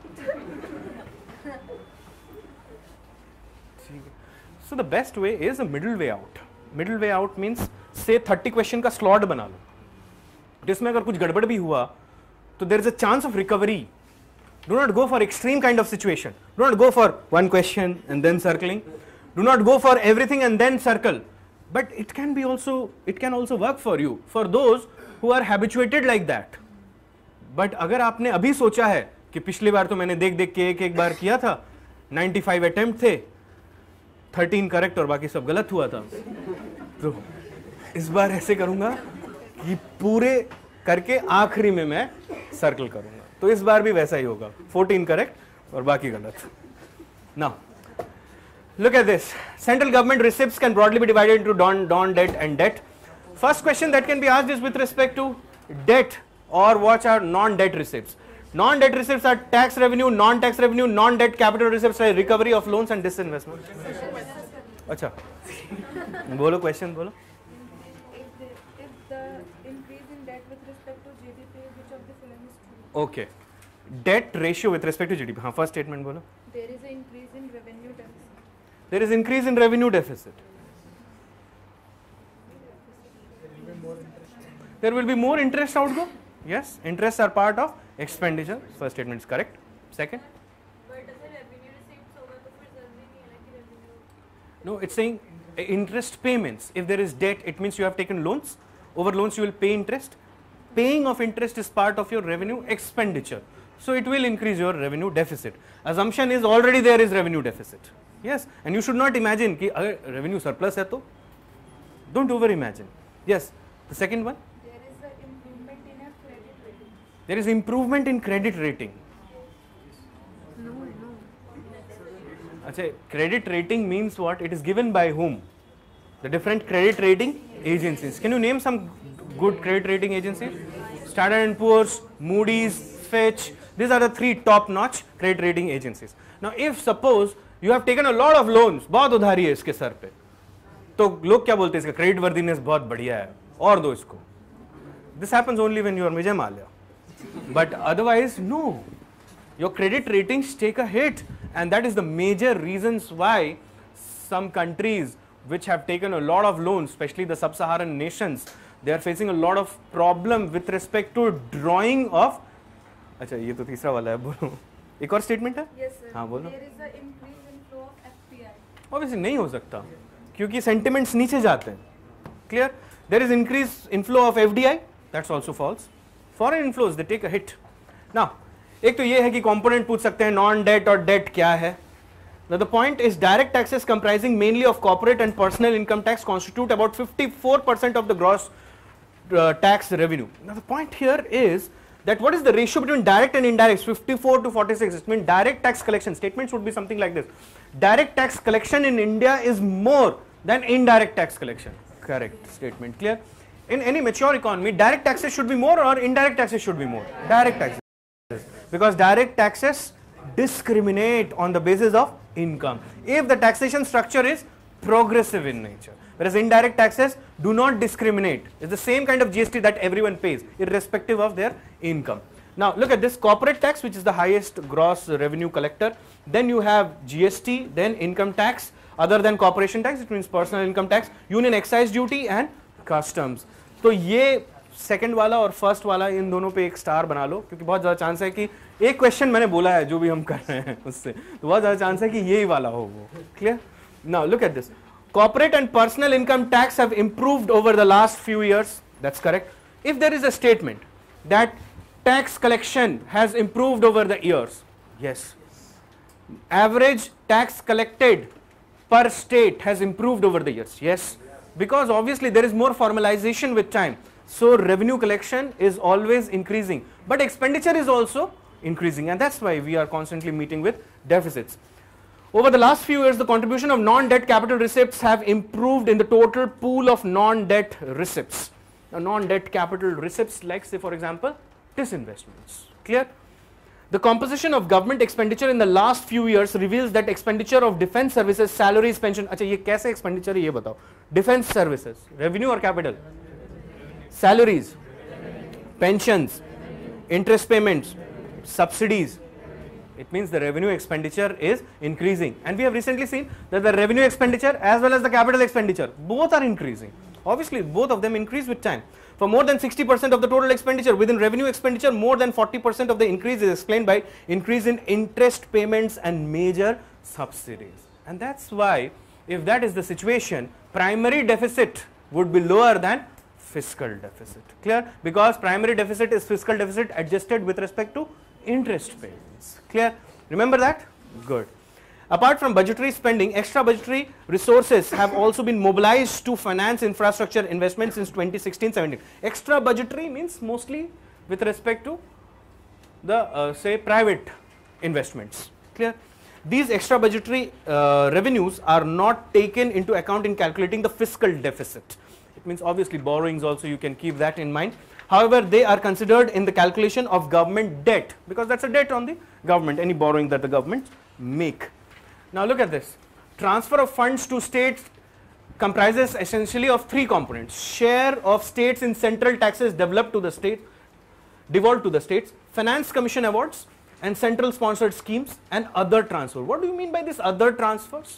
[SPEAKER 1] So the best way is a middle way out. Middle way out means say thirty question का स्लॉट बना लो, जिसमें अगर कुछ गड़बड़ भी हुआ तो there is a chance of recovery. Do not go for extreme kind of situation. Do not go for one question and then circling. Do not go for everything and then circle. But it can be also, it can also work for you, for those who are habituated like that. But अगर आपने अभी सोचा है कि पिछली बार तो मैंने देख देख के एक एक बार किया था, पचानवे अटेम्प्ट थे, तेरह करेक्ट और बाकी सब गलत हुआ था, तो इस बार ऐसे करूंगा कि पूरे करके आखिरी में मैं सर्कल करूंगा। तो इस बार भी वैसा ही होगा, चौदह करेक्ट और बाकी गलत। Now, look at this. Central government receipts can broadly be divided into non, non-debt and debt. First question that can be asked is with respect to debt, or what are non-debt receipts. Non-debt receipts are tax revenue, non-tax revenue, non-debt capital receipts are recovery of loans and disinvestment. अच्छा, बोलो question बोलो।
[SPEAKER 2] If the, if the increase in debt with respect to G D P, which of the following is true?
[SPEAKER 1] Okay, debt ratio with respect to G D P. हाँ, first statement बोलो।
[SPEAKER 2] There is an increase in revenue deficit.
[SPEAKER 1] There is increase in revenue deficit. There will be more interest outgo. Yes, interests are part of expenditure. First statement is correct. Second.
[SPEAKER 5] But does the revenue receipts होगा तो फिर जल्दी नहीं है ना कि revenue?
[SPEAKER 1] No, it's saying uh, interest payments. If there is debt, it means you have taken loans. Over loans, you will pay interest. Paying of interest is part of your revenue expenditure. So it will increase your revenue deficit. Assumption is already there is revenue deficit. Yes, and you should not imagine कि अगर revenue surplus है तो don't over imagine. Yes, the second one.
[SPEAKER 2] There is an improvement in a credit rating.
[SPEAKER 1] There is improvement in credit rating.
[SPEAKER 2] No, no.
[SPEAKER 1] Achha, credit rating means what? It is given by whom? The different credit rating agencies. Can you name some good credit rating agencies? Standard and Poor's, Moody's, Fitch. These are the three top-notch credit rating agencies. Now, if suppose you have taken a lot of loans, बहुत उधारी है इसके sir पे, तो लोग क्या बोलते हैं इसका credit worthiness बहुत बढ़िया है और दो इसको. This happens only when you are Vijay Mallya. But otherwise, no. Your credit ratings take a hit, and that is the major reasons why some countries which have taken a lot of loans, especially the sub-Saharan nations, they are facing a lot of problem with respect to drawing of. अच्छा ये तो तीसरा वाला है, बोलो एक और statement है.
[SPEAKER 2] Yes, sir.
[SPEAKER 1] हाँ बोलो.
[SPEAKER 2] There is an increase in flow of F P I.
[SPEAKER 1] Obviously नहीं हो सकता क्योंकि sentiments नीचे जाते हैं. Clear? There is increase inflow of F D I. That's also false. Foreign inflows they take a hit. Now एक तो ये है कि component पूछ सकते हैं non debt और debt क्या है. Now the point is direct taxes comprising mainly of corporate and personal income tax constitute about fifty-four percent of the gross uh, tax revenue. Now the point here is that what is the ratio between direct and indirect? fifty-four to forty-six. It means direct tax collection. Statements would be something like this. Direct tax collection in India is more than indirect tax collection. Correct statement. Clear? In any mature economy, direct taxes should be more or indirect taxes should be more? Direct taxes. Because direct taxes discriminate on the basis of income. If the taxation structure is progressive in nature. Whereas indirect taxes do not discriminate. It's the same kind of G S T that everyone pays, irrespective of their income. Now look at this corporate tax, which is the highest gross revenue collector. Then you have G S T, then income tax, other than corporation tax, it means personal income tax, union excise duty and customs. तो ये second वाला और first वाला इन दोनों पे एक star बना लो, क्योंकि बहुत ज़्यादा चांस है कि एक क्वेश्चन मैंने बोला है जो भी हम कर रहे हैं उससे, तो बहुत ज़्यादा चांस है कि यही वाला हो वो. Clear? Now look at this. Corporate and personal income tax have improved over the last few years. That's correct. If there is a statement that tax collection has improved over the years, yes. Average tax collected per state has improved over the years, yes. Because obviously there is more formalization with time. So revenue collection is always increasing. But expenditure is also increasing, and that's why we are constantly meeting with deficits. Over the last few years, the contribution of non-debt capital receipts have improved in the total pool of non-debt receipts. Now, non-debt capital receipts, like say for example, disinvestments. Clear? The composition of government expenditure in the last few years reveals that expenditure of defense services, salaries, pension, अच्छा ये कैसे expenditure है ये बताओ? Defense services, revenue or capital? Salaries, pensions, interest payments, subsidies. It means the revenue expenditure is increasing, and we have recently seen that the revenue expenditure as well as the capital expenditure both are increasing. Obviously, both of them increase with time. For more than sixty percent of the total expenditure, within revenue expenditure, more than forty percent of the increase is explained by increase in interest payments and major subsidies. And that's why, if that is the situation, primary deficit would be lower than fiscal deficit. Clear? Because primary deficit is fiscal deficit adjusted with respect to interest payments. Clear? Remember that? Good. Apart from budgetary spending, extra budgetary resources have also been mobilized to finance infrastructure investments since twenty sixteen seventeen. Extra budgetary means mostly with respect to the uh, say private investments. Clear? These extra budgetary uh, revenues are not taken into account in calculating the fiscal deficit. It means obviously borrowings also, you can keep that in mind. However, they are considered in the calculation of government debt, because that's a debt on the government, any borrowing that the government make. Now look at this. Transfer of funds to states comprises essentially of three components. Share of states in central taxes developed to the state, devolved to the states, finance commission awards, and central sponsored schemes, and other transfer. What do you mean by this other transfers?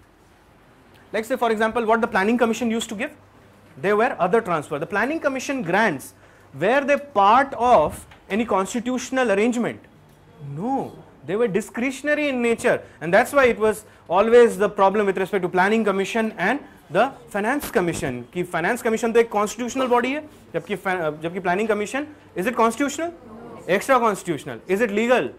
[SPEAKER 1] Like say for example what the planning commission used to give. They were other transfer. The planning commission grants, were they part of any constitutional arrangement? No. They were discretionary in nature, and that's why it was always the problem with respect to planning commission and the finance commission. कि finance commission तो एक constitutional body है, जबकि जबकि planning commission, is it constitutional? Extra constitutional. Is it legal?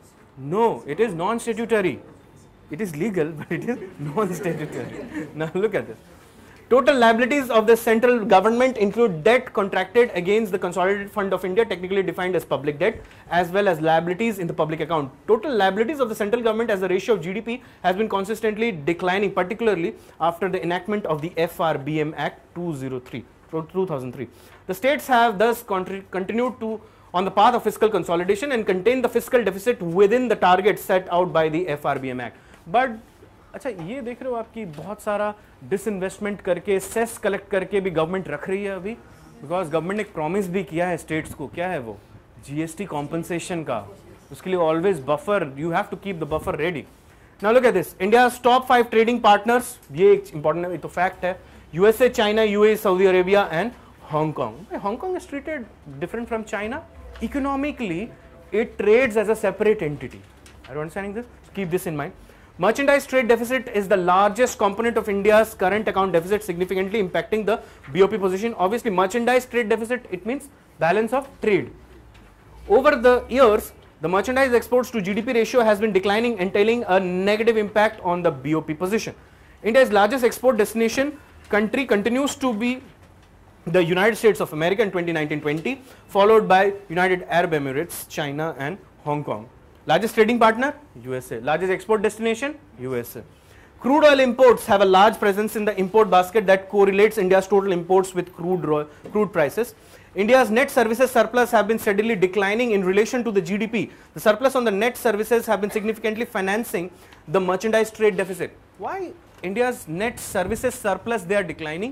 [SPEAKER 1] No, it is non-statutory. It is legal, but it is non-statutory. Now look at this. Total liabilities of the central government include debt contracted against the Consolidated Fund of India, technically defined as public debt, as well as liabilities in the public account. Total liabilities of the central government as a ratio of G D P has been consistently declining, particularly after the enactment of the F R B M Act two thousand three. The states have thus continued to on the path of fiscal consolidation and contain the fiscal deficit within the targets set out by the F R B M Act. But अच्छा ये देख रहे हो आपकी बहुत सारा disinvestment करके cess collect करके भी गवर्नमेंट रख रही है अभी, बिकॉज गवर्नमेंट ने एक प्रॉमिस भी किया है स्टेट्स को. क्या है वो? जीएसटी कॉम्पनसेशन का. उसके लिए always buffer, you have to keep the buffer ready. Now look at this. India's top five trading partners, ये एक इंपॉर्टेंट तो फैक्ट है. USA, China, UAE, Saudi Arabia and Hong Kong. Hong Kong is treated different from China. Economically it trades as a separate entity. Are you understanding this? Keep this in mind. Merchandise trade deficit is the largest component of India's current account deficit, significantly impacting the B O P position. Obviously, merchandise trade deficit, it means balance of trade. Over the years, the merchandise exports to G D P ratio has been declining, entailing a negative impact on the B O P position. India's largest export destination country continues to be the United States of America in twenty nineteen twenty, followed by United Arab Emirates, China and Hong Kong. Largest trading partner, U S A. Largest export destination, U S A. Crude oil imports have a large presence in the import basket that correlates India's total imports with crude, crude prices. India's net services surplus have been steadily declining in relation to the G D P. The surplus on the net services have been significantly financing the merchandise trade deficit. Why India's net services surplus they are declining?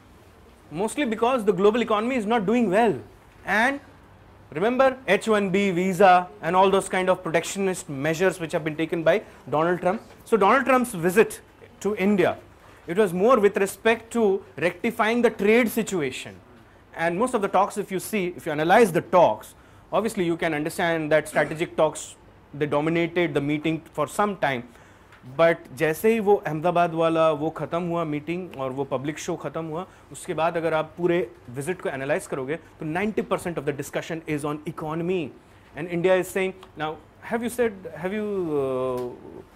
[SPEAKER 1] Mostly because the global economy is not doing well, and remember H one B visa and all those kind of protectionist measures which have been taken by Donald Trump. So Donald Trump's visit to India, it was more with respect to rectifying the trade situation, and most of the talks, if you see, if you analyze the talks, obviously you can understand that strategic talks, they dominated the meeting for some time. But जैसे ही वो अहमदाबाद वाला वो ख़त्म हुआ meeting और वो public show ख़त्म हुआ, उसके बाद अगर आप पूरे विजिट को एनालाइज करोगे तो ninety percent of the discussion is on economy, and India is saying now have you said have you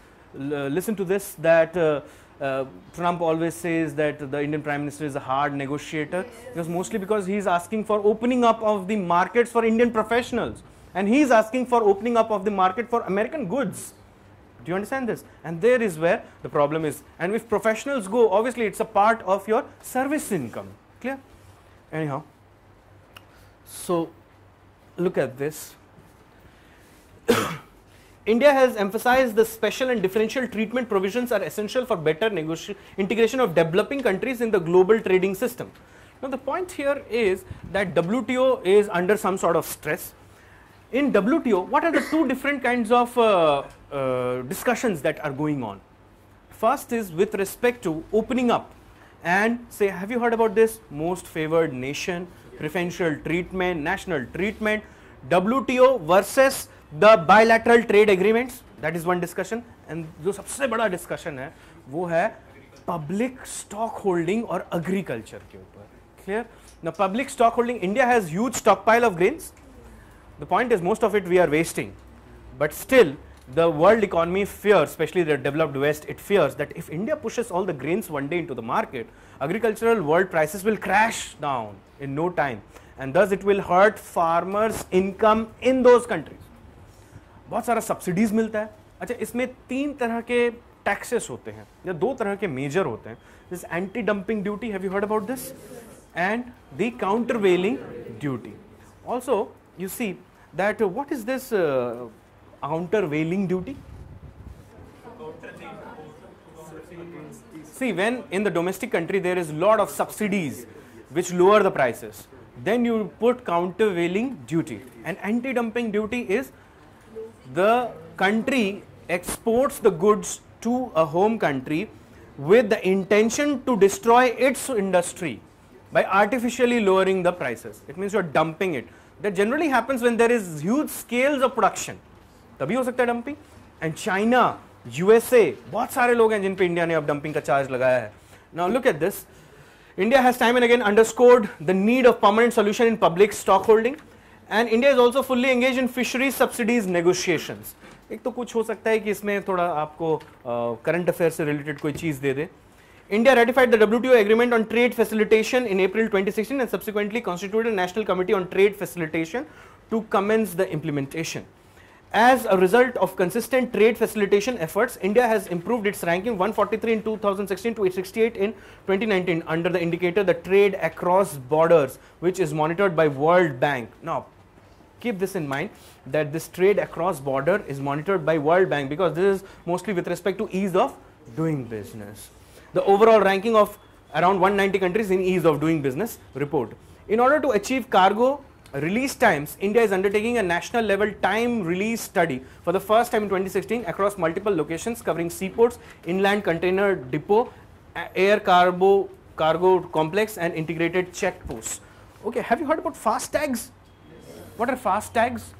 [SPEAKER 1] listen to this that Trump always says that the Indian Prime Minister is a hard negotiator, because mostly because he is asking for opening up of the markets for Indian professionals, and he is asking for opening up of the market for American goods. Do you understand this? And there is where the problem is. And if professionals go, obviously it's a part of your service income. Clear? Anyhow, so look at this. India has emphasized the special and differential treatment provisions are essential for better integration of developing countries in the global trading system. Now the point here is that W T O is under some sort of stress. In W T O, what are the two different kinds of uh, uh, discussions that are going on? First is with respect to opening up and say, have you heard about this? Most favored nation, preferential treatment, national treatment, W T O versus the bilateral trade agreements. That is one discussion. And जो सबसे बड़ा discussion है वो है public stock holding और agriculture के ऊपर. Clear? Now public stock holding, India has huge stockpile of grains. The point is most of it we are wasting, but still the world economy fears, especially the developed West, it fears that if India pushes all the grains one day into the market, agricultural world prices will crash down in no time, and thus it will hurt farmers' income in those countries. बहुत सारा subsidies मिलता है. अच्छा, इसमें तीन तरह के taxes होते हैं या दो तरह के मेजर होते हैं. This anti dumping duty, have you heard about this, and the countervailing duty. Also you see that uh, what is this uh, countervailing duty? See, when in the domestic country there is lot of subsidies which lower the prices, then you put countervailing duty. And anti-dumping duty is the country exports the goods to a home country with the intention to destroy its industry by artificially lowering the prices. It means you are dumping it. That generally happens when there is huge scales of production. तभी हो सकता है dumping. And China, U S A, बहुत सारे लोग हैं जिन पे India ने अब dumping का charge लगाया है. Now look at this. India has time and again underscored the need of permanent solution in public stock holding, and India is also fully engaged in fisheries subsidies negotiations. एक तो कुछ हो सकता है कि इसमें थोड़ा आपको current affairs से related कोई चीज दे दे. India ratified the W T O agreement on trade facilitation in April twenty sixteen and subsequently constituted a national committee on trade facilitation to commence the implementation. As a result of consistent trade facilitation efforts, India has improved its ranking one forty-three in two thousand sixteen to sixty-eight in twenty nineteen under the indicator the trade across borders, which is monitored by World Bank. Now, keep this in mind that this trade across border is monitored by World Bank because this is mostly with respect to ease of doing business. The overall ranking of around one hundred ninety countries in ease of doing business report. In order to achieve cargo release times, India is undertaking a national level time release study for the first time in twenty sixteen across multiple locations covering seaports, inland container depot, air cargo, cargo complex and integrated checkposts. Okay, have you heard about fast tags? What are fast tags?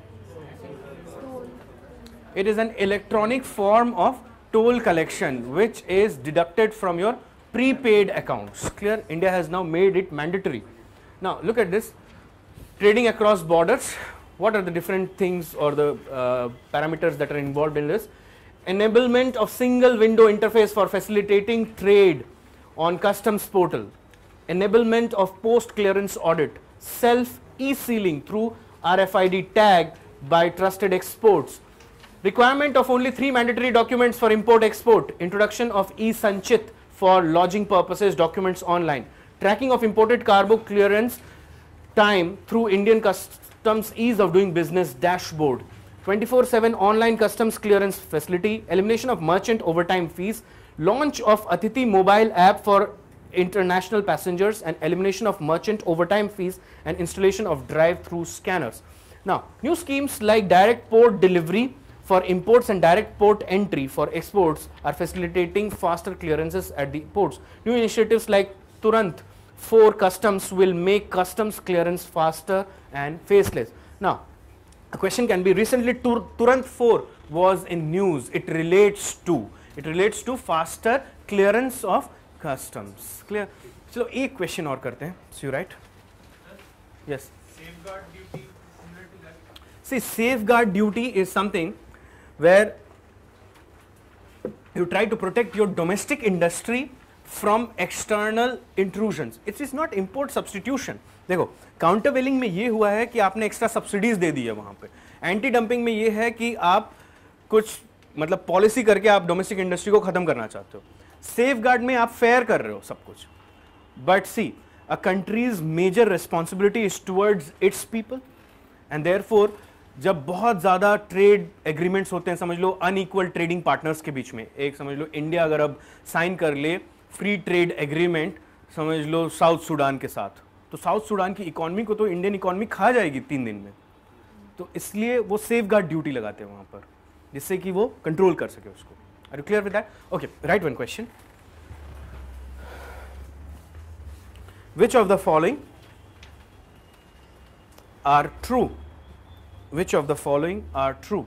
[SPEAKER 1] It is an electronic form of toll collection which is deducted from your prepaid accounts. Clear? India has now made it mandatory. Now look at this. Trading across borders, what are the different things or the uh, parameters that are involved in this? Enablement of single window interface for facilitating trade on customs portal. Enablement of post clearance audit. Self e-sealing through R F I D tag by trusted exports. Requirement of only three mandatory documents for import export. Introduction of e-sanchit for lodging purposes documents online. Tracking of imported cargo clearance time through Indian Customs ease of doing business dashboard. twenty-four seven online customs clearance facility. Elimination of merchant overtime fees. Launch of Atithi mobile app for international passengers and elimination of merchant overtime fees and installation of drive-through scanners. Now, new schemes like direct port delivery for imports and direct port entry for exports are facilitating faster clearances at the ports. New initiatives like Turant four customs will make customs clearance faster and faceless. Now, a question can be, recently Tur Turant four was in news. It relates to, it relates to faster clearance of customs. Clear? So, एक question और करते हैं. So, you right? Yes.
[SPEAKER 3] Safeguard duty similar to that.
[SPEAKER 1] See, safeguard duty is something where you try to protect your domestic industry from external intrusions. It is not import substitution. देखो, countervailing में ये हुआ है कि आपने extra subsidies दे दी है वहाँ पे. Anti dumping में ये है कि आप कुछ मतलब policy करके आप domestic industry को खत्म करना चाहते हो. Safeguard में आप fair कर रहे हो सब कुछ. But see, a country's major responsibility is towards its people, and therefore जब बहुत ज़्यादा ट्रेड एग्रीमेंट्स होते हैं, समझ लो अनइक्वल ट्रेडिंग पार्टनर्स के बीच में, एक समझ लो इंडिया अगर अब साइन कर ले फ्री ट्रेड एग्रीमेंट समझ लो साउथ सूडान के साथ, तो साउथ सूडान की इकोनॉमी को तो इंडियन इकोनॉमी खा जाएगी तीन दिन में, तो इसलिए वो सेफगार्ड ड्यूटी लगाते हैं वहाँ पर, जिससे कि वो कंट्रोल कर सके उसको। Are you clear with that? Okay, write one question. Which of the following are true? Which of the following are true?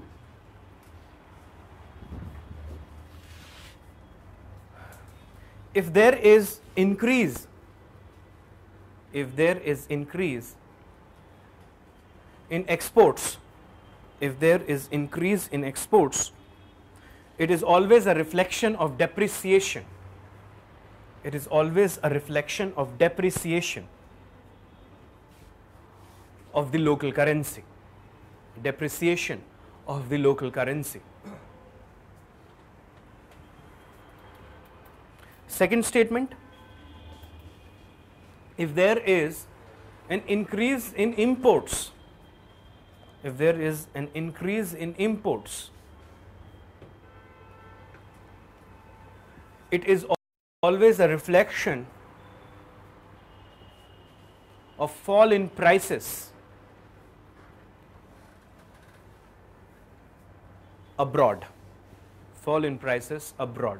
[SPEAKER 1] If there is increase, if there is increase in exports, if there is increase in exports, it is always a reflection of depreciation. It is always a reflection of depreciation of the local currency. Depreciation of the local currency. Second statement, if there is an increase in imports, if there is an increase in imports, it is always a reflection of fall in prices abroad. Fall in prices abroad.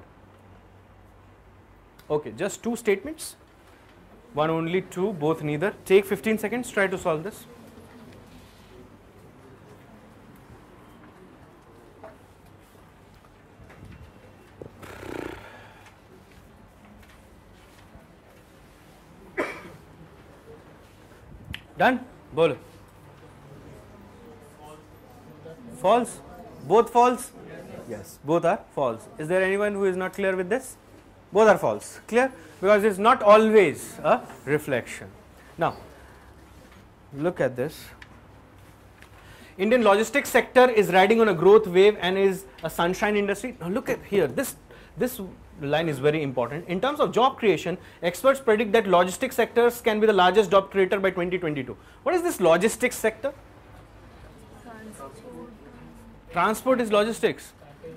[SPEAKER 1] Okay, just two statements. One only, two, both neither. Take fifteen seconds, try to solve this. Done? Bolo. False? Both false? Yes, both are false. Is there anyone who is not clear with this? Both are false. Clear? Because it's not always a reflection. Now, look at this. Indian logistics sector is riding on a growth wave and is a sunshine industry. Now look at here. This, this line is very important. In terms of job creation, experts predict that logistics sectors can be the largest job creator by twenty twenty-two. What is this logistics sector?
[SPEAKER 5] Transport.
[SPEAKER 1] Transport is logistics.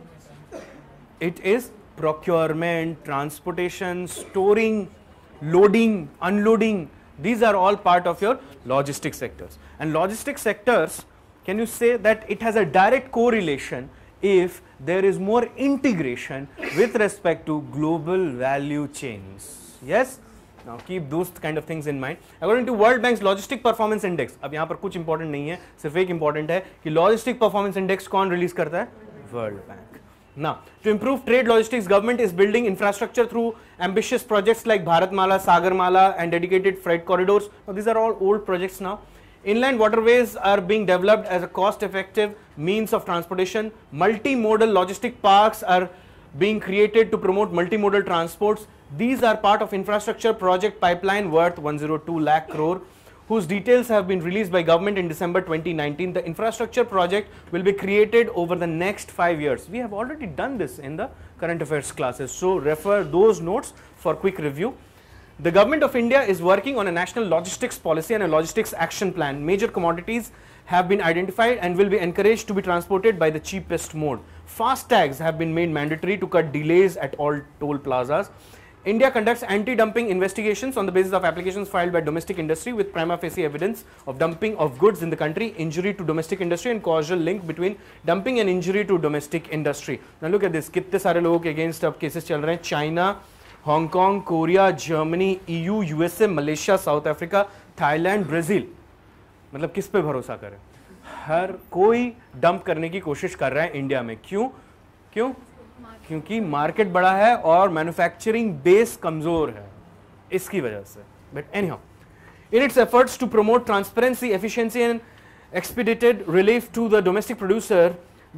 [SPEAKER 1] It is procurement, transportation, storing, loading, unloading. These are all part of your logistics sectors. And logistics sectors, can you say that it has a direct correlation if there is more integration with respect to global value chains? Yes? Now keep those kind of things in mind. According to World Bank's Logistic Performance Index, अब यहाँ पर कुछ important नहीं है, सिर्फ एक important है कि Logistic Performance Index कौन release करता है? World Bank. Now, to improve trade logistics, government is building infrastructure through ambitious projects like Bharatmala, Sagarmala and dedicated freight corridors. Now, these are all old projects now. Inland waterways are being developed as a cost-effective means of transportation. Multimodal logistic parks are being created to promote multimodal transports. These are part of infrastructure project pipeline worth one hundred two lakh crore, whose details have been released by government in December twenty nineteen. The infrastructure project will be created over the next five years. We have already done this in the current affairs classes, so refer those notes for quick review. The government of India is working on a national logistics policy and a logistics action plan. Major commodities have been identified and will be encouraged to be transported by the cheapest mode. Fast tags have been made mandatory to cut delays at all toll plazas. India conducts anti-dumping investigations on the basis of applications filed by domestic industry with prima facie evidence of dumping of goods in the country, injury to domestic industry and causal link between dumping and injury to domestic industry. Now look at this, कितने सारे लोगों के against अब cases चल रहे हैं. China, Hong Kong, Korea, Germany, E U, U S A, Malaysia, South Africa, Thailand, Brazil. मतलब किस पे भरोसा करें? हर कोई डंप करने की कोशिश कर रहा है इंडिया में. क्यों? क्यों? क्योंकि मार्केट बड़ा है और मैन्युफैक्चरिंग बेस कमजोर है, इसकी वजह से. But anyhow, in its efforts to promote transparency, efficiency and expedited relief to the domestic producer,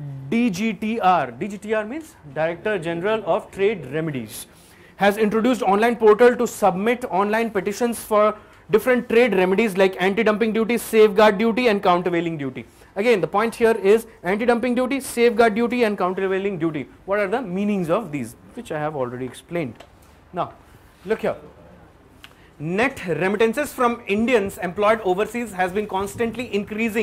[SPEAKER 1] D G T R, D G T R means Director General of Trade Remedies, has introduced online portal to submit online petitions for different trade remedies like anti-dumping duty, safeguard duty and countervailing duty. Again, the point here is anti-dumping duty, safeguard duty and countervailing duty. What are the meanings of these, which I have already explained. Now, look here. Net remittances from Indians employed overseas has been constantly increasing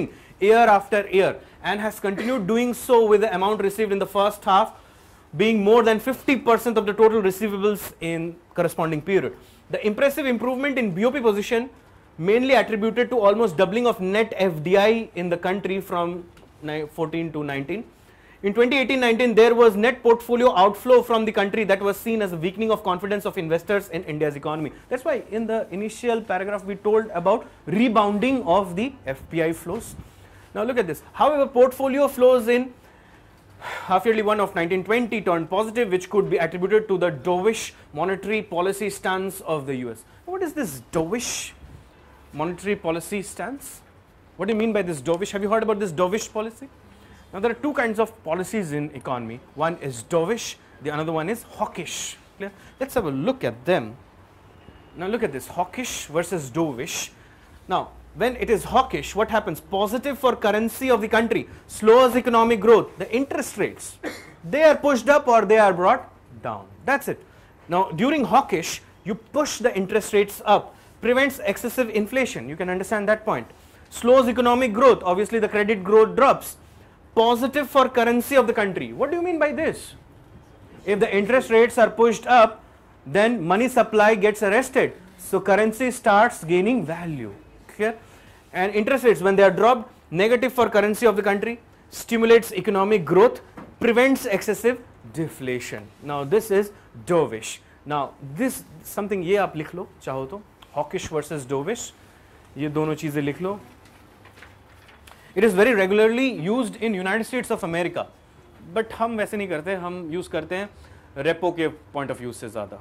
[SPEAKER 1] year after year and has continued doing so with the amount received in the first half being more than fifty percent of the total receivables in corresponding period. The impressive improvement in B O P position mainly attributed to almost doubling of net F D I in the country from fourteen to nineteen. In twenty eighteen nineteen, there was net portfolio outflow from the country that was seen as a weakening of confidence of investors in India's economy. That's why in the initial paragraph we told about rebounding of the F P I flows. Now look at this. However, portfolio flows in half yearly one of nineteen twenty turned positive, which could be attributed to the dovish monetary policy stance of the U S. What is this dovish monetary policy stance? What do you mean by this dovish? Have you heard about this dovish policy? Now there are two kinds of policies in economy. One is dovish, the another one is hawkish. Clear? Let's have a look at them. Now look at this, hawkish versus dovish. Now when it is hawkish, what happens? Positive for currency of the country, slows economic growth. The interest rates, they are pushed up or they are brought down. That's it. Now during hawkish, you push the interest rates up, prevents excessive inflation. You can understand that point. Slows economic growth, obviously the credit growth drops. Positive for currency of the country. What do you mean by this? If the interest rates are pushed up, then money supply gets arrested. So currency starts gaining value. Clear? And interest rates, when they are dropped, negative for currency of the country, stimulates economic growth, prevents excessive deflation. Now this is dovish. Now this something ये आप लिख लो चाहो तो, hawkish versus dovish. ये दोनों चीजें लिख लो. It is very regularly used in United States of America, but हम वैसे नहीं करते, हम यूज करते हैं रेपो के पॉइंट ऑफ व्यू से ज्यादा.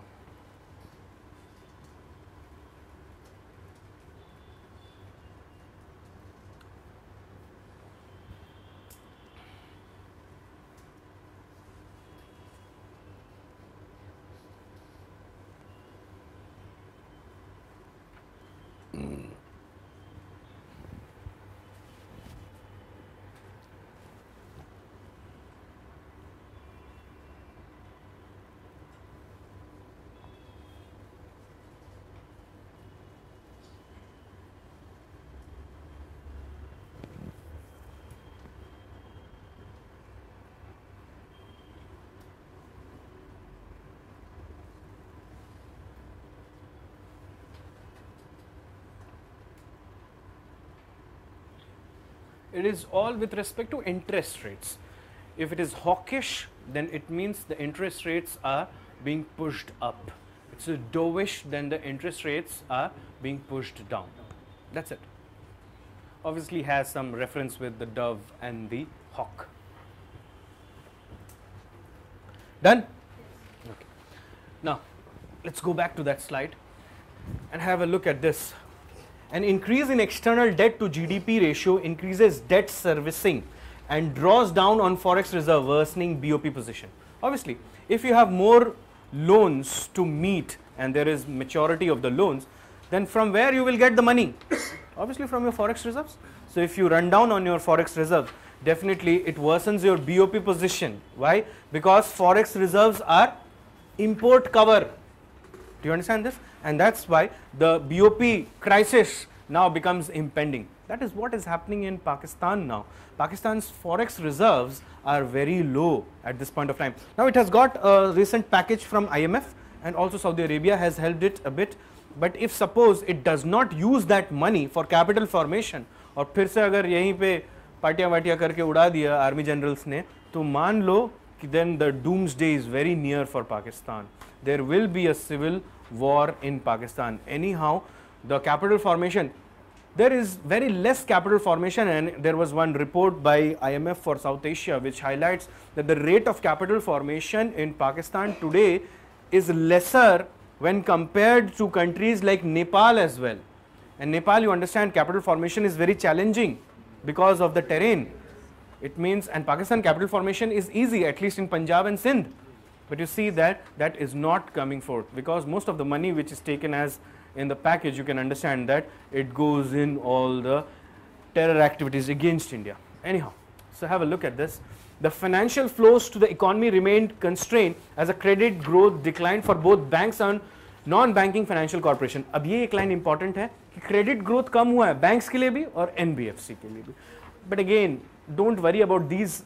[SPEAKER 1] It is all with respect to interest rates. If it is hawkish, then it means the interest rates are being pushed up. It's a dovish, then the interest rates are being pushed down. That's it. Obviously has some reference with the dove and the hawk. Done? Okay. Now, let's go back to that slide and have a look at this. An increase in external debt to G D P ratio increases debt servicing and draws down on forex reserve, worsening B O P position. Obviously, if you have more loans to meet and there is maturity of the loans, then from where you will get the money? Obviously from your forex reserves. So if you run down on your forex reserve, definitely it worsens your B O P position. Why? Because forex reserves are import cover. Do you understand this? And that's why the B O P crisis now becomes impending. That is what is happening in Pakistan now. Pakistan's forex reserves are very low at this point of time. Now it has got a recent package from I M F and also Saudi Arabia has helped it a bit. But if suppose it does not use that money for capital formation और फिर से अगर यहीं पे पार्टियां वाटियां करके उड़ा दिया आर्मी जनरल्स ने, तो मान लो कि then the doomsday is very near for Pakistan. There will be a civil war in Pakistan. Anyhow, the capital formation, there is very less capital formation, and there was one report by I M F for South Asia which highlights that the rate of capital formation in Pakistan today is lesser when compared to countries like Nepal as well. And Nepal, you understand, capital formation is very challenging because of the terrain. It means, and Pakistan capital formation is easy, at least in Punjab and Sindh. But you see that that is not coming forth because most of the money which is taken as in the package, you can understand that it goes in all the terror activities against India. Anyhow, so have a look at this. The financial flows to the economy remained constrained as a credit growth declined for both banks and non-banking financial corporation. अब ये एक line important है कि credit growth कम हुआ है banks के लिए भी और N B F C के लिए भी. But again, don't worry about these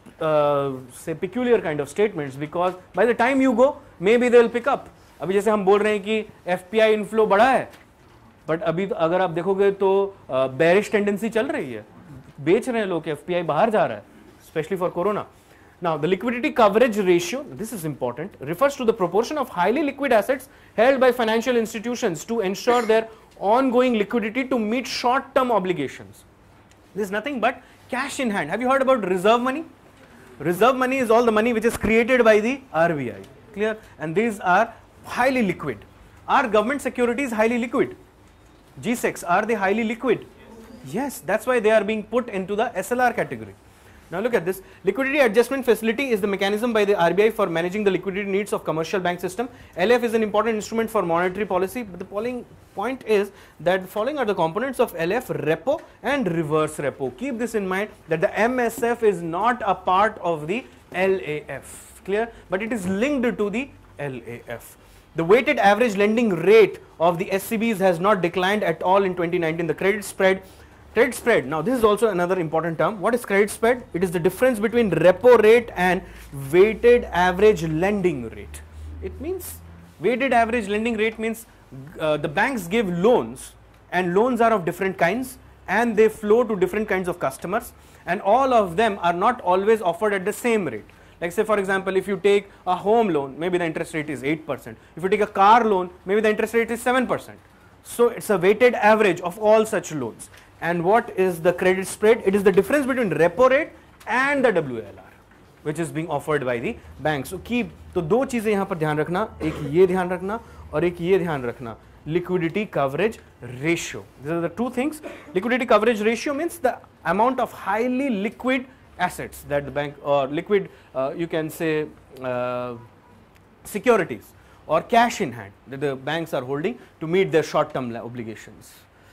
[SPEAKER 1] uh, say peculiar kind of statements, because by the time you go, maybe they will pick up. अभी जैसे हम बोल रहे हैं कि F P I इनफ्लो बढ़ा है, बट अभी अगर आप देखोगे तो बेरिश टेंडेंसी चल रही है, बेच रहे हैं लोग, F P I बाहर जा रहा है, specially for corona. Now, the liquidity coverage ratio, this is important, refers to the proportion of highly liquid assets held by financial institutions to ensure their ongoing liquidity to meet short-term obligations. This is nothing but cash in hand. Have you heard about reserve money? Reserve money is all the money which is created by the R B I. Clear? And these are highly liquid. Are government securities highly liquid? G SECs, are they highly liquid? Yes, that's why they are being put into the S L R category. Now look at this. Liquidity adjustment facility is the mechanism by the R B I for managing the liquidity needs of commercial bank system. L F is an important instrument for monetary policy, but the following point is that the following are the components of L F: repo and reverse repo. Keep this in mind that the M S F is not a part of the L A F, clear? But it is linked to the L A F. The weighted average lending rate of the S C Bs has not declined at all in twenty nineteen. The credit spread Credit spread, now this is also another important term. What is credit spread? It is the difference between repo rate and weighted average lending rate. It means weighted average lending rate means uh, the banks give loans, and loans are of different kinds and they flow to different kinds of customers, and all of them are not always offered at the same rate. Like say for example, if you take a home loan, maybe the interest rate is eight percent. If you take a car loan, maybe the interest rate is seven percent. So it's a weighted average of all such loans. And what is the credit spread? It is the difference between repo rate and the W L R, which is being offered by the bank. So keep, तो दो चीजें यहाँ पर ध्यान रखना, एक ये ध्यान रखना और एक ये ध्यान रखना, liquidity coverage ratio. These are the two things. Liquidity coverage ratio means the amount of highly liquid assets that the bank, or liquid, uh, you can say uh, securities or cash in hand that the banks are holding to meet their short-term obligations.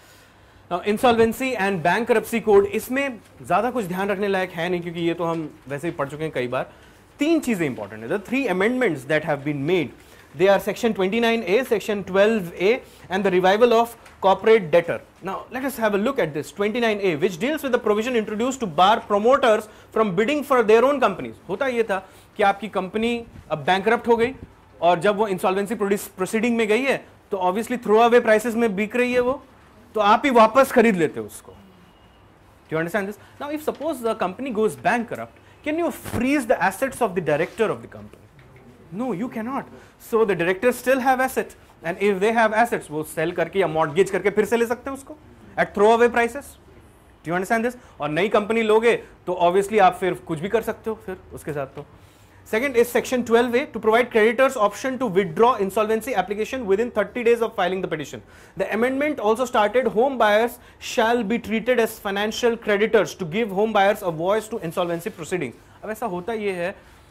[SPEAKER 1] Now, insolvency and bankruptcy code, इसमें ज़्यादा कुछ ध्यान रखने लायक है नहीं, क्योंकि ये तो हम वैसे ही पढ़ चुके हैं कई बार. तीन चीज़ें important हैं. The three amendments that have been made, they are section twenty-nine A, section twelve A, and the revival of corporate debtor. Now, let us have a look at this twenty-nine A, which deals with the provision introduced to bar promoters from bidding for their own companies. होता ये था कि आपकी company अब bankrupt हो गई और जब वो insolvency proceeding में गई है तो obviously throw away prices में बिक रही है वो, तो आप ही वापस खरीद लेते हो उसको. Do you understand this? Now, if suppose the company goes bankrupt, can you freeze the assets of the director of the company? No, you cannot. So the directors still have assets, and if they have assets, वो sell करके या mortgage करके फिर से ले सकते हैं उसको at throwaway prices. Do you understand this? और नई कंपनी लोगे तो obviously आप फिर कुछ भी कर सकते हो फिर उसके साथ. तो second is section twelve A, to provide creditors option to withdraw insolvency application within thirty days of filing the petition. The amendment also started home buyers shall be treated as financial creditors to give home buyers a voice to insolvency proceedings. अब ऐसा होता ये है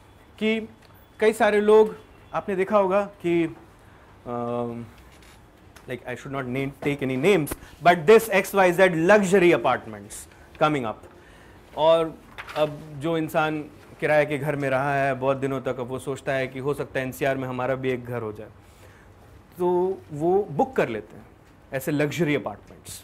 [SPEAKER 1] कि कई सारे लोग, आपने देखा होगा कि um, like I should not name take any names, but this X Y Z luxury apartments coming up, और अब जो इंसान किराए के घर में रहा है बहुत दिनों तक, अब वो सोचता है कि हो सकता है एनसीआर में हमारा भी एक घर हो जाए, तो वो बुक कर लेते हैं ऐसे लग्जरी अपार्टमेंट्स.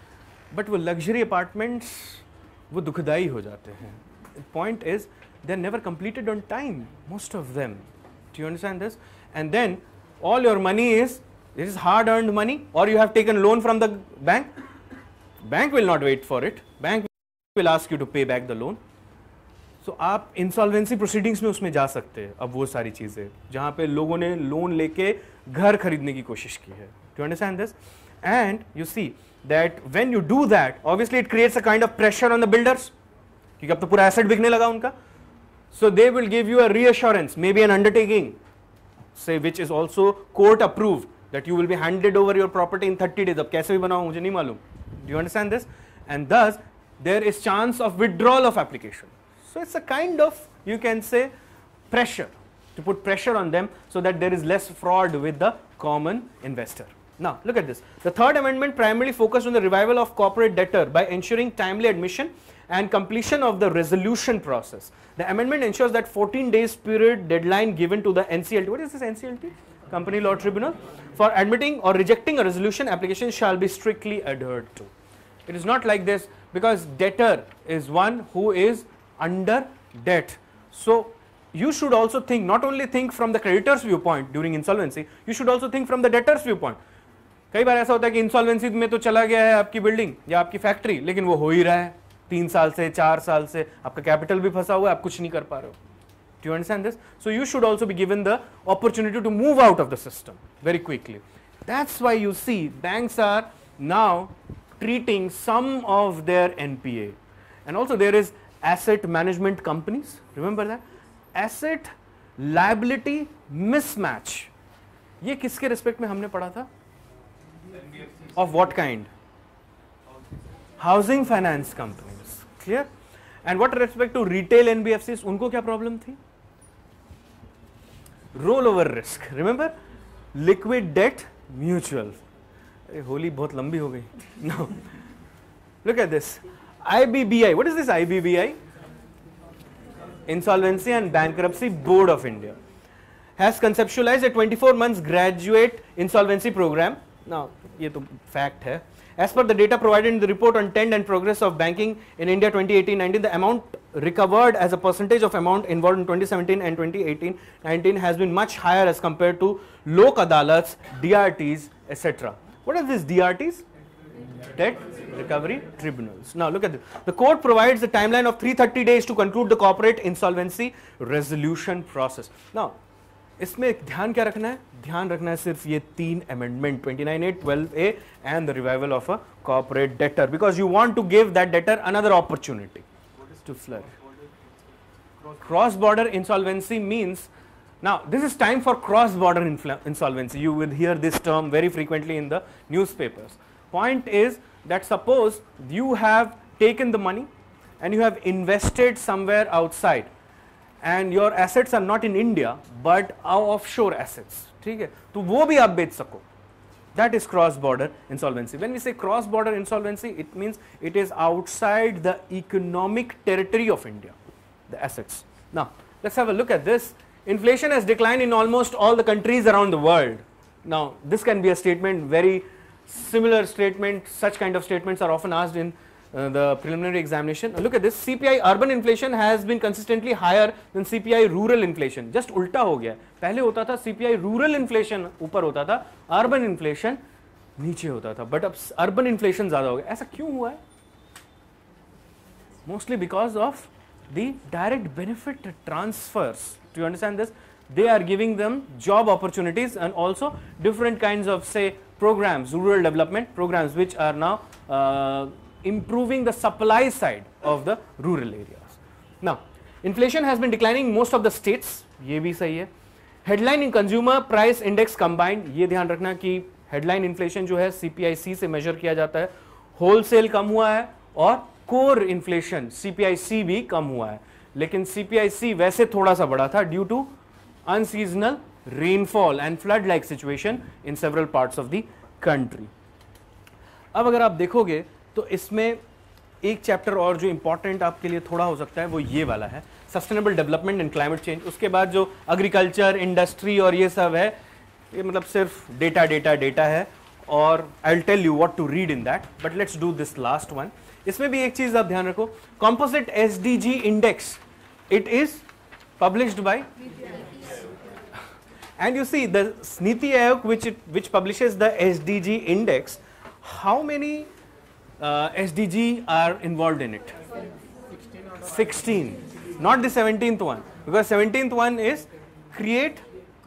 [SPEAKER 1] बट वो लग्जरी अपार्टमेंट्स वो दुखदाई हो जाते हैं. Point is they are never completed on time, most of them. Do you understand this? And then all your money is this is hard earned money, और you have taken loan from the bank. Bank will not wait for it, bank will ask you to pay back the loan. तो so, आप insolvency proceedings में उसमें जा सकते हैं. अब वो सारी चीज़ें जहाँ पे लोगों ने लोन लेके घर खरीदने की कोशिश की है. To understand this? And you see that when you do that, obviously it creates a kind of pressure on the builders, क्योंकि अब तो पूरा एसेट बिकने लगा उनका. So they will give you a reassurance, maybe an undertaking, say which is also court approved, that you will be handed over your property in thirty days. अब कैसे भी बनाओ मुझे नहीं मालूम. Do you understand this? And thus there is chance of withdrawal of application. So it's a kind of, you can say, pressure, to put pressure on them so that there is less fraud with the common investor. Now look at this. The third amendment primarily focused on the revival of corporate debtor by ensuring timely admission and completion of the resolution process. The amendment ensures that fourteen days period deadline given to the N C L T, what is this N C L T? Company Law Tribunal, for admitting or rejecting a resolution application shall be strictly adhered to. It is not like this, because debtor is one who is under debt. So you should also think, not only think from the creditor's viewpoint during insolvency, you should also think from the debtor's viewpoint. कई बार ऐसा होता है कि insolvency में तो चला गया है आपकी बिल्डिंग या आपकी फैक्ट्री, लेकिन वो हो ही रहा है तीन साल से, चार साल से, आपका कैपिटल भी फंसा हुआ है, आप कुछ नहीं कर पा रहे हो. Do you understand this? So you should also be given the opportunity to move out of the system very quickly. That's why you see banks are now treating some of their N P A. And also there is asset management companies. Remember that? Asset liability mismatch. ये किसके respect में हमने पढ़ा था? Of what kind? Housing finance companies. Clear? And what respect to retail N B F Cs, उनको क्या problem थी? Rollover risk. Remember? Liquid debt mutual. Holi बहुत लंबी हो गई. Now, look at this. I B B I. What is this I B B I? Insolvency and Bankruptcy Board of India has conceptualized a twenty-four months graduate insolvency program. Now, ये तो fact है. As per the data provided in the report on trend and progress of banking in India twenty eighteen nineteen, the amount recovered as a percentage of amount involved in twenty seventeen and twenty eighteen nineteen has been much higher as compared to Lok Adalats, D R Ts, et cetera. What are these D R Ts? Debt Recovery Tribunals. Now look at this. The court provides a timeline of three hundred thirty days to conclude the corporate insolvency resolution process. Now, इसमें ध्यान क्या रखना है? ध्यान रखना है सिर्फ ये तीन amendment twenty-nine A, twelve A and the revival of a corporate debtor, because you want to give that debtor another opportunity to flourish. Cross-border insolvency means, now this is time for cross-border insolvency. You will hear this term very frequently in the newspapers. Point is that suppose you have taken the money and you have invested somewhere outside, and your assets are not in India but are offshore assets, ठीक है, तो वो भी आप बेच सको. That is cross-border insolvency. When we say cross-border insolvency, it means it is outside the economic territory of India, the assets. Now let's have a look at this. Inflation has declined in almost all the countries around the world. Now this can be a statement, very similar statement, such kind of statements are often asked in Uh, the preliminary examination. Uh, look at this. C P I urban inflation has been consistently higher than C P I rural inflation. Just उल्टा हो गया. पहले होता था C P I rural inflation ऊपर होता था, urban inflation नीचे होता था. But अब urban inflation ज़्यादा हो गया. ऐसा क्यों हुआ है? Mostly because of the direct benefit transfers. Do you understand this? They are giving them job opportunities and also different kinds of, say, programs, rural development programs, which are now uh, improving the supply side of the rural areas. Now, inflation has been declining in most of the states. ये भी सही है. Headline in consumer price index combined. ये ध्यान रखना कि headline inflation जो है C P I C से measure किया जाता है. Wholesale कम हुआ है और core inflation C P I C भी कम हुआ है. लेकिन C P I C वैसे थोड़ा सा बढ़ा था due to unseasonal rainfall and flood-like situation in several parts of the country. अब अगर आप देखोगे तो इसमें एक चैप्टर और जो इंपॉर्टेंट आपके लिए थोड़ा हो सकता है वो ये वाला है, sustainable development and climate change. उसके बाद जो एग्रीकल्चर, इंडस्ट्री और ये सब है, ये मतलब सिर्फ डेटा डेटा डेटा है और I will tell you what to read in that, but let's do this last one. इसमें भी एक चीज आप ध्यान रखो, composite S D G index, it is published by, and you see the Niti Aayog which it, which publishes the S D G index. How many uh, S D G are involved in it? sixteen, not the seventeenth one, because seventeenth one is create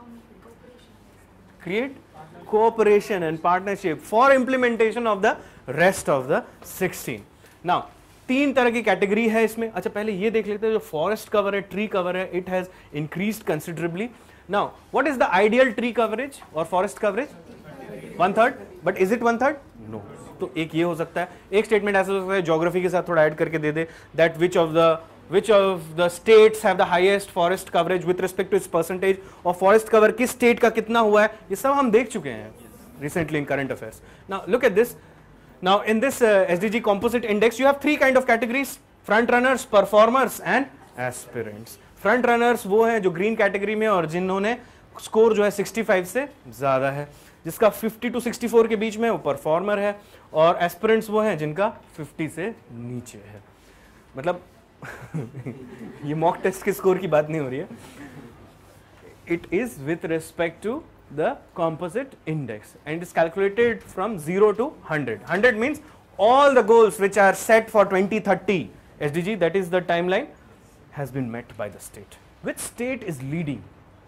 [SPEAKER 1] create cooperation and partnership for implementation of the rest of the sixteen. Now तीन तरह की category है इसमें. अच्छा पहले ये देख लेते हैं, जो फॉरेस्ट कवर है, ट्री कवर है, it has increased considerably. Now, what is the ideal tree coverage or forest coverage? One third. But is it one third? No. तो एक ये हो सकता है. एक स्टेटमेंट ऐसा हो सकता है, ज्योग्राफी के साथ थोड़ा ऐड करके दे दे, that which of the which of the states have the highest forest coverage with respect to its percentage, और forest cover किस state का कितना हुआ है, ये सब हम देख चुके हैं recently in current affairs. Now look at this. Now in this uh, S D G composite index, you have three kind of categories: front runners, performers, and aspirants. Front runners वो हैं जो ग्रीन कैटेगरी में और जिन्होंने score जो है पैंसठ से ज़्यादा है. जिसका फिफ्टी टू सिक्सटी फोर के बीच में वो परफॉर्मर है, और एस्पिरेंट्स वो हैं जिनका फिफ्टी से नीचे है। मतलब ये मॉक टेस्ट के स्कोर की बात नहीं हो रही है, it is with respect to the composite index and it is calculated from zero to one hundred. one hundred means all the goals which are set for twenty thirty S D G, that is the timeline, has been met by the state. Which state is leading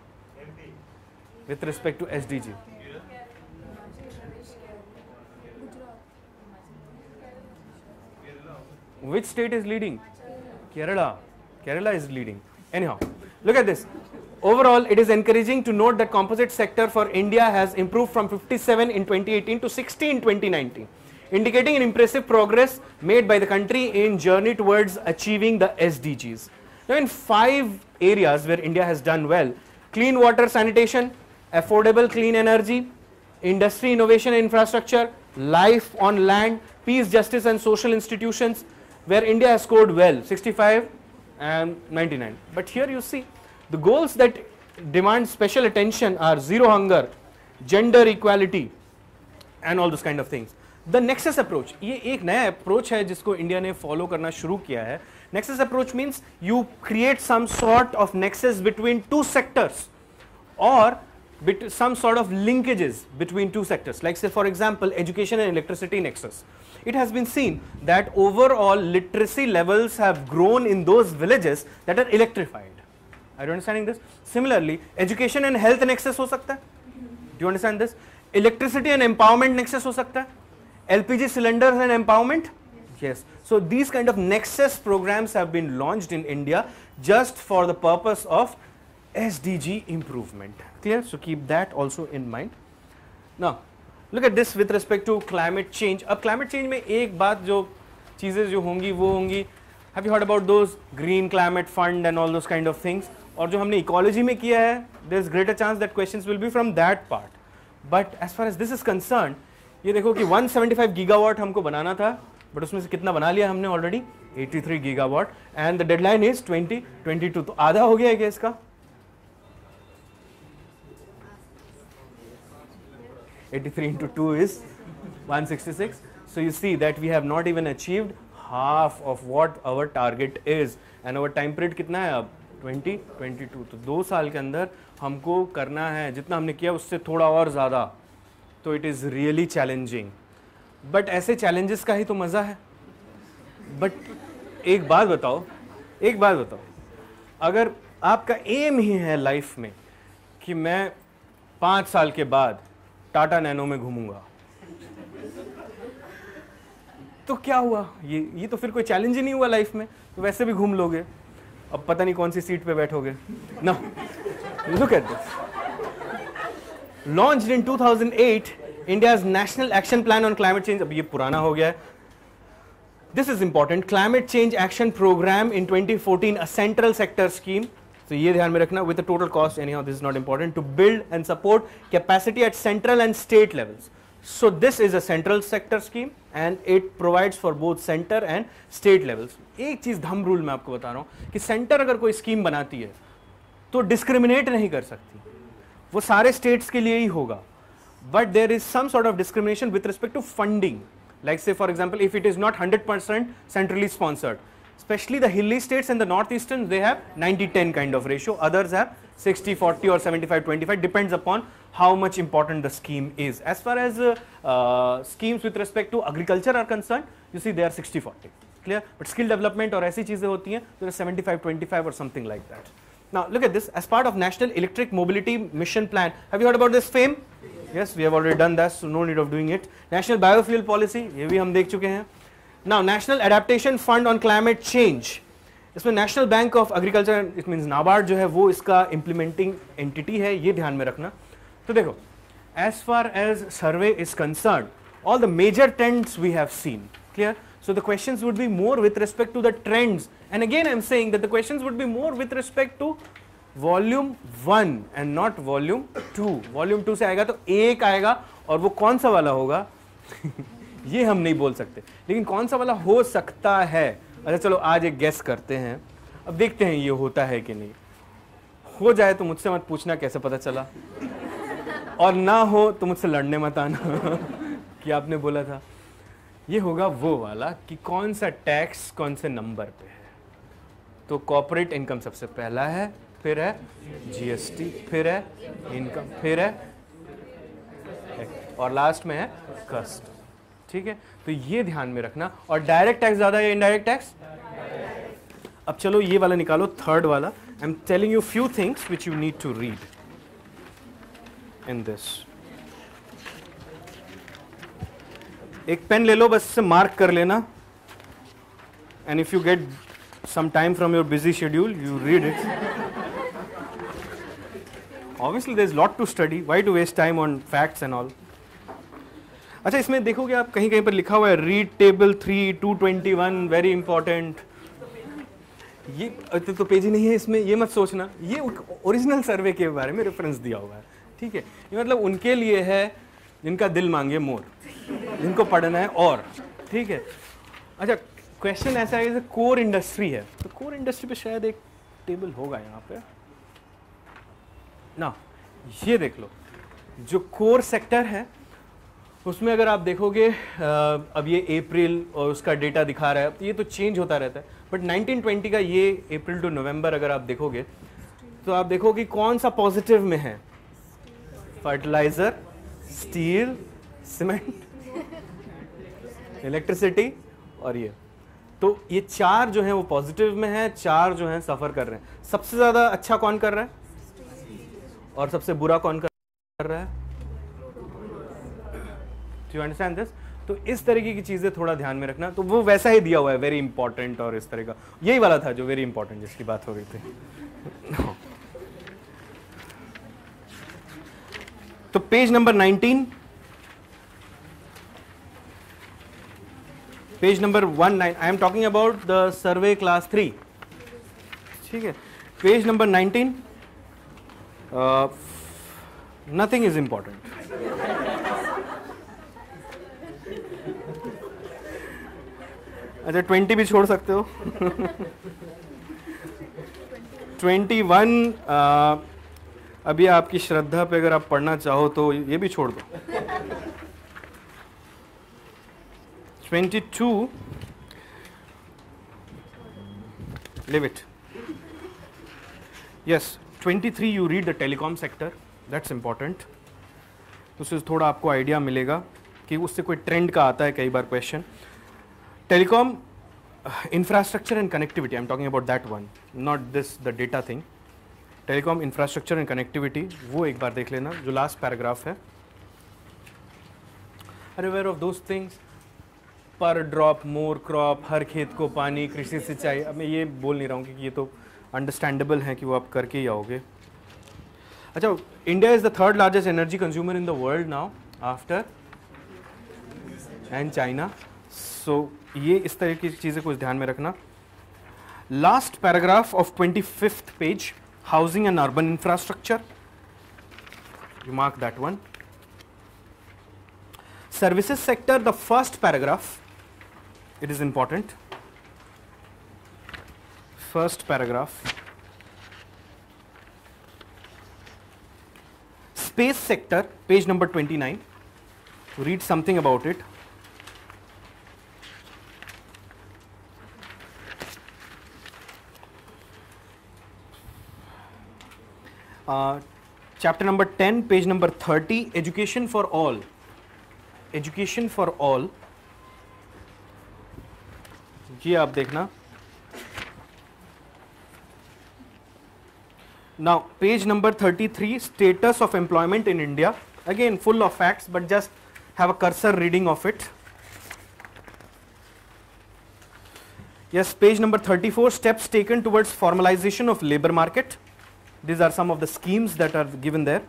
[SPEAKER 1] with respect to S D G? Which state is leading? Kerala. Kerala is leading. Anyhow, look at this. Overall, it is encouraging to note that composite sector for India has improved from fifty-seven in twenty eighteen to sixty in twenty nineteen, indicating an impressive progress made by the country in journey towards achieving the S D Gs. Now, in five areas where India has done well: clean water sanitation, affordable clean energy, industry innovation and infrastructure, life on land, peace, justice and social institutions, where India has scored well, sixty-five and ninety-nine. But here you see, the goals that demand special attention are zero hunger, gender equality and all those kind of things. The nexus approach, ये एक नया approach है जिसको India ने follow करना शुरू किया है. Nexus approach means you create some sort of nexus between two sectors or bet some sort of linkages between two sectors. Like say for example, education and electricity nexus. It has been seen that overall literacy levels have grown in those villages that are electrified. Are you understanding this? Similarly, education and health nexus हो सकता है. Do you understand this? Electricity and empowerment nexus हो सकता है. L P G cylinders and empowerment. Yes. So these kind of nexus programs have been launched in India just for the purpose of S D G improvement. Clear? So keep that also in mind. Now, look at this with respect to climate change. अब climate change में एक बात जो चीजें जो होंगी वो होंगी. Have you heard about those green climate fund and all those kind of things? और जो हमने इकोलॉजी में किया है, there is greater chance that questions will be from that part. But as far as this is concerned, ये देखो कि one seventy-five gigawatt हमको बनाना था, but उसमें से कितना बना लिया हमने already eighty-three gigawatt, and the deadline is twenty twenty-two. तो आधा हो गया है क्या इसका? eighty-three into two is one sixty-six. So you see that we have not even achieved half of what our target is, and our time period कितना है अब? twenty twenty-two. तो दो साल के अंदर हमको करना है जितना हमने किया उससे थोड़ा और ज़्यादा. तो it is really challenging, but ऐसे चैलेंजेस का ही तो मज़ा है. बट एक बात बताओ, एक बात बताओ, अगर आपका एम ही है लाइफ में कि मैं पाँच साल के बाद टाटा नैनो में घूमूंगा, तो क्या हुआ? ये ये तो फिर कोई चैलेंज ही नहीं हुआ लाइफ में. तो वैसे भी घूम लोगे, अब पता नहीं कौन सी सीट पे बैठोगे ना. Look at this. Launched in two thousand eight, India's National Action Plan on Climate Change. अब ये पुराना हो गया है. This is important. Climate Change Action Program in twenty fourteen, a central sector scheme. So ये ध्यान में रखना, with the total cost, anyhow this is not important, to build and support capacity at central and state levels. So this is a central sector scheme and it provides for both center and state levels. एक चीज धम rule मैं आपको बता रहा हूँ कि centre अगर कोई स्कीम बनाती है तो डिस्क्रिमिनेट नहीं कर सकती, वो सारे स्टेट्स के लिए ही होगा. But there is some sort of discrimination with respect to funding. Like say for example, if it is not one hundred percent centrally sponsored, especially the hilly states and the northeastern, they have ninety ten kind of ratio, others have sixty forty or seventy-five twenty-five, depends upon how much important the scheme is. As far as uh, uh, schemes with respect to agriculture are concerned, you see they are sixty forty. Clear? But skill development और ऐसी चीजें होती हैं तो seventy-five twenty-five or something like that. Now look at this. As part of National Electric Mobility Mission Plan, have you heard about this FAME? Yes, we have already done that, so no need of doing it. National Biofuel Policy, ये भी हम देख चुके हैं. Now National Adaptation Fund on Climate Change. इसमें National Bank of Agriculture, it means NABARD जो है वो इसका implementing entity है, ये ध्यान में रखना. तो देखो, as far as survey is concerned, all the major trends we have seen. Clear? So the questions would be more with respect to the trends, and again I am saying that the questions would be more with respect to volume one and not volume two. Volume two से आएगा तो एक आएगा और वो कौन सा वाला होगा ये हम नहीं बोल सकते, लेकिन कौन सा वाला हो सकता है. अच्छा चलो आज एक गेस करते हैं, अब देखते हैं ये होता है कि नहीं. हो जाए तो मुझसे मत पूछना कैसे पता चला, और ना हो तो मुझसे लड़ने मत आना कि आपने बोला था। ये होगा वो वाला कि कौन सा टैक्स कौन से नंबर पे है। तो कॉर्पोरेट इनकम सबसे पहला है, फिर है जीएसटी, फिर है इनकम, फिर है और लास्ट में है कस्ट। ठीक है, तो ये ध्यान में रखना। और डायरेक्ट टैक्स ज्यादा या इनडायरेक्ट टैक्स? अब चलो ये वाला निकालो, थर्ड वाला। I am telling you few things which you need to read in this. एक पेन ले लो, बस से मार्क कर लेना, and if you get some time from your busy schedule you read it. Obviously there is lot to study, why to waste time on facts and all. अच्छा, इसमें देखोगे आप कहीं कहीं पर लिखा हुआ है read table three two twenty one, very important. ये तो, तो पेज ही नहीं है इसमें, ये मत सोचना, ये ओरिजिनल सर्वे के बारे में रेफरेंस दिया हुआ है। ठीक है, ये मतलब उनके लिए है जिनका दिल मांगे मोर, जिनको पढ़ना है और। ठीक है, अच्छा क्वेश्चन ऐसा है जैसे कोर इंडस्ट्री है, तो कोर इंडस्ट्री पे शायद एक टेबल होगा यहाँ पे ना। ये देख लो, जो कोर सेक्टर है उसमें अगर आप देखोगे अब ये अप्रैल और उसका डेटा दिखा रहा है, तो ये तो चेंज होता रहता है, बट नाइनटीन ट्वेंटी का ये अप्रैल टू नवंबर अगर आप देखोगे तो आप देखोगे कौन सा पॉजिटिव में है। फर्टिलाइजर, स्टील, सीमेंट, इलेक्ट्रिसिटी और ये, तो ये चार जो है वो पॉजिटिव में है, चार जो है सफर कर रहे हैं। सबसे ज्यादा अच्छा कौन कर रहा है और सबसे बुरा कौन कर रहा है? Do you understand this? तो इस तरीके की चीजें थोड़ा ध्यान में रखना। तो वो वैसा ही दिया हुआ है, वेरी इंपॉर्टेंट और इस तरह का, यही वाला था जो वेरी इंपॉर्टेंट जिसकी बात हो रही थी। तो page number nineteen, page number one nine, I am talking about the survey class three. ठीक है, page number nineteen, nothing is important. अच्छा, ट्वेंटी भी छोड़ सकते हो। ट्वेंटी वन अभी आपकी श्रद्धा पे अगर आप पढ़ना चाहो तो ये भी छोड़ दो। Twenty two leave it. Yes, twenty three you read the telecom sector, that's important. तो उससे थोड़ा आपको आइडिया मिलेगा कि उससे कोई ट्रेंड का आता है कई बार question. Telecom infrastructure and connectivity, I am talking about that one, not this the data thing. Telecom infrastructure and connectivity, वो एक बार देख लेना, जो लास्ट पैराग्राफ है। Are aware of those things? Per drop more crop, हर खेत को पानी, कृषि सिंचाई। अब मैं ये बोल नहीं रहा हूँ कि ये तो अंडरस्टैंडेबल है कि वो आप करके ही आओगे। अच्छा, India is the third largest energy consumer in the world now after and China. सो ये इस तरह की चीज़ें कुछ ध्यान में रखना। Last paragraph of twenty fifth page, housing and urban infrastructure, you mark that one. Services sector, the first paragraph, it is important. First paragraph. Space sector, page number twenty-nine. Read something about it. Uh, chapter number ten, page number thirty, education for all. Education for all. ये आप देखना। Now page number thirty-three, status of employment in India, again full of facts but just have a cursor reading of it. Yes, page number thirty-four, steps taken towards formalization of labor market. These are some of the schemes that are given there.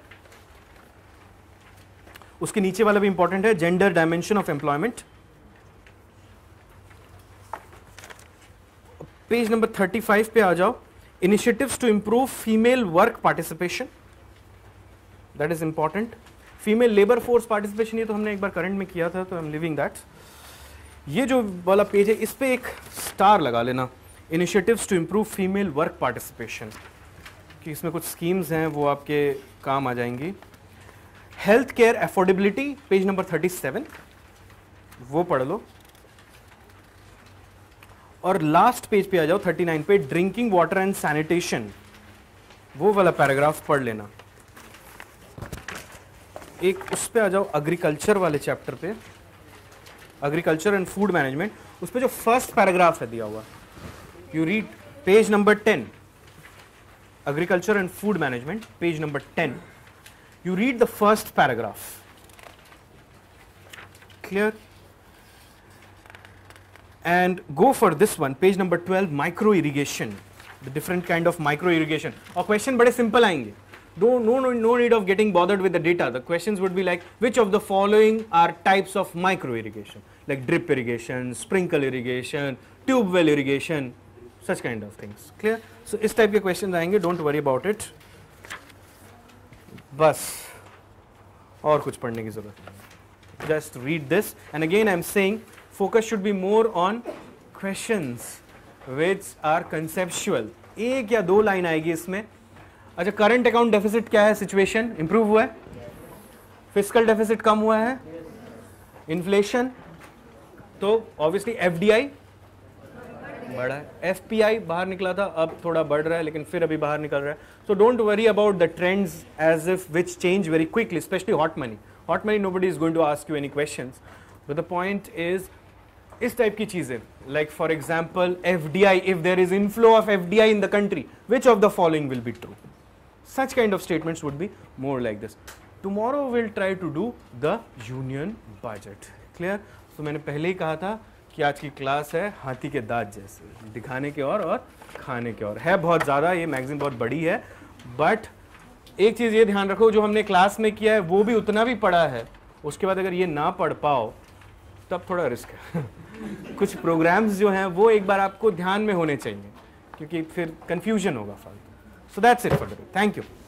[SPEAKER 1] उसके नीचे वाला भी important है, gender dimension of employment. Page number thirty five पे आ जाओ, initiatives to improve female work participation, that is important. Female labour force participation, ये तो हमने एक बार करंट में किया था, तो आई एम लिविंग दैट। ये जो वाला पेज है इस पे एक स्टार लगा लेना, initiatives to improve female work participation, कि इसमें कुछ स्कीम्स हैं वो आपके काम आ जाएंगी। Health care affordability page number thirty seven, वो पढ़ लो। और लास्ट पेज पे आ जाओ थर्टी नाइन पे, ड्रिंकिंग वाटर एंड सैनिटेशन, वो वाला पैराग्राफ पढ़ लेना। एक उस पे आ जाओ एग्रीकल्चर वाले चैप्टर पे, एग्रीकल्चर एंड फूड मैनेजमेंट, उस पे जो फर्स्ट पैराग्राफ है दिया हुआ, you read page number ten, agriculture and food management page number ten, you read the first paragraph. Clear? And go for this one, page number twelve, micro irrigation, the different kind of micro irrigation. और question बड़े simple आएंगे. Don't, no, no, no need of getting bothered with the data. The questions would be like, which of the following are types of micro irrigation? Like drip irrigation, sprinkle irrigation, tube well irrigation, such kind of things. Clear? So इस type के questions आएंगे, don't worry about it. बस और कुछ पढ़ने की जरूरत, just read this and again I am saying focus should be more on questions which are conceptual. एक या दो लाइन आएगी इसमें। अच्छा, करंट अकाउंट डेफिसिट क्या है, सिचुएशन इंप्रूव हुआ है, फिस्कल डेफिसिट कम हुआ है, इन्फ्लेशन, तो ऑब्वियसली एफडीआई बढ़ा है, एफपीआई बाहर निकला था, अब थोड़ा बढ़ रहा है लेकिन फिर अभी बाहर निकल रहा है। So don't worry about the trends as if which change very quickly, specially hot money. Hot money nobody is going to ask you any questions, but the point is इस टाइप की चीजें, like for example FDI, if there is inflow of FDI in the country, which of the following will be true? Such kind of statements would be more like this. Tomorrow we'll try to do the union budget. Clear? So मैंने पहले ही कहा था कि आज की class है हाथी के दांत जैसे, दिखाने के और और खाने के और। है बहुत ज़्यादा, ये मैगजीन बहुत बड़ी है, बट एक चीज़ ये ध्यान रखो, जो हमने क्लास में किया है वो भी उतना भी पढ़ा है, उसके बाद अगर ये ना पढ़ पाओ तब थोड़ा रिस्क है। कुछ प्रोग्राम्स जो हैं वो एक बार आपको ध्यान में होने चाहिए, क्योंकि फिर कन्फ्यूजन होगा फालतू। So that's it for today. Thank you.